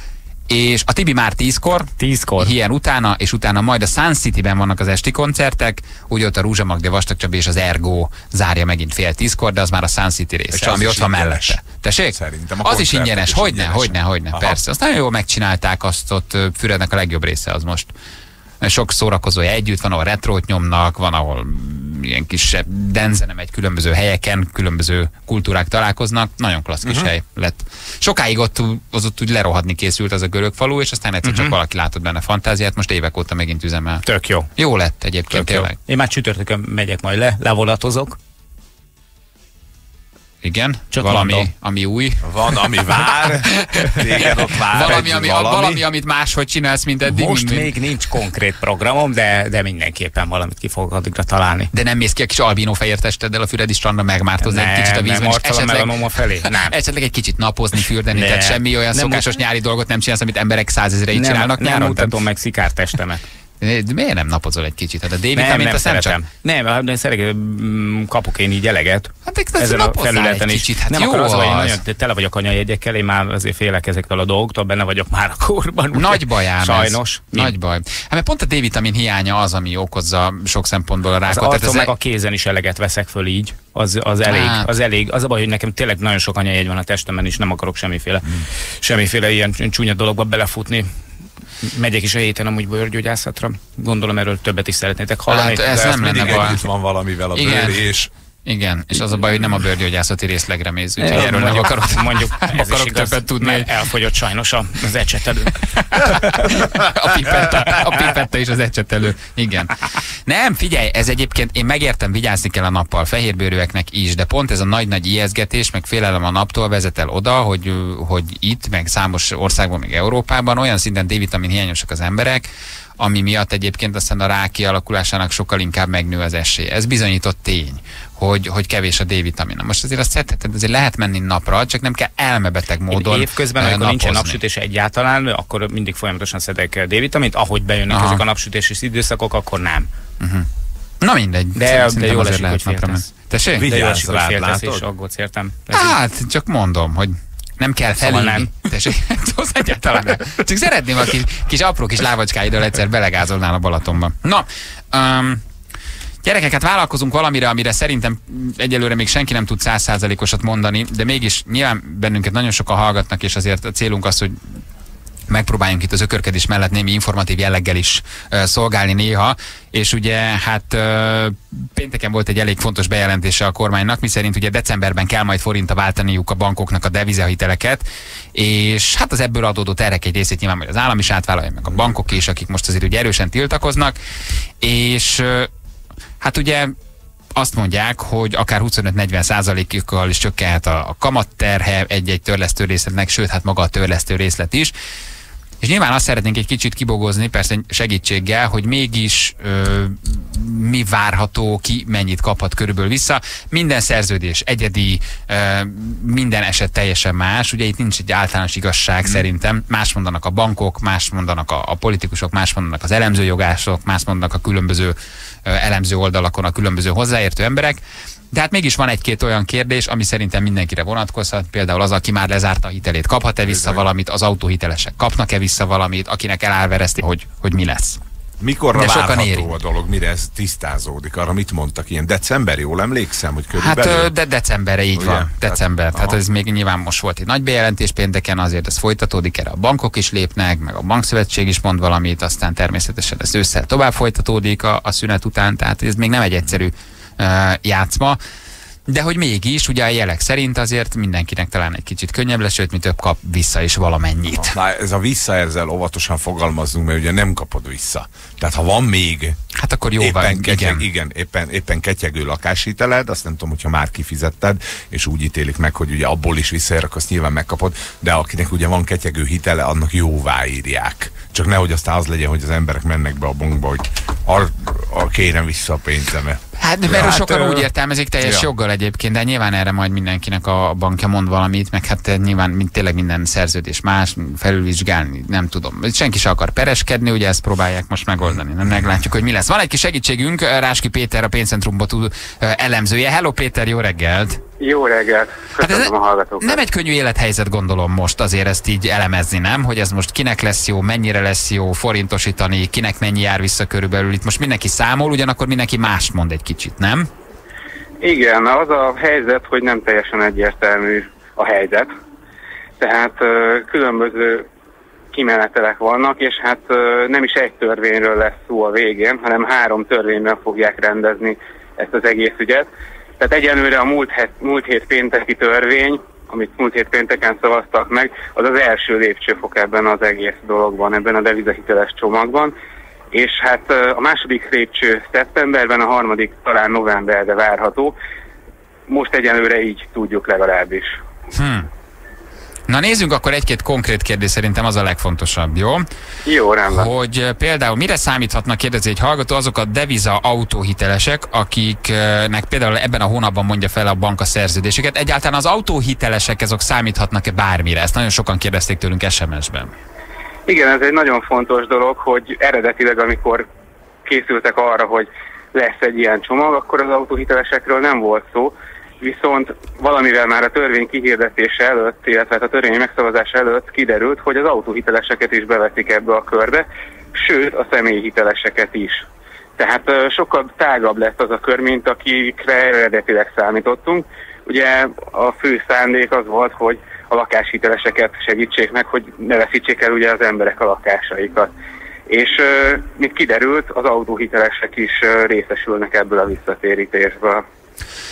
B: És a Tibi már tízkor,
D: tízkor,
B: ilyen utána, és utána majd a Sun City-ben vannak az esti koncertek, úgy ott a Rúzsa Magdi, Vastag Csabi és az Ergo zárja megint fél tízkor, de az már a Sun City része, ami ott van mellette. Tessék?
C: Szerintem
B: az is ingyenes, hogyne, hogyne, hogyne, persze. Azt nagyon jól megcsinálták, azt ott Fürednek a legjobb része az most. Sok szórakozója együtt van, ahol retrót nyomnak, van, ahol ilyen kisebb denzene megy különböző helyeken, különböző kultúrák találkoznak. Nagyon klassz kis uh-huh. hely lett. Sokáig ott, az ott úgy lerohadni készült az a görög falu, és aztán egyszer uh-huh. csak valaki látott benne fantáziát, most évek óta megint üzemel.
D: Tök jó.
B: Jó lett egyébként
D: Tök tényleg. Jó. Én már csütörtökön megyek majd le, levolatozok.
B: Igen,
D: csak
B: valami,
D: mondom.
B: Ami új.
C: Van, ami vár. Téged ott vár
B: valami,
C: egy,
B: ami,
C: valami.
B: valami, amit máshogy csinálsz, mint eddig.
D: Most
B: mint,
D: még nincs konkrét programom, de, de mindenképpen valamit ki fogok addigra találni.
B: De nem mész ki a kis albínó fehér testeddel a Füredi strandra megmártozni egy kicsit a vízben, és esetleg,
D: felé. Nem.
B: esetleg egy kicsit napozni, fürdeni, ne. Tehát semmi olyan nem szokásos nyári dolgot nem csinálsz, amit emberek százezrei csinálnak
D: nem
B: nyáron.
D: Nem mutatom meg szikártestemet.
B: De miért nem napozol egy kicsit? Hát a D-vitamint
D: nem, nem
B: azt nem csak...
D: Nem, de szeretem, kapok én így eleget.
B: Hát ezen a felületen is. Kicsit, hát nem akar az, hogy én nagyon tele vagyok anyajegyekkel, én már azért félek ezektől a dolgoktól, benne vagyok már a korban. Nagy baj ám
D: sajnos.
B: Ez. Nagy baj. Hát mert pont a D-vitamin hiánya az, ami okozza sok szempontból a rákot.
D: Az arcon ez meg a kézen is eleget veszek föl így. Az, az elég, hát. az elég. Az a baj, hogy nekem tényleg nagyon sok anyajegy van a testemben, és nem akarok semmiféle, hmm. semmiféle ilyen csúnya dologba belefutni. Megyek is a héten amúgy bőrgyógyászatra. Gondolom erről többet is szeretnétek hallani.
C: Hát ez nem lenne baj. Van valamivel a bőr és
B: Igen, és az a baj, hogy nem a bőrgyógyászati részlegre mész, úgyhogy erről nem
D: mondjuk,
B: akarok,
D: mondjuk ez
B: akarok
D: is igaz,
B: többet tudni.
D: mert elfogyott sajnos az ecsetelő.
B: A pipetta, a pipetta és az ecsetelő. Igen. Nem, figyelj, ez egyébként, én megértem, vigyázni kell a nappal, fehérbőrűeknek is, de pont ez a nagy-nagy ijesztgetés, meg félelem a naptól vezet el oda, hogy, hogy itt, meg számos országban, meg Európában olyan szinten D-vitamin hiányosak az emberek, ami miatt egyébként aztán a rák kialakulásának sokkal inkább megnő az esély. Ez bizonyított tény, hogy, hogy kevés a D-vitamin. Most azért azt szedheted, azért lehet menni napra, csak nem kell elmebeteg módon
D: évközben,
B: uh,
D: amikor nincsen
B: napozni.
D: napsütés egyáltalán, akkor mindig folyamatosan szedek D-vitamint, ahogy bejönnek
B: Aha.
D: ezek a napsütési időszakok, akkor nem.
B: Uh-huh. Na mindegy.
D: De, de jól esik, hogy
B: napra
D: féltesz.
B: menni. Tessék?
D: De jól
C: Vigyázz
D: esik, hogy
C: rád,
D: féltesz,
C: látod?
D: és aggódsz, értem.
B: Hát, csak mondom, hogy nem kell
D: Szóval
B: felülni.
D: nem.
B: Tessék, az egyáltalán nem. Csak szeretném a kis, kis apró kis lábacskáiddal egyszer belegázolnál a Balatonba. Na, um, gyerekek, hát vállalkozunk valamire, amire szerintem egyelőre még senki nem tud száz százalékosat mondani, de mégis nyilván bennünket nagyon sokan hallgatnak, és azért a célunk az, hogy megpróbáljunk itt az ökörkedés mellett némi informatív jelleggel is uh, szolgálni néha, és ugye hát uh, pénteken volt egy elég fontos bejelentése a kormánynak, miszerint ugye decemberben kell majd forintra váltaniuk a bankoknak a devizahiteleket, és hát az ebből adódó terhek egy részét nyilván majd az állam is átvállalja, meg a bankok is, akik most azért ugye erősen tiltakoznak, és uh, hát ugye azt mondják, hogy akár huszonöt-negyven százalékkal is csökkenhet a, a kamatterhe egy-egy törlesztő részletnek, sőt, hát maga a törlesztő részlet is. És nyilván azt szeretnénk egy kicsit kibogozni, persze segítséggel, hogy mégis ö, mi várható, ki mennyit kaphat körülbelül vissza. Minden szerződés egyedi, ö, minden eset teljesen más. Ugye itt nincs egy általános igazság hmm. szerintem. Más mondanak a bankok, más mondanak a, a politikusok, más mondanak az elemzőjogások, más mondanak a különböző ö, elemző oldalakon a különböző hozzáértő emberek. De hát mégis van egy-két olyan kérdés, ami szerintem mindenkire vonatkozhat. Például az, aki már lezárta a hitelét, kaphat-e vissza valamit, az autóhitelesek kapnak-e vissza valamit, akinek elárvereszti, hogy, hogy mi lesz.
C: Mikorra
B: De sokan
C: várható
B: érint.
C: a dolog, mire ez tisztázódik? Arra mit mondtak? Ilyen december, jól emlékszem, hogy
B: Hát
C: körülbelül?
B: ö, de decemberre így
C: Ugye?
B: van. December. Tehát
C: aha.
B: ez még nyilván most volt egy nagy bejelentés pénteken, azért ez folytatódik, erre a bankok is lépnek, meg a bankszövetség is mond valamit, aztán természetesen ez ősszel tovább folytatódik a, a szünet után, tehát ez még nem egy egyszerű uh, játszma. De hogy mégis, ugye a jelek szerint azért mindenkinek talán egy kicsit könnyebb lesz, sőt, mi több kap vissza is valamennyit.
C: Na, ez a vissza, ezzel óvatosan fogalmazzunk, mert ugye nem kapod vissza. Tehát ha van még
B: Hát akkor jó van,
C: éppen, ketyeg,
B: igen.
C: igen, éppen, éppen ketyegő lakáshiteled, azt nem tudom, hogyha már kifizetted, és úgy ítélik meg, hogy ugye abból is visszaér, akkor azt nyilván megkapod, de akinek ugye van ketyegő hitele, annak jóvá írják. Csak nehogy aztán az legyen, hogy az emberek mennek be a bankba, hogy ar, ar, kérem vissza a pénzemet.
B: Hát, mert
C: Hát,
B: sokan
C: ö...
B: úgy értelmezik teljes
C: ja.
B: joggal egyébként, de nyilván erre majd mindenkinek a bankja mond valamit, meg hát nyilván mint tényleg minden szerződés más, felülvizsgálni, nem tudom. Senki se akar pereskedni, ugye ezt próbálják most megoldani. Nem meglátjuk, hogy mi lesz. Van egy kis segítségünk, Ráski Péter, a pénzcentrumban elemzője. Hello Péter, jó reggelt!
I: Jó reggelt! Köszönöm
B: Hát ez
I: a hallgatókat.
B: nem egy könnyű élethelyzet, gondolom most azért ezt így elemezni, nem? Hogy ez most kinek lesz jó, mennyire lesz jó forintosítani, kinek mennyi jár vissza körülbelül. Itt most mindenki számol, ugyanakkor mindenki mást mond egy kicsit, nem?
I: Igen, az a helyzet, hogy nem teljesen egyértelmű a helyzet. Tehát ö, különböző kimenetelek vannak, és hát ö, nem is egy törvényről lesz szó a végén, hanem három törvényben fogják rendezni ezt az egész ügyet. Tehát egyenlőre a múlt, het, múlt hét pénteki törvény, amit múlt hét pénteken szavaztak meg, az az első lépcsőfok ebben az egész dologban, ebben a devizahiteles csomagban. És hát a második lépcső szeptemberben, a harmadik talán novemberre várható. Most egyenlőre így tudjuk legalábbis.
B: Hmm. Na nézzünk akkor egy-két konkrét kérdés, szerintem az a legfontosabb, jó?
I: Jó, rendben.
B: Hogy például mire számíthatnak, kérdezi egy hallgató, azok a deviza autóhitelesek, akiknek például ebben a hónapban mondja fel a bank a szerződéseket. Egyáltalán az autóhitelesek azok számíthatnak-e bármire? Ezt nagyon sokan kérdezték tőlünk es em es-ben.
I: Igen, ez egy nagyon fontos dolog, hogy eredetileg, amikor készültek arra, hogy lesz egy ilyen csomag, akkor az autóhitelesekről nem volt szó, viszont valamivel már a törvény kihirdetése előtt, illetve a törvény megszavazása előtt kiderült, hogy az autóhiteleseket is bevetik ebbe a körbe, sőt a személyhiteleseket is. Tehát uh, sokkal tágabb lett az a kör, mint akikre eredetileg számítottunk. Ugye a fő szándék az volt, hogy a lakáshiteleseket segítsék meg, hogy ne veszítsék el ugye az emberek a lakásaikat. És uh, mint kiderült, az autóhitelesek is uh, részesülnek ebből a visszatérítésből.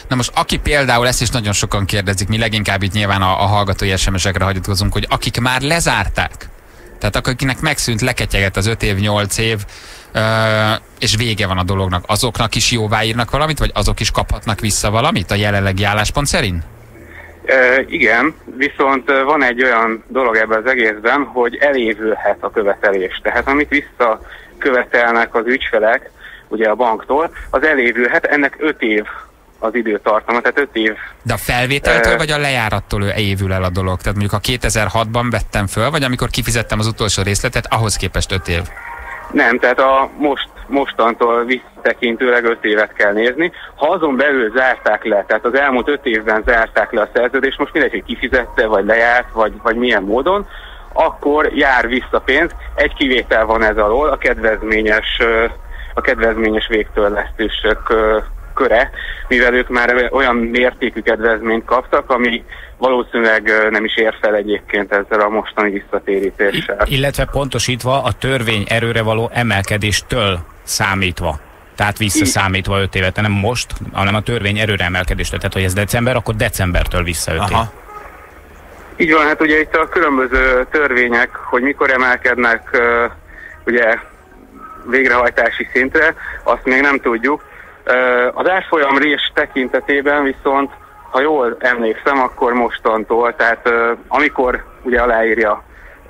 B: Na most aki például, ezt is nagyon sokan kérdezik, mi leginkább itt nyilván a, a hallgatói es em es-ekre hagyatkozunk, hogy akik már lezárták, tehát akinek megszűnt, leketyeget az öt év, nyolc év, ö, és vége van a dolognak, azoknak is jóváírnak valamit, vagy azok is kaphatnak vissza valamit a jelenlegi álláspont szerint?
I: E, igen, viszont van egy olyan dolog ebben az egészben, hogy elévülhet a követelés. Tehát amit visszakövetelnek az ügyfelek, ugye a banktól, az elévülhet, ennek öt év az időtartama, tehát öt év.
B: De a felvételtől, uh, vagy a lejárattól évül el a dolog? Tehát mondjuk a kétezer-hatban vettem föl, vagy amikor kifizettem az utolsó részletet, ahhoz képest öt év?
I: Nem, tehát a most, mostantól visszatekintőleg öt évet kell nézni. Ha azon belül zárták le, tehát az elmúlt öt évben zárták le a szerződést, most mindegy, hogy kifizette, vagy lejárt, vagy, vagy milyen módon, akkor jár vissza pénz. Egy kivétel van ez alól, a kedvezményes, a kedvezményes végtörlesztések köre, mivel ők már olyan mértékű kedvezményt kaptak, ami valószínűleg nem is ér fel egyébként ezzel a mostani visszatérítéssel.
D: Illetve pontosítva a törvény erőre való emelkedéstől számítva. Tehát visszaszámítva öt évet, nem most, hanem a törvény erőre emelkedéstől. Tehát, hogy ez december, akkor decembertől vissza öt év.
I: Így van, hát ugye itt a különböző törvények, hogy mikor emelkednek ugye végrehajtási szintre, azt még nem tudjuk. Az árfolyam rés tekintetében viszont, ha jól emlékszem, akkor mostantól, tehát amikor ugye aláírja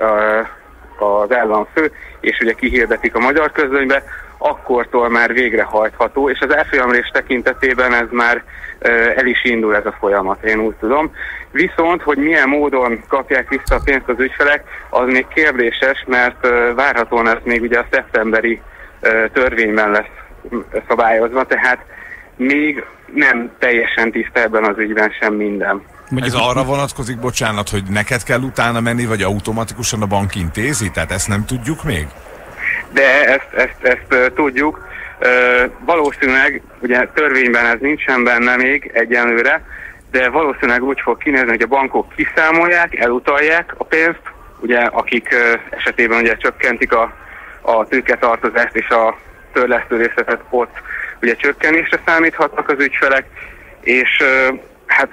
I: az államfő, és ugye kihirdetik a magyar közönybe, akkortól már végrehajtható, és az árfolyamrés tekintetében ez már el is indul ez a folyamat, én úgy tudom. Viszont, hogy milyen módon kapják vissza a pénzt az ügyfelek, az még kérdéses, mert várhatóan ez még ugye a szeptemberi törvényben lesz szabályozva, tehát még nem teljesen tiszta ebben az ügyben sem minden.
C: Ez arra vonatkozik, bocsánat, hogy neked kell utána menni, vagy automatikusan a bank intézi? Tehát ezt nem tudjuk még?
I: De ezt, ezt, ezt uh, tudjuk. Uh, valószínűleg, ugye törvényben ez nincsen benne még egyenlőre, de valószínűleg úgy fog kinézni, hogy a bankok kiszámolják, elutalják a pénzt, ugye akik uh, esetében ugye csökkentik a, a tőketartozást és a törlesztő részletet, ott ugye csökkenésre számíthatnak az ügyfelek, és uh, hát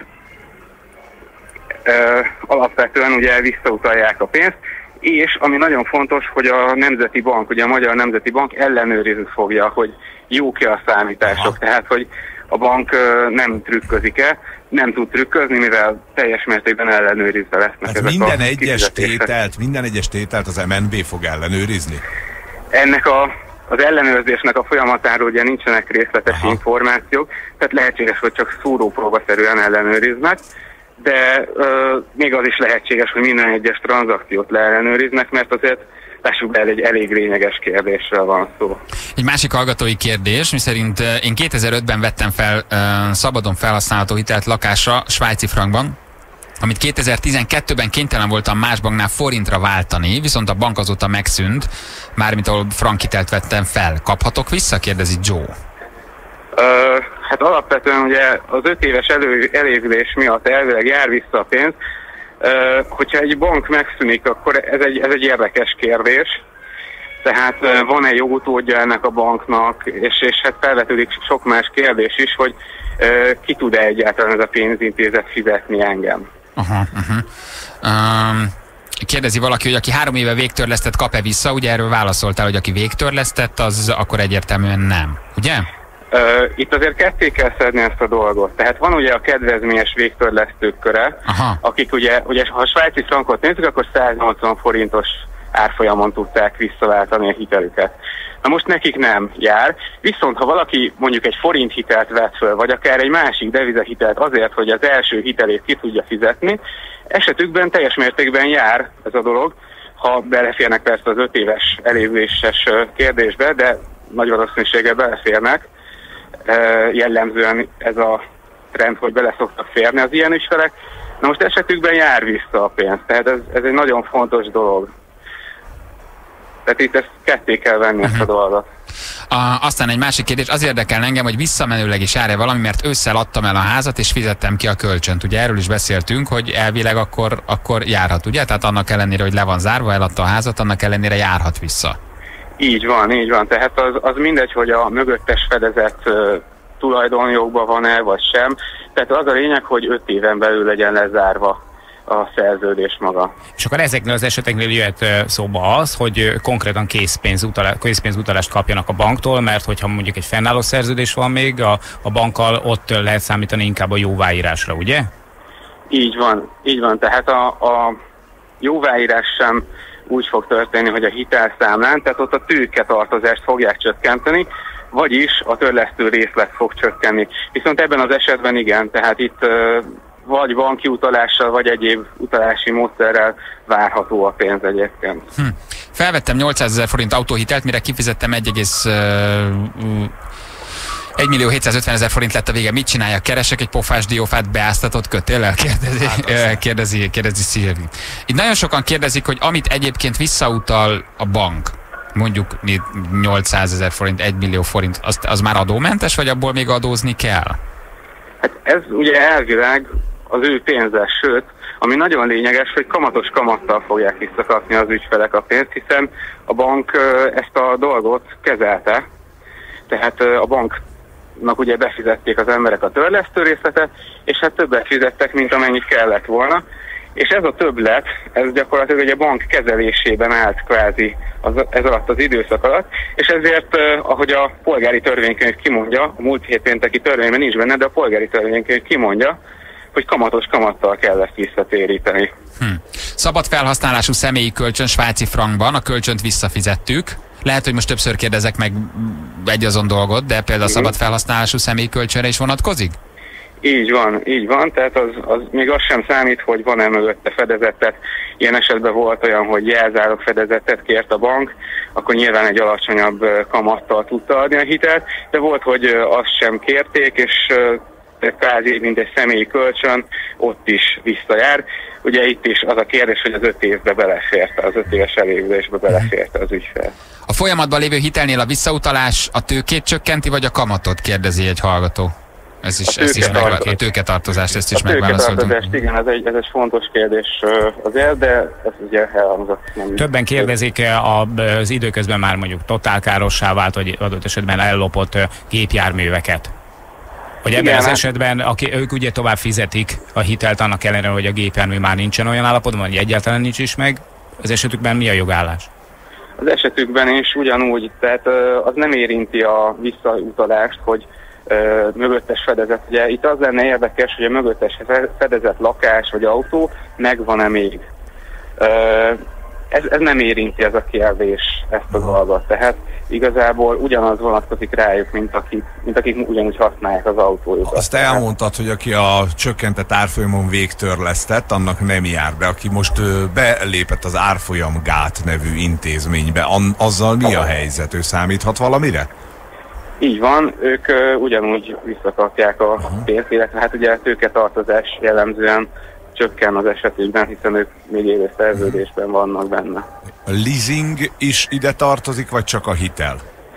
I: uh, alapvetően ugye visszautalják a pénzt, és ami nagyon fontos, hogy a Nemzeti Bank, ugye a Magyar Nemzeti Bank ellenőrizni fogja, hogy jók-e a számítások, aha, tehát hogy a bank uh, nem trükközik-e, nem tud trükközni, mivel teljes mértékben ellenőrizve lesznek
C: hát
I: ezek
C: minden
I: a
C: egyes tételt, minden egyes tételt az em en bé fog ellenőrizni?
I: Ennek a Az ellenőrzésnek a folyamatáról ugye nincsenek részletes aha, információk, tehát lehetséges, hogy csak szúrópróbaszerűen ellenőriznek, de ö, még az is lehetséges, hogy minden egyes tranzakciót leellenőriznek, mert azért lássuk be, egy elég lényeges kérdésről van szó.
B: Egy másik hallgatói kérdés, miszerint én kétezer-ötben vettem fel uh, szabadon felhasználható hitelt lakásra svájci frankban, amit kétezer-tizenkettőben kénytelen voltam más banknál forintra váltani, viszont a bank azóta megszűnt, mármint ahol frankhitelt vettem fel. Kaphatok vissza? Kérdezi Joe.
I: Ö, hát alapvetően ugye az öt éves elő, elévülés miatt elvileg jár vissza a pénz. Ö, hogyha egy bank megszűnik, akkor ez egy, ez egy érdekes kérdés. Tehát ö, van-e jogutódja ennek a banknak, és, és hát felvetődik sok más kérdés is, hogy ö, ki tud-e egyáltalán ez a pénzintézet fizetni engem.
B: Aha, aha. Um, kérdezi valaki, hogy aki három éve végtörlesztett, kap-e vissza? Ugye erről válaszoltál, hogy aki végtörlesztett, az akkor egyértelműen nem, ugye?
I: Uh, itt azért ketté kell szedni ezt a dolgot. Tehát van ugye a kedvezményes végtörlesztők köre, aha, akik ugye, ugye ha a svájci frankot nézzük, akkor száznyolcvan forintos árfolyamon tudták visszaváltani a hitelüket. Na most nekik nem jár, viszont ha valaki mondjuk egy forint hitelt vett föl, vagy akár egy másik devizahitelt azért, hogy az első hitelét ki tudja fizetni, esetükben teljes mértékben jár ez a dolog, ha beleférnek persze az öt éves elévüléses kérdésbe, de nagy valószínűséggel beleférnek. Jellemzően ez a trend, hogy bele szoktak férni az ilyen ügyfelek. Na most esetükben jár vissza a pénz, tehát ez, ez egy nagyon fontos dolog. Tehát itt ezt ketté kell venni, uh-huh, ezt a dolgot.
B: A, aztán egy másik kérdés, az érdekel engem, hogy visszamenőleg is jár-e valami, mert ősszel adtam el a házat, és fizettem ki a kölcsönt. Ugye erről is beszéltünk, hogy elvileg akkor, akkor járhat, ugye? Tehát annak ellenére, hogy le van zárva, eladta a házat, annak ellenére járhat vissza.
I: Így van, így van. Tehát az, az mindegy, hogy a mögöttes fedezet tulajdonjogban van-e, vagy sem. Tehát az a lényeg, hogy öt éven belül legyen lezárva a szerződés maga.
D: És akkor ezeknél az eseteknél jöhet szóba az, hogy konkrétan készpénzutalá, készpénzutalást kapjanak a banktól, mert hogyha mondjuk egy fennálló szerződés van még a, a bankkal, ott lehet számítani inkább a jóváírásra, ugye?
I: Így van, így van. Tehát a, a jóváírás sem úgy fog történni, hogy a hitelszámlán, tehát ott a tőketartozást fogják csökkenteni, vagyis a törlesztő részlet fog csökkenni. Viszont ebben az esetben igen, tehát itt vagy banki utalással, vagy egyéb utalási módszerrel várható a pénz egyébként. Hm.
B: Felvettem nyolcszázezer forint autóhitelt, mire kifizettem egy millió hétszázötvenezer forint lett a vége. Mit csináljak? Keresek egy pofás diófát beáztatott kötéllel? Kérdezi, hát kérdezi, kérdezi Szilvi. Itt nagyon sokan kérdezik, hogy amit egyébként visszautal a bank, mondjuk nyolcszázezer forint, egy millió forint, az, az már adómentes, vagy abból még adózni kell?
I: Hát ez ugye elvileg az ő pénze, sőt, ami nagyon lényeges, hogy kamatos kamattal fogják visszakapni az ügyfelek a pénzt, hiszen a bank ezt a dolgot kezelte, tehát a banknak ugye befizették az emberek a törlesztő részletet, és hát többet fizettek, mint amennyit kellett volna, és ez a többlet, ez gyakorlatilag ugye a bank kezelésében állt kvázi az, ez alatt az időszak alatt, és ezért, eh, ahogy a polgári törvénykönyv kimondja, a múlt hét pénteki törvényben nincs benne, de a polgári törvénykönyv kimondja, hogy kamatos kamattal kell ezt visszatéríteni.
B: Hm. Szabad felhasználású személyi kölcsön svájci frankban, a kölcsönt visszafizettük. Lehet, hogy most többször kérdezek meg egy azon dolgot, de például a szabad felhasználású személyi kölcsönre is vonatkozik?
I: Így van, így van, tehát az, az még az sem számít, hogy van-e mögötte fedezetet. Ilyen esetben volt olyan, hogy jelzálog fedezetet kért a bank, akkor nyilván egy alacsonyabb kamattal tudta adni a hitelt, de volt, hogy azt sem kérték, és kvázi, mint egy személyi kölcsön, ott is visszajár. Ugye itt is az a kérdés, hogy az öt évbe beleférte, az öt éves elégzésbe beleférte az ügyfél.
B: A folyamatban lévő hitelnél a visszautalás a tőkét csökkenti, vagy a kamatot, kérdezi egy hallgató. Ez is, ezt is meg, a tőketartozást, ezt is megválaszoltunk.
I: Igen, ez egy, ez egy fontos kérdés azért, de ez ugye elhangzott.
D: Többen kérdezik, az időközben már mondjuk totálkárossá vált, vagy adott esetben ellopott gépjárműveket. Hogy ebben az esetben, aki, ők ugye tovább fizetik a hitelt annak ellenére, hogy a gépjármű már nincsen olyan állapotban, vagy egyáltalán nincs is meg. Az esetükben mi a jogállás?
I: Az esetükben is ugyanúgy, tehát az nem érinti a visszautalást, hogy Uh, mögöttes fedezet. Ugye itt az lenne érdekes, hogy a mögöttes fedezet lakás vagy autó megvan-e még. Uh, ez, ez nem érinti ez a kérdés ezt a dolgot. Tehát igazából ugyanaz vonatkozik rájuk, mint akik, mint akik ugyanúgy használják az autójukat.
C: Azt elmondtad, hogy aki a csökkentett árfolyamon végtörlesztett, annak nem jár be. Aki most uh, belépett az árfolyamgát nevű intézménybe, an, azzal mi a helyzet? Ő számíthat valamire?
I: Így van, ők uh, ugyanúgy visszakapják a uh-huh. pénzt, illetve hát ugye a tőketartozás jellemzően csökken az esetükben, hiszen ők még élő szerződésben vannak benne.
C: A leasing is ide tartozik, vagy csak a hitel?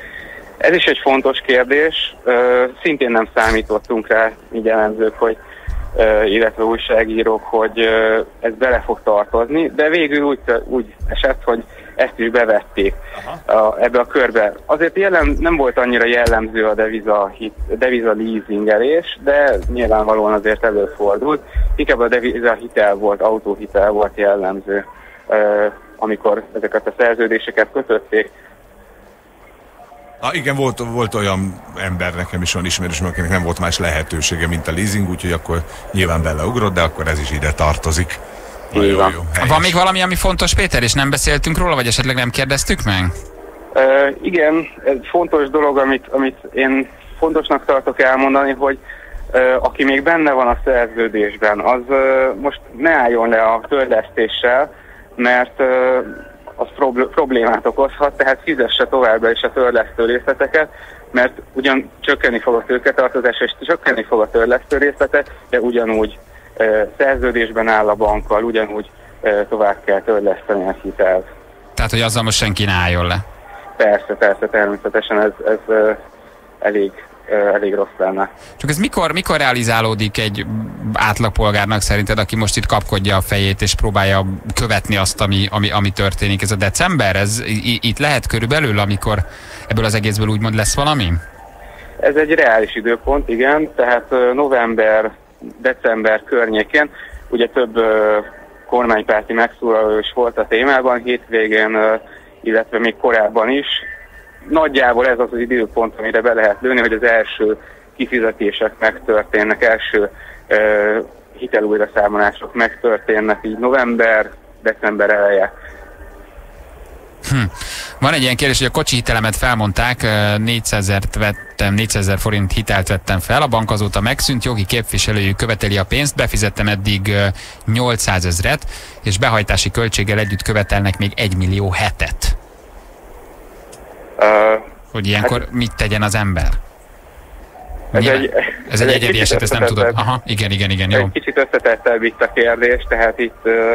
I: Ez is egy fontos kérdés. Uh, szintén nem számítottunk rá, így elemzők, hogy uh, illetve újságírók, hogy uh, ez bele fog tartozni, de végül úgy, úgy esett, hogy ezt is bevették a, ebbe a körbe. Azért jellem, nem volt annyira jellemző a deviza, hit, deviza leasingelés, de nyilvánvalóan azért előfordult. Inkább a deviza hitel volt, autóhitel volt jellemző, uh, amikor ezeket a szerződéseket kötötték.
C: Ah, igen, volt, volt olyan ember, nekem is van ismerősöm, akinek nem volt más lehetősége, mint a leasing, úgyhogy akkor nyilván beleugrott, de akkor ez is ide tartozik.
I: Jó, jó,
B: van még valami, ami fontos, Péter, és nem beszéltünk róla, vagy esetleg nem kérdeztük meg?
I: Uh, igen, ez fontos dolog, amit, amit én fontosnak tartok elmondani, hogy uh, aki még benne van a szerződésben, az uh, most ne álljon le a törlesztéssel, mert uh, az problémát okozhat, tehát fizesse továbbra is a törlesztő részleteket, mert ugyan csökkenni fog a tőketartozás, és csökkenni fog a törlesztő részletet, de ugyanúgy uh, szerződésben áll a bankkal, ugyanúgy uh, tovább kell törleszteni a hitelt.
B: Tehát, hogy azzal most senki ne álljon le?
I: Persze, persze, természetesen ez, ez uh, elég, uh, elég rossz lenne.
B: Csak ez mikor, mikor realizálódik egy átlagpolgárnak szerinted, aki most itt kapkodja a fejét és próbálja követni azt, ami, ami, ami történik? Ez a december? Ez itt lehet körülbelül, amikor ebből az egészből úgymond lesz valami?
I: Ez egy reális időpont, igen, tehát november, december környékén, ugye több kormánypárti megszólaló is volt a témában, hétvégén, illetve még korábban is. Nagyjából ez az az időpont, amire be lehet lőni, hogy az első kifizetések megtörténnek, első uh, hitelújraszámolások megtörténnek, így november, december eleje.
B: Hm. Van egy ilyen kérdés, hogy a kocsi hitelemet felmondták, négyszázezret vettem, négyszázezer forint hitelt vettem fel, a bank azóta megszűnt, jogi képviselőjük követeli a pénzt, befizettem eddig nyolcszázezret, és behajtási költséggel együtt követelnek még egy millió hetet. Uh, hogy ilyenkor hát, mit tegyen az ember?
I: Ez egy,
B: ez egy, egy egyedi eset, ezt nem tudod. Aha, igen, igen, igen, jó.
I: Egy kicsit összetettebb itt a kérdés, tehát itt, uh,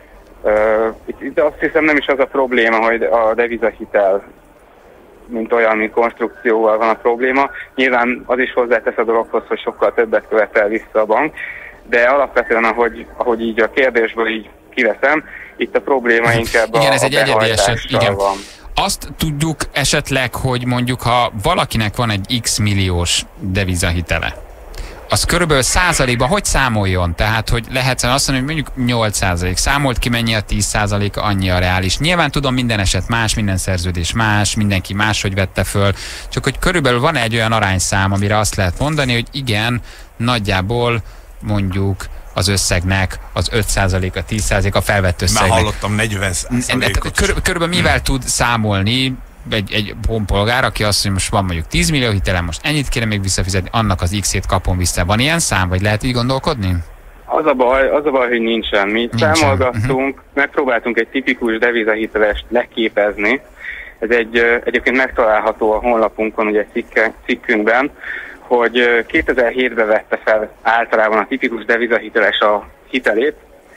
I: uh, itt, itt azt hiszem nem is az a probléma, hogy a devizahitel mint olyan, mint konstrukcióval van a probléma. Nyilván az is hozzátesz a dologhoz, hogy sokkal többet követel vissza a bank, de alapvetően, ahogy, ahogy így a kérdésből így kiveszem, itt a probléma inkább igen,
B: a, ez egy
I: a
B: egyedi eset, igen.
I: van.
B: Azt tudjuk esetleg, hogy mondjuk, ha valakinek van egy x milliós devizahitele, az körülbelül százalékban hogy számoljon? Tehát, hogy lehet azt mondani, hogy mondjuk nyolc százalék. Számolt ki, mennyi a tíz százalék, annyi a reális. Nyilván tudom, minden eset más, minden szerződés más, mindenki máshogy vette föl. Csak hogy körülbelül van egy olyan arányszám, amire azt lehet mondani, hogy igen, nagyjából mondjuk az összegnek az öt százalék, a tíz százalék a felvett összegnek.
C: Már hallottam negyven százalékot.
B: Körül, körülbelül mivel hmm. tud számolni egy, egy honpolgár, aki azt mondja, most van mondjuk tíz millió hitelem, most ennyit kéne még visszafizetni, annak az X-ét kapom vissza. Van ilyen szám, vagy lehet így gondolkodni?
I: Az a baj, az a baj hogy nincsen. Mi nincsen. Számolgattunk, uh-huh. megpróbáltunk egy tipikus devizahitelest leképezni. Ez egy, egyébként megtalálható a honlapunkon, ugye cikke, cikkünkben, hogy kétezer-hétben vette fel általában a tipikus devizahiteles a hitelét.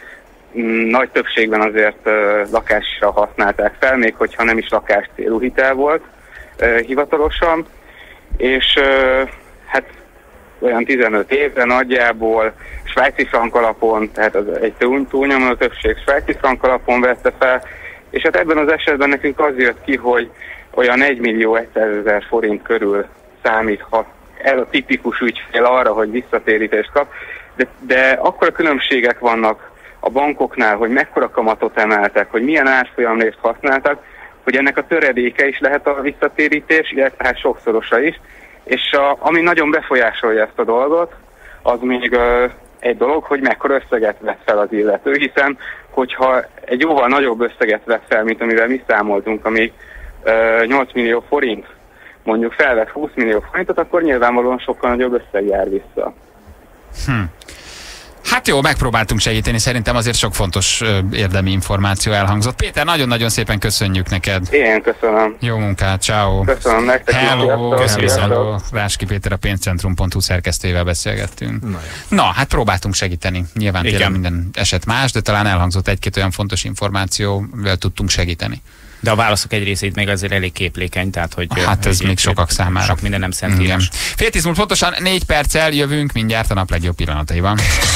I: Nagy többségben azért uh, lakásra használták fel, még hogyha nem is lakás célú hitel volt uh, hivatalosan, és uh, hát olyan tizenöt évre nagyjából svájci frank alapon, tehát az egy túlnyomó többség svájci frank alapon vette fel, és hát ebben az esetben nekünk az jött ki, hogy olyan egy millió százezer forint körül számíthat ez a tipikus ügyfél arra, hogy visszatérítést kap, de, de akkora különbségek vannak a bankoknál, hogy mekkora kamatot emeltek, hogy milyen árfolyamrészt használtak, hogy ennek a töredéke is lehet a visszatérítés, illetve hát sokszorosa is, és a, ami nagyon befolyásolja ezt a dolgot, az még uh, egy dolog, hogy mekkora összeget vett fel az illető, hiszen hogyha egy jóval nagyobb összeget vett fel, mint amivel mi számoltunk, ami uh, nyolc millió forint, mondjuk felvett húsz millió forintot, akkor nyilvánvalóan sokkal nagyobb összeg jár vissza.
B: Hm. Hát jó, megpróbáltunk segíteni, szerintem azért sok fontos ö, érdemi információ elhangzott. Péter, nagyon-nagyon szépen köszönjük neked.
I: Én köszönöm.
B: Jó munkát, ciao.
I: Köszönöm nektek.
B: Hello, köszönöm. Ráski Péter, a pénzcentrum pont hu szerkesztőjével beszélgettünk. Na, Na, hát próbáltunk segíteni. Nyilván tényleg minden eset más, de talán elhangzott egy-két olyan fontos információ, amivel tudtunk segíteni.
D: De a válaszok egy részét még azért elég képlékeny, tehát hogy...
B: Hát ez még sokak számára.
D: Sok minden nem szentírás.
B: Fél tíz múlt pontosan négy perccel jövünk mindjárt a nap legjobb pillanataiban.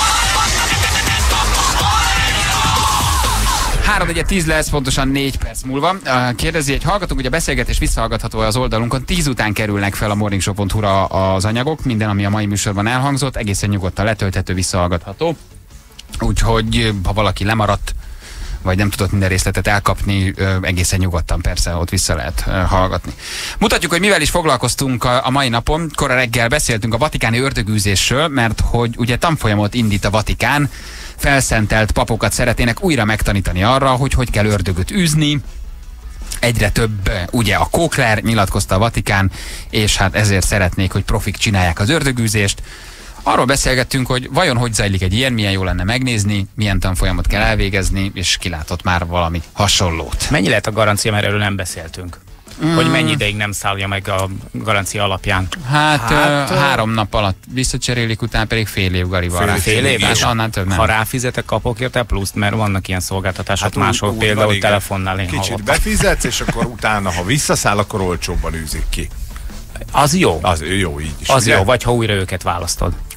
B: három negyven tíz lesz, pontosan négy perc múlva. Kérdezi egy hallgatónk, hogy a beszélgetés visszahallgatható az oldalunkon. tíz után kerülnek fel a morningshow pont hu-ra az anyagok. Minden, ami a mai műsorban elhangzott, egészen nyugodtan letölthető, visszahallgatható. Úgyhogy, ha valaki lemaradt, vagy nem tudott minden részletet elkapni, egészen nyugodtan persze ott vissza lehet hallgatni. Mutatjuk, hogy mivel is foglalkoztunk a mai napon. Kora reggel beszéltünk a vatikáni ördögűzésről, mert hogy ugye tanfolyamot indít a Vatikán, felszentelt papokat szeretnének újra megtanítani arra, hogy hogy kell ördögöt űzni. Egyre több, ugye a Kókler, nyilatkozta a Vatikán, és hát ezért szeretnék, hogy profik csinálják az ördögűzést. Arról beszélgettünk, hogy vajon hogy zajlik egy ilyen, milyen jó lenne megnézni, milyen tanfolyamot kell elvégezni, és kilátott már valami hasonlót.
D: Mennyi lehet a garancia, mert erről nem beszéltünk? Mm. Hogy mennyi ideig nem szállja meg a garancia alapján?
B: Hát, hát uh, három nap alatt visszacserélik, utána pedig fél év garival rá.
D: Fél év?
B: És annál több nem.
D: Ha ráfizetek, kapok érte pluszt, mert vannak ilyen szolgáltatások hát máshol, úgy, például úgy telefonnál én
C: kicsit hallottam. Befizetsz, és akkor utána, ha visszaszáll, akkor olcsóbban űzik ki.
D: Az jó.
C: Az jó így is.
D: Az
C: ugye?
D: jó, vagy ha újra őket választod.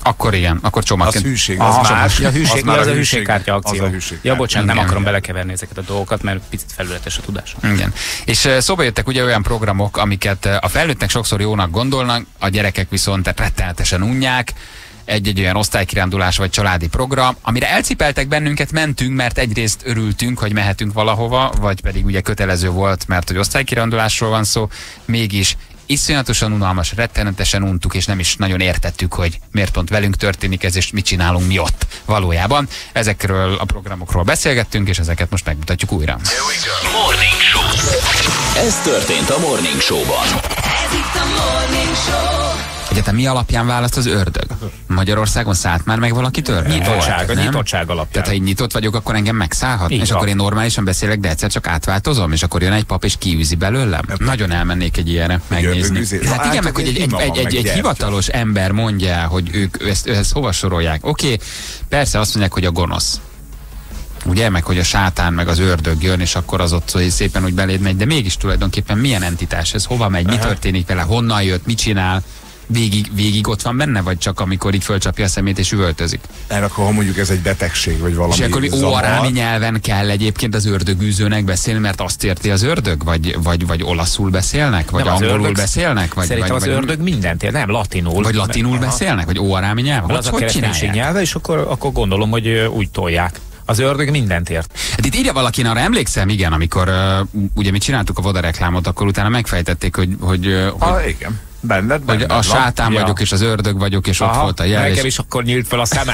B: Akkor igen, akkor csomagként.
C: Az hűség,
D: Aha,
C: az más.
D: Ja, hűség,
C: az már
D: az
C: a
D: a
C: hűség-
D: hűségkártya
C: az
D: akció.
C: a hűségkártya.
D: Ja, bocsánat, nem
B: Igen.
D: akarom belekeverni ezeket a dolgokat, mert picit felületes a tudás.
B: Igen. És uh, szóba jöttek ugye olyan programok, amiket uh, a felnőttek sokszor jónak gondolnak, a gyerekek viszont rettenetesen unják, egy-egy olyan osztálykirándulás vagy családi program, amire elcipeltek bennünket, mentünk, mert egyrészt örültünk, hogy mehetünk valahova, vagy pedig ugye kötelező volt, mert hogy osztálykirándulásról van szó, mégis iszonyatosan unalmas, rettenetesen untuk, és nem is nagyon értettük, hogy miért pont velünk történik ez, és mit csinálunk mi ott valójában. Ezekről a programokról beszélgettünk, és ezeket most megmutatjuk újra.
A: Morning Show. Ez történt a Morning Show-ban.
F: Ez itt a Morning Show.
B: Egyetem mi alapján választ az ördög? Magyarországon szállt már meg valaki törvény?
D: Nyitottság,
B: Volt,
D: a
B: nem?
D: nyitottság alapján.
B: Tehát ha így nyitott vagyok, akkor engem megszállhat?
D: Így
B: És
D: van.
B: akkor én normálisan beszélek, de egyszer csak átváltozom, és akkor jön egy pap és kiűzi belőlem? Nagyon elmennék egy ilyenre megnézni.
C: ördögűzés.
B: Hát igen,
C: Hát,
B: meg hogy egy, egy,
C: ima
B: egy,
C: van,
B: egy,
C: meg
B: egy
C: gyertya.
B: hivatalos ember mondja el, hogy ők ezt, ezt hova sorolják. Oké, okay, persze azt mondják, hogy a gonosz. Ugye, meg hogy a sátán, meg az ördög jön, és akkor az ott hogy szépen úgy beléd megy, de mégis tulajdonképpen milyen entitás ez, hova megy, mi történik vele, honnan jött, mit csinál, végig, végig ott van benne, vagy csak amikor így fölcsapja a szemét és üvöltözik.
C: Mert akkor ha mondjuk ez egy betegség, vagy valami
B: És akkor mi
C: zavar.
B: óarámi nyelven kell egyébként az ördögűzőnek beszélni, mert azt érti az ördög? Vagy, vagy, vagy olaszul beszélnek? Vagy
D: Nem, az
B: angolul
D: ördög-
B: beszélnek? Vagy,
D: Szerintem
B: vagy,
D: az
B: vagy,
D: ördög mindent ér, nem latinul.
B: vagy latinul
D: Aha.
B: beszélnek? Vagy óarámi nyelven?
D: Az a
B: Hogy, hogy
D: kereszténység
B: csinálják?
D: nyelve, és akkor, akkor gondolom, hogy ö, úgy tolják. Az ördög mindent ért.
B: Hát itt írja valaki, arra emlékszem, igen, amikor uh, ugye mi csináltuk a Voda reklámot, akkor utána megfejtették, hogy, hogy, uh, hogy,
C: Ah, igen. Benned,
B: hogy
C: benned
B: a
C: van.
B: sátán
D: Ja.
B: vagyok, és az ördög vagyok, és ott
D: Aha,
B: volt a jel.
D: nekem
B: És...
D: is akkor nyílt fel a szemem.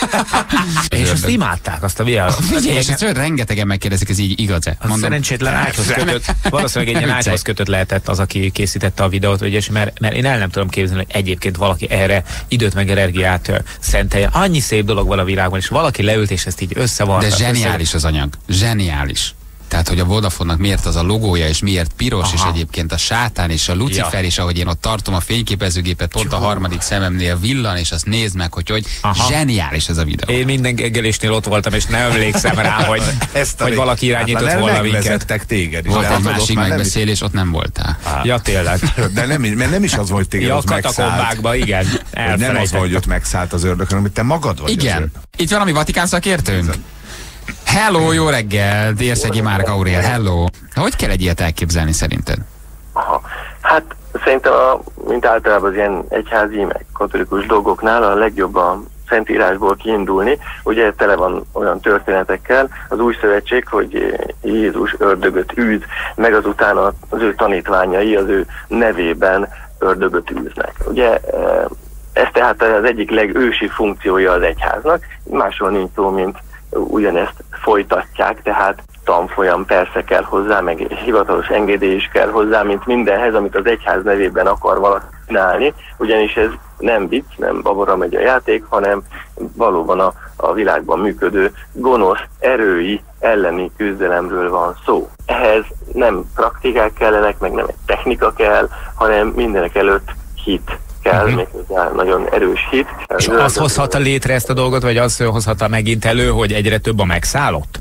D: és
B: ördög.
D: azt imádták, azt a viel.
B: Figyelj, és ezt rengetegen megkérdezik, ez így igaz-e?
D: A szerencsétlen ágyhoz kötött, valószínűleg egy ilyen ágyhoz kötött lehetett az, aki készítette a videót, ugye, és mert, mert én el nem tudom képzelni, hogy egyébként valaki erre időt meg energiát ö, szentelje. Annyi szép dolog van a világban, és valaki leült, és ezt így összevarta.
B: De zseniális az anyag. Zseniális. Tehát, hogy a Vodafone-nak miért az a logója, és miért piros,
D: Aha.
B: és egyébként a sátán, és a Lucifer,
D: Ja.
B: és ahogy én ott tartom a fényképezőgépet, pont a harmadik szememnél villan, és azt nézd meg, hogy hogy
D: Aha.
B: zseniális ez a videó.
D: Én minden geggelésnél ott voltam, és nem emlékszem rá, hogy,
C: Ezt a
D: hogy
C: rég-
D: valaki irányított
C: Hát,
D: volna
C: mert
D: minket.
C: megvezettek téged is.
B: Volt
C: de
B: egy
C: tudod, ott
B: másik
C: már nem is-
B: megbeszélés, ott nem voltál.
D: Ja, tényleg.
C: De nem, mert nem is az volt téged,
D: Ja, a
C: ott megszállt.
D: katakombákba, igen.
C: Hogy nem az
D: Elfelejtettem.
C: van, hogy ott megszállt az ördög, hanem hogy te magad vagy az
B: Igen.
C: ördög.
B: Itt valami Vatikán szakértőnk? Hello, jó reggel, Dérszegi Márk Aurél, hello. Hogy kell egy ilyet elképzelni szerinted?
G: Aha. Hát szerintem, a, mint általában az ilyen egyházi, meg katolikus dolgoknál a legjobb a Szentírásból kiindulni. Ugye tele van olyan történetekkel, az új szövetség, hogy Jézus ördögöt űz, meg azután az ő tanítványai az ő nevében ördögöt űznek. Ugye ez tehát az egyik legősi funkciója az egyháznak, máshol nincs szó, mint ugyanezt folytatják, tehát tanfolyam persze kell hozzá, meg hivatalos engedély is kell hozzá, mint mindenhez, amit az egyház nevében akar valaki csinálni, ugyanis ez nem vicc, nem babora megy a játék, hanem valóban a, a világban működő gonosz erői elleni küzdelemről van szó. Ehhez nem praktikák kellenek, meg nem egy technika kell, hanem mindenek előtt hit kell, uh-huh. méghozzá nagyon erős hit.
D: És az hozhatta létre ezt a dolgot, vagy az hozhatta megint elő, hogy egyre több a megszállott?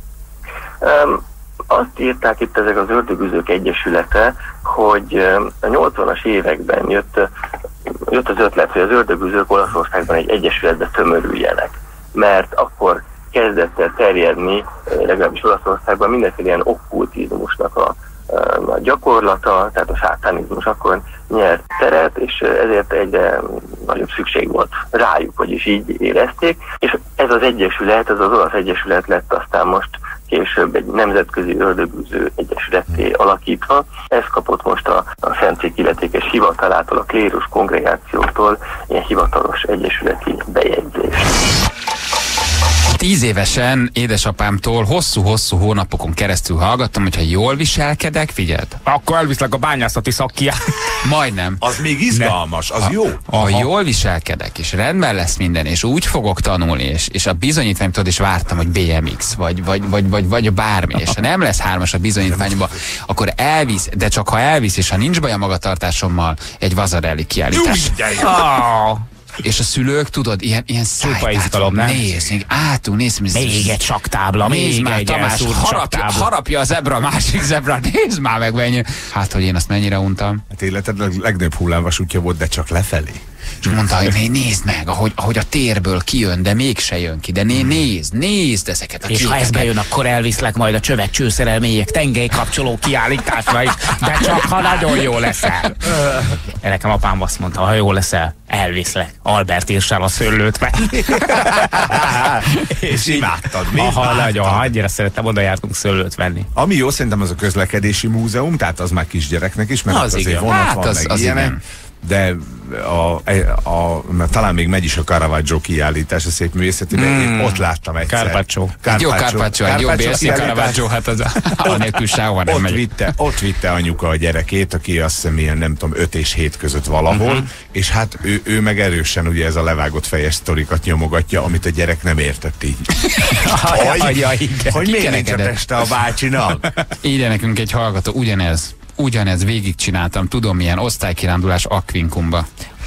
G: Um, azt írták itt ezek az ördögűzők egyesülete, hogy um, a nyolcvanas években jött, jött az ötlet, hogy az ördögűzők Olaszországban egy egyesületbe tömörüljenek, mert akkor kezdett el terjedni, legalábbis Olaszországban mindenféle ilyen okkultizmusnak a, a gyakorlata, tehát a sátánizmus akkor nyert teret, és ezért egyre nagyobb szükség volt rájuk, vagyis így érezték, és ez az egyesület, ez az olasz egyesület lett aztán most később egy nemzetközi ördögűző egyesületté alakítva. Ez kapott most a, a Szentszék illetékes hivatalától, a klérus kongregációtól ilyen hivatalos egyesületi bejegyzést.
B: Tíz évesen édesapámtól hosszú-hosszú hónapokon keresztül hallgattam, hogyha jól viselkedek, figyeld.
D: Akkor elviszlek a bányászati szakkiát.
B: Majdnem.
C: Az még izgalmas, az jó.
B: Ha jól viselkedek, és rendben lesz minden, és úgy fogok tanulni, és, és a bizonyítványtól is vártam, hogy bé em iksz, vagy, vagy, vagy, vagy, vagy bármi, és ha nem lesz hármas a bizonyítványban, akkor elvisz, de csak ha elvisz, és ha nincs baj a magatartásommal, egy Vazarelli kiállítás.
D: Oh.
B: És a szülők, tudod, ilyen, ilyen
D: izgalom, nem?
B: nézd, még átul, nézd, nézd,
D: Még egy saktábla,
B: nézd
D: még
B: már,
D: egy
B: Tamás,
D: elszúrt
B: harapja,
D: saktábla.
B: harapja a zebra, a másik zebra, nézd már meg, mennyi. Hát, hogy én azt mennyire untam.
C: Hát életed leg- legnagyobb hullámvasútja volt, de csak lefelé.
B: És mondta, hogy né, nézd meg, ahogy, ahogy a térből kijön, de mégse jön ki, de né, nézd, nézd ezeket a
D: És ha ez bejön, akkor elviszlek majd a csövek csőszerelmélyek tengely kapcsoló kiállításra is, de csak ha nagyon jó leszel. Nekem apám azt mondta, ha jó leszel, elviszlek. Albert írssál a szőlőt venni.
C: És imádtad, mi?
D: Aha, nagyon, annyira szerettem, oda jártunk szőlőt venni.
C: Ami jó, szerintem az a közlekedési múzeum, tehát az már kisgyereknek is, mert
D: Az
C: az azért
D: igen.
C: vonat
B: Hát
C: van,
B: az-
C: meg
B: az
C: ilyenek.
B: igen.
C: De a, a, a, mert talán még megy is a Caravaggio kiállítás a szép művészetében, mm. én ott láttam egyszer.
D: Carpaccio.
B: Egy jó Carpaccio, egy jó Bélszi
C: kiállítás.
B: Caravaggio, hát az a, a nélkül sehova nem
C: Ott
B: megy.
C: vitte, ott vitte anyuka a gyerekét, aki azt hiszem ilyen, nem tudom, öt és hét között valahol, uh-huh. és hát ő, ő meg erősen ugye ez a levágott fejes sztorikat nyomogatja, amit a gyerek nem értett így.
D: Ajaj, ajaj, igen.
C: Hogy miért nincs a
B: Kikerekedett.
C: teste a bácsinak?
B: Írja nekünk egy hallgató, ugyanez. Ugyanez végigcsináltam, tudom milyen osztálykirándulás Aquincumba.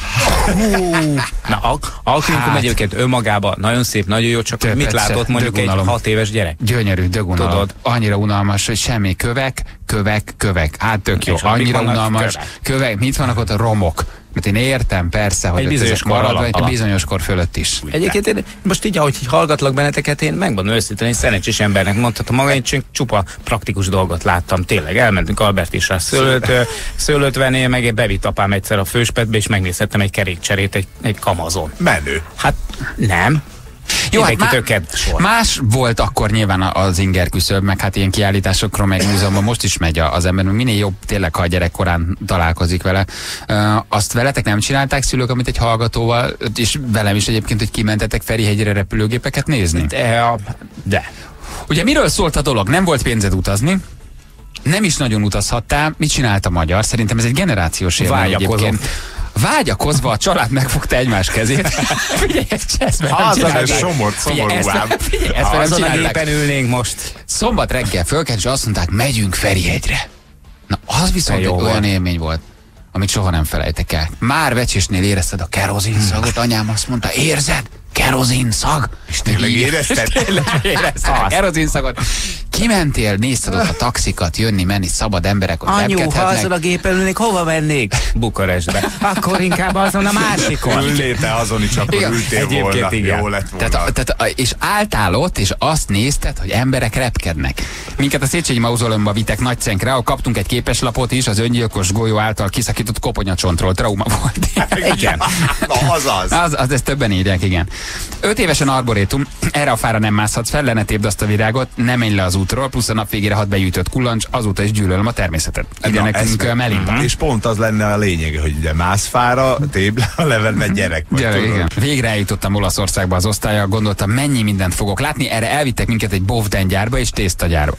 D: Na, a Alkvinkum
B: Hát.
D: egyébként önmagában nagyon szép, nagyon jó, csak
B: Többet
D: mit
B: se,
D: látott mondjuk egy
B: dögunalom.
D: hat éves gyerek?
B: Gyönyörű, dögunalom.
D: Tudod.
B: Annyira unalmas, hogy semmi kövek, kövek, kövek. Hát tök jó.
D: És amik
B: Annyira
D: vannak,
B: unalmas.
D: kövek.
B: Kövek. Mit vannak ott a romok? Mert én értem persze, hogy
D: Egy
B: ott
D: bizonyos
B: ezek
D: kor
B: maradva,
D: alatt.
B: egy bizonyos kor fölött is.
D: Egyébként én most így, ahogy hallgatlak benneteket, én megmondom őszintén, én szerencsés embernek mondhatom maga, én csak csupa praktikus dolgot láttam. Tényleg, elmentünk Albert is rá szőlőt, ö, szőlőt venni, meg én bevitt apám egyszer a főspetbe, és megnézhettem egy kerékcserét egy, egy kamazon.
C: Menő.
D: Hát nem.
B: Jó, hát
D: Mindenki
B: má-
D: tökéletes sor.
B: más volt akkor nyilván az inger küszöb, meg hát ilyen kiállításokról, meg múzeumban most is megy a- az ember, minél jobb tényleg, ha a gyerek korán találkozik vele. Ö, azt veletek nem csinálták szülők, amit egy hallgatóval, és velem is egyébként, hogy kimentetek Ferihegyre repülőgépeket nézni?
D: De, a- de.
B: Ugye miről szólt a dolog? Nem volt pénzed utazni, nem is nagyon utazhattál. Mit csinált a magyar? Szerintem ez egy generációs élmény
D: Vágyakozott.
B: egyébként. Vágyakozva a család megfogta egymás kezét. Figyelj, ezt ezt nem
C: Hazan,
B: csinálták.
C: ez somor,
B: Figyelj, ezt
C: szomorú
B: nem- figyelj, ezt nem
D: Azon a
B: csinálták.
D: gépen ülnénk most.
B: Szombat reggel fölkelt, és azt mondták, megyünk Ferihegyre. Na, az viszont
D: De
B: egy
D: jó
B: olyan
D: volt.
B: élmény volt, amit soha nem felejtek el. Már vecsésnél érezted a kerozin szagot, anyám azt mondta, érzed? Kerozin szag? És
C: tényleg érezted?
B: Tényleg érezted a kerozin szagot. Kimentél, nézted ott a taxikat, jönni, menni, szabad emberek, ott
D: Anyu, ha
B: repkedhetnek.
D: azon a gépen ülnék, hova mennék? Bukarestbe. Akkor inkább azon a másikon.
C: Ülnél te azon is, akkor
B: Igen,
C: ültél
D: egyébként
C: volna.
D: igen.
C: Jó lett volna.
B: Tehát, a, tehát a, és álltál ott, és azt nézted, hogy emberek repkednek. Minket a Széchenyi Mauzóleumba vittek Nagycenkre, ahol kaptunk egy képeslapot is, az öngyilkos golyó által kiszakított koponyacsontról. Trauma volt.
D: Igen.
C: Na, azaz.
B: Az, az, ezt többen írják, igen. Öt évesen arborétum, erre a fára nem mászhatsz fel, le ne tépd azt a virágot, nem menj le az útról, plusz a nap végére hat begyűjtött kullancs, azóta is gyűlölöm a természetet. Ide
C: Na,
B: nekünk
C: ez-
B: uh, Melinda.
C: És pont az lenne a lényege, hogy ugye mászfára, tébb le a level, mert gyerek vagy.
B: Gyere,
C: tudod.
B: igen. Végre eljutottam Olaszországba az osztállyal, gondoltam, mennyi mindent fogok látni, erre elvittek minket egy Bovden gyárba és tésztagyárba.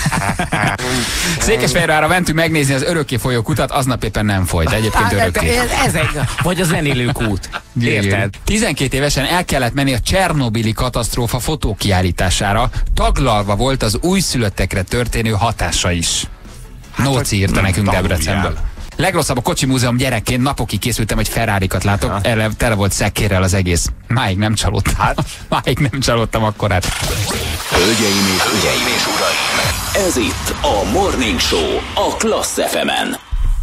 B: Székesfehérvárra mentünk megnézni az örökké folyó kutat, aznap éppen nem folyt, egyébként örökké.
D: Ezek, vagy az zenélők út. Érted?
B: tizenkét évesen el kellett menni a Csernobili katasztrófa fotókiállítására, taglalva volt az újszülöttekre történő hatása is. Hát, Nóci írta
C: nem
B: nekünk
C: tanuljál.
B: Debrecenből. Legrosszabb a kocsi múzeum gyerekként, napokig készültem, hogy Ferrarikat látok, erre tele volt szekkérrel az egész. Máig nem csalódtam. Hát? Máig nem csalódtam akkorát.
A: Hölgyeim és uraim, és uraim, ez itt a Morning Show a Klassz ef emen.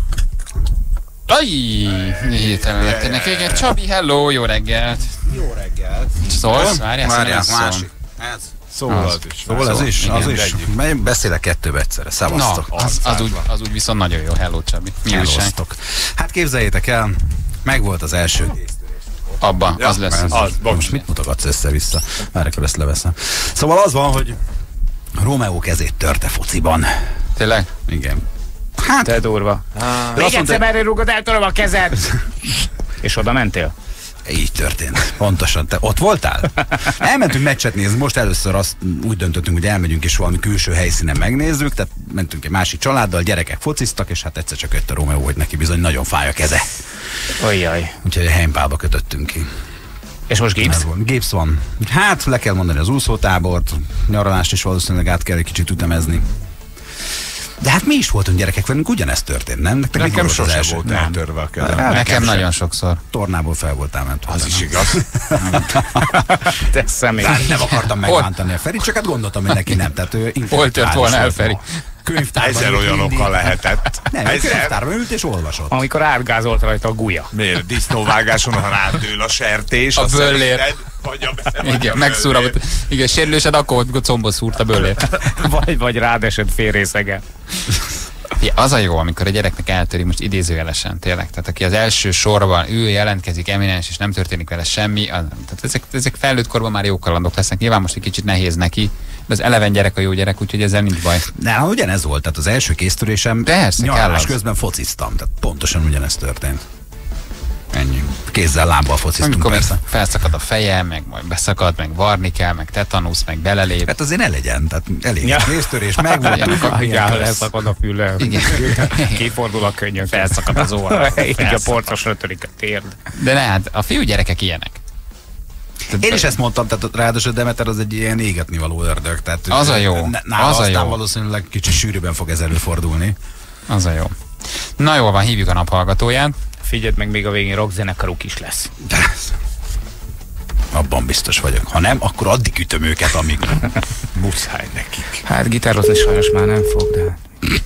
B: Aj, hirtelen lett ennek igen. Csabi, hello, jó reggelt.
J: Jó reggelt.
B: Szólsz? Várjál,
J: Várjál,
B: szerintem
J: másik. Ez.
C: Szóval
B: Az.
C: az is.
J: Szóval az is,
B: igen,
J: az is. Mely- Beszélek kettőbe egyszerre.
B: Na,
J: Szevasztok.
B: az, az, úgy, az úgy viszont nagyon jó. Hello, Csabi. Mi újság?
J: Elosztok. Hát képzeljétek el, megvolt az első.
B: Abba, az lesz.
J: Ez,
C: Az, bocs.
J: most mit mutogatsz össze-vissza? Már akkor ezt leveszem. Szóval az van, hogy Rómeó kezét törte fociban.
B: Tényleg?
J: Igen. Hát,
D: Te durva.
J: de
D: Még
J: azt
D: egyszer
J: mondta,
D: merre rúgod, eltöröm a kezed. És oda mentél?
J: így történt. Pontosan. Te ott voltál? Elmentünk meccset nézni. Most először azt úgy döntöttünk, hogy elmegyünk és valami külső helyszínen megnézzük. Tehát mentünk egy másik családdal, gyerekek fociztak, és hát egyszer csak jött a Rómeó, hogy neki bizony nagyon fáj a keze.
D: Ojjaj.
J: Úgyhogy a Heimpálba kötöttünk ki.
D: És most gipsz?
J: Ez van. Gipsz van. Hát le kell mondani az úszótábort, nyaralást is valószínűleg át kell egy kicsit ütemezni. De hát mi is voltunk gyerekek, velünk ugyanezt történt, nem? Nektek mikor
C: Nekem
J: volt az
C: sose
J: első?
C: volt eltörve a kezem.
J: Hát,
B: Nekem
J: sem.
B: nagyon sokszor.
J: Tornából fel voltál ment.
C: Az is igaz.
D: Te személy.
J: Hát nem akartam megbántani a Ferit, csak hát gondoltam, hogy neki nem. Tehát ő
B: Hol tört volna el, Feri?
J: könyvtárban
C: Ezer
J: ült
C: olyan
J: mindig.
C: oka lehetett.
J: Nem,
C: Ezer?
J: könyvtárban ült és olvasott.
D: Amikor átgázolt rajta a gulya.
C: Miért? Disznóvágáson, ha rádől a sertés,
B: A
C: azt
B: böllér.
C: szerinted, vagy a, vagy
B: Igen,
C: a
B: megszúra.
C: böllér.
B: Igen, sérülésed akkor, amikor combot szúrt a bőlét.
D: Vagy, vagy rád esett félrészege.
B: Ja, az a jó, amikor a gyereknek eltöri, most idézőjelesen tényleg. Tehát aki az első sorban ül, jelentkezik eminens, és nem történik vele semmi, az, tehát ezek, ezek felnőtt korban már jó kalandok lesznek. Nyilván most egy kicsit nehéz neki, de az eleven gyerek a jó gyerek, úgyhogy ezzel nincs baj.
J: Nálam ugyanez volt, tehát az első kéztörésem
B: Persze, kell
J: nyaralás
B: az.
J: közben fociztam, tehát pontosan ugyanez történt. Ennyi. Kézzel, lábbal fociztunk
B: Amikor még
J: persze.
B: felszakad a feje, meg majd beszakad, meg varni kell, meg tetanusz, meg belelép.
J: Hát azért ne legyen, tehát elég
D: Ja.
J: ja. kéztörés, meg volt,
B: Igen,
J: tudjuk, milyen
D: Igen,
J: lesz.
D: leszakad a füle.
B: Igen.
D: Kifordul a könyök.
B: Felszakad az óra.
D: Így a
B: Felszakad.
D: porcosra törik a térd.
B: De ne, hát a fiú gyerekek ilyenek.
J: Én is ezt mondtam, tehát ráadásul Demeter az egy ilyen égetni való ördög. Tehát
B: Az a jó,
J: n- Nála
B: az a
J: aztán
B: jó.
J: valószínűleg kicsit sűrűbben fog ez előfordulni.
B: Az a jó. Na jól van, hívjuk a naphallgatóját.
D: Figyeld meg, még a végén rockzenekaruk is lesz.
J: De abban biztos vagyok. Ha nem, akkor addig ütöm őket, amíg muszáj nekik.
D: Hát gitározni sajnos már nem fog, de...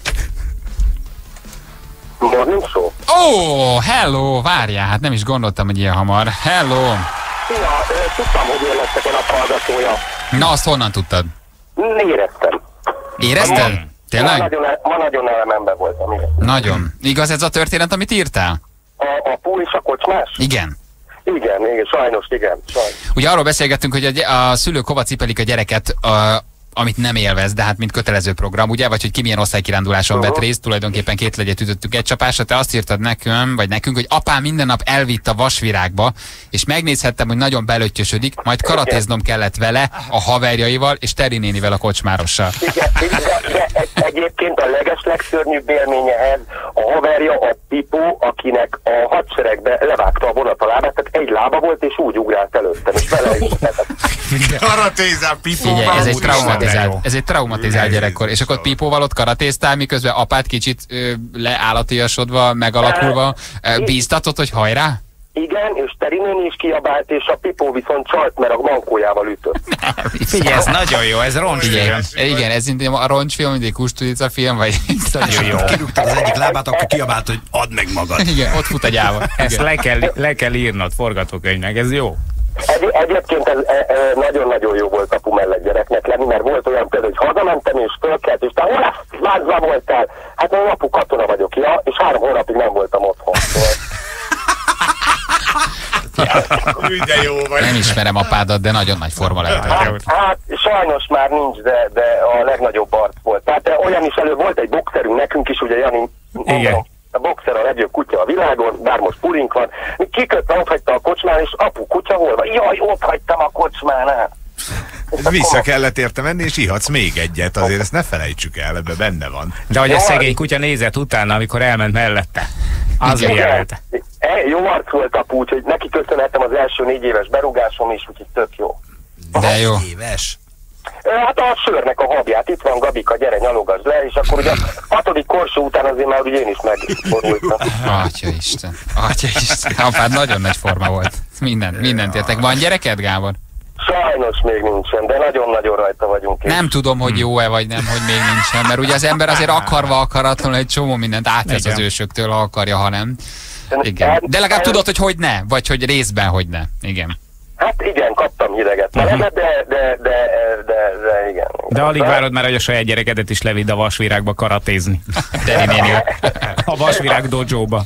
G: Morning show.
B: Ó, oh, hello, várjál, hát nem is gondoltam, hogy ilyen hamar. Hello.
G: Szia, ö, tudtam, hogy én leszek a naphallgatója.
B: Na, azt honnan tudtad?
G: Éreztem.
B: Érezted?
G: Ma
B: Tényleg?
G: nagyon, ma nagyon elememben voltam, igen.
B: Nagyon. Igaz ez a történet, amit írtál?
G: A, a púl és a kocsmás?
B: Igen.
G: Igen, igen, sajnos, igen, sajnos.
B: Ugye arról beszélgettünk, hogy a, gy- a szülők hova cipelik a gyereket, a, amit nem élvez, de hát mint kötelező program, ugye? Vagy hogy ki milyen osztálykiránduláson
G: Uh-huh.
B: vett részt, tulajdonképpen két legyet ütöttük egy csapásra. Te azt írtad nekem, vagy nekünk, hogy apám minden nap elvitt a vasvirágba, és megnézhettem, hogy nagyon belöttyösödik, majd karatéznom kellett vele, a haverjaival, és Teri nénivel a kocsmárossal.
G: Igen, igen, de, de egy- egyébként a legeslegszörnyűbb élménye ez a haverja, a Pipó, akinek a hadseregbe levágta a vonat a lábát, tehát egy lába volt, és úgy ugrált előttem, és bele is
C: Karatézál, Pipó.
B: Ugye, ez egy
C: úristen.
B: traumatizált, ez egy traumatizált gyerekkor. És akkor Pipóval ott karatéztál, miközben apád kicsit ö, leállatiasodva, megalakulva, ö, bíztatott, hogy hajrá?
G: Igen, és Teri néni is kiabált, és a Pipó viszont csalt, mert a mankójával ütött.
D: Figyelj, ez nagyon jó, ez roncsfilm.
B: Igen, igen, ez mint a roncsfilm, mint egy Kusturica film, vagy
D: Nagyon jó.
J: Kirúgtad az egyik lábát, akkor kiabált, hogy add meg magad.
B: igen, ott fut a gyáva.
D: Ezt
B: Igen.
D: le kell, le kell írnod forgatókönyvnek, ez jó.
G: Egy, egyébként ez e, e, nagyon-nagyon jó volt apu mellett gyereknek lenni, mert volt olyan például, hogy hazamentem és fölkelt, és te hol lázva voltál? Hát én apu katona vagyok, ja, és három hónapig nem voltam otthon.
C: Új, de jó vagy.
B: Nem ismerem apádat, de nagyon nagy forma lehet.
G: Hát, hát sajnos már nincs, de, de a legnagyobb arc volt. Tehát e, olyan is elő volt egy boxerünk nekünk is, ugye Jani, mondom, a boxer a legjobb kutya a világon, bár most pulink van. Kikötte, ott hagyta a kocsmán, és apu, kutya hol van? Jaj, ott hagytam a kocsmánál.
C: Vissza kellett érte menni, és ihatsz még egyet, azért ezt ne felejtsük el, ebben benne van.
D: De hogy a
G: Jó,
D: szegény kutya nézett utána, amikor elment mellette. Az
B: Igen.
D: miért?
G: E, jó arc volt apu, úgyhogy neki köszönhetem az első négy éves berúgásom is, úgyhogy tök jó.
B: De jó.
J: Éves.
G: E, hát a sörnek a habját, itt van Gabika, gyere nyalogasd le, és akkor ugye a hatodik korsó után azért már ugye én is megborultam.
B: Atya Isten, atya Isten. Apád nagyon nagy forma volt. Minden, mindent értek. Van gyereked, Gábor?
G: Sajnos még nincsen, de nagyon-nagyon rajta vagyunk.
B: Nem tudom, hogy jó-e vagy nem, hogy még nincsen, mert ugye az ember azért akarva akaratlanul egy csomó mindent átvesz az ősöktől, ha akarja, ha nem. Igen. De legalább tudod, hogy hogy ne, vagy hogy részben hogy ne. Igen.
G: Hát igen, kaptam hideget uh-huh. de, de, de, de, de, de igen.
D: De alig várod már, hogy a saját gyerekedet is levidd a vasvirágba karatézni.
B: Teri néni.
D: A vasvirág dojóba.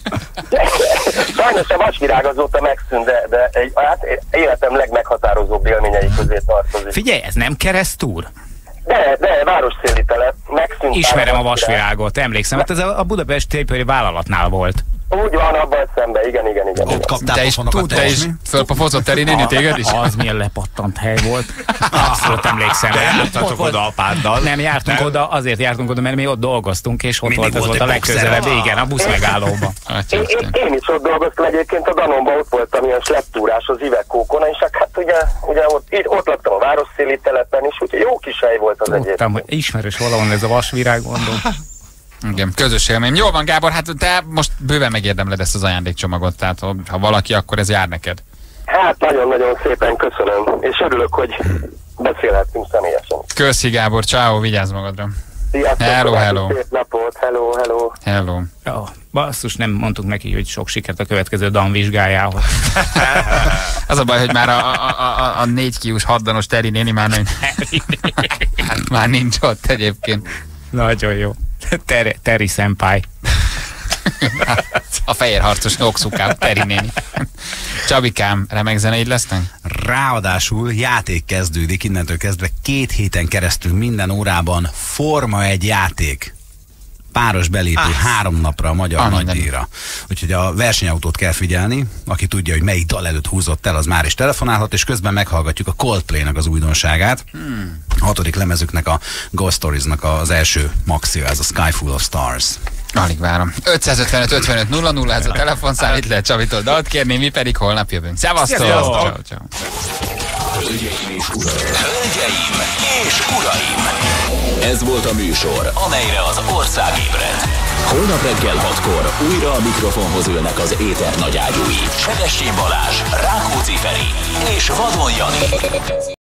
G: Sajnos a vasvirág azóta megszűnt, de, de egy, hát életem legmeghatározóbb élményei közé tartozik.
D: Figyelj, ez nem keresztúr?
G: De, de, városszéli telep, megszűnt.
D: Ismerem a vasvirágot, emlékszem, hát ez a, a Budapest Tépőri vállalatnál volt.
G: Úgy van, abban szemben, igen, igen, igen.
J: Ott kaptál
B: Te is,
J: pofonokat,
B: te is fölpofozott Teri néni téged is?
D: Az milyen lepattant hely volt. Abszolút emlékszem.
C: De
D: Ott
C: jártatok
D: volt-
C: oda apáddal.
D: Nem jártunk
C: Nem?
D: oda, azért jártunk oda, mert mi ott dolgoztunk, és ott
J: Mindig
D: volt, ez
J: volt
D: volt a
J: egy boxer.
D: legközelebb, igen, a busz megállóban.
B: Atya
G: Én, én,
B: Isten.
G: én is ott dolgoztam egyébként a Danonban, ott voltam ilyen slepptúrás az Ivekókon, és hát ugye, ugye ott, itt, ott laktam a városszéli telepen is, úgyhogy jó kis hely volt az
D: Tudtam,
G: egyébként.
D: hogy ismerős valahol ez a vasvirág, mondom.
B: Igen, közös élmény. Jó van, Gábor, hát te most bőven megérdemled ezt az ajándékcsomagot, tehát ha, ha valaki, akkor ez jár neked.
G: Hát nagyon-nagyon szépen köszönöm, és örülök, hogy beszélhettünk személyesen.
B: Köszi, Gábor, ciao, vigyázz magadra.
K: Sziasztok,
B: hello, hello.
K: Szép napot, hello, hello.
B: Hello.
D: Oh, basszus, nem mondtuk neki, hogy sok sikert a következő Dan vizsgájához.
B: Az a baj, hogy már a, a, a, a négy kiús haddanos Teri néni már, nem, hát már nincs ott egyébként.
D: Nagyon jó. Teri, Teri senpai.
B: A fehér harcos okszukám, Teri néni. Csabikám, remek zeneid lesznek?
J: Ráadásul játék kezdődik, innentől kezdve két héten keresztül minden órában Forma egy játék. Páros belépő ah. három napra a magyar ah, nagydíjra. Úgyhogy a versenyautót kell figyelni, aki tudja, hogy melyik dal előtt húzott el, az már is telefonálhat, és közben meghallgatjuk a Coldplay-nak az újdonságát. Hmm. A hatodik lemezüknek, a Ghost Stories-nak az első maxia, ez a Sky Full of Stars.
B: Alig várom. ötszázötvenöt ötvenöt nulla nulla, ez a telefonszám, itt lehet Csabitól dalt kérni, mi pedig holnap jövünk. Szevasztok! Ciao, ciao.
A: Hölgyeim és uraim! Hölgyeim és uraim! Ez volt a műsor, amelyre az ország ébredt. Holnap reggel hatkor újra a mikrofonhoz ülnek az éter nagyágyúi. Sebestyén Balázs, Rákóczi Feri és Vadon Jani.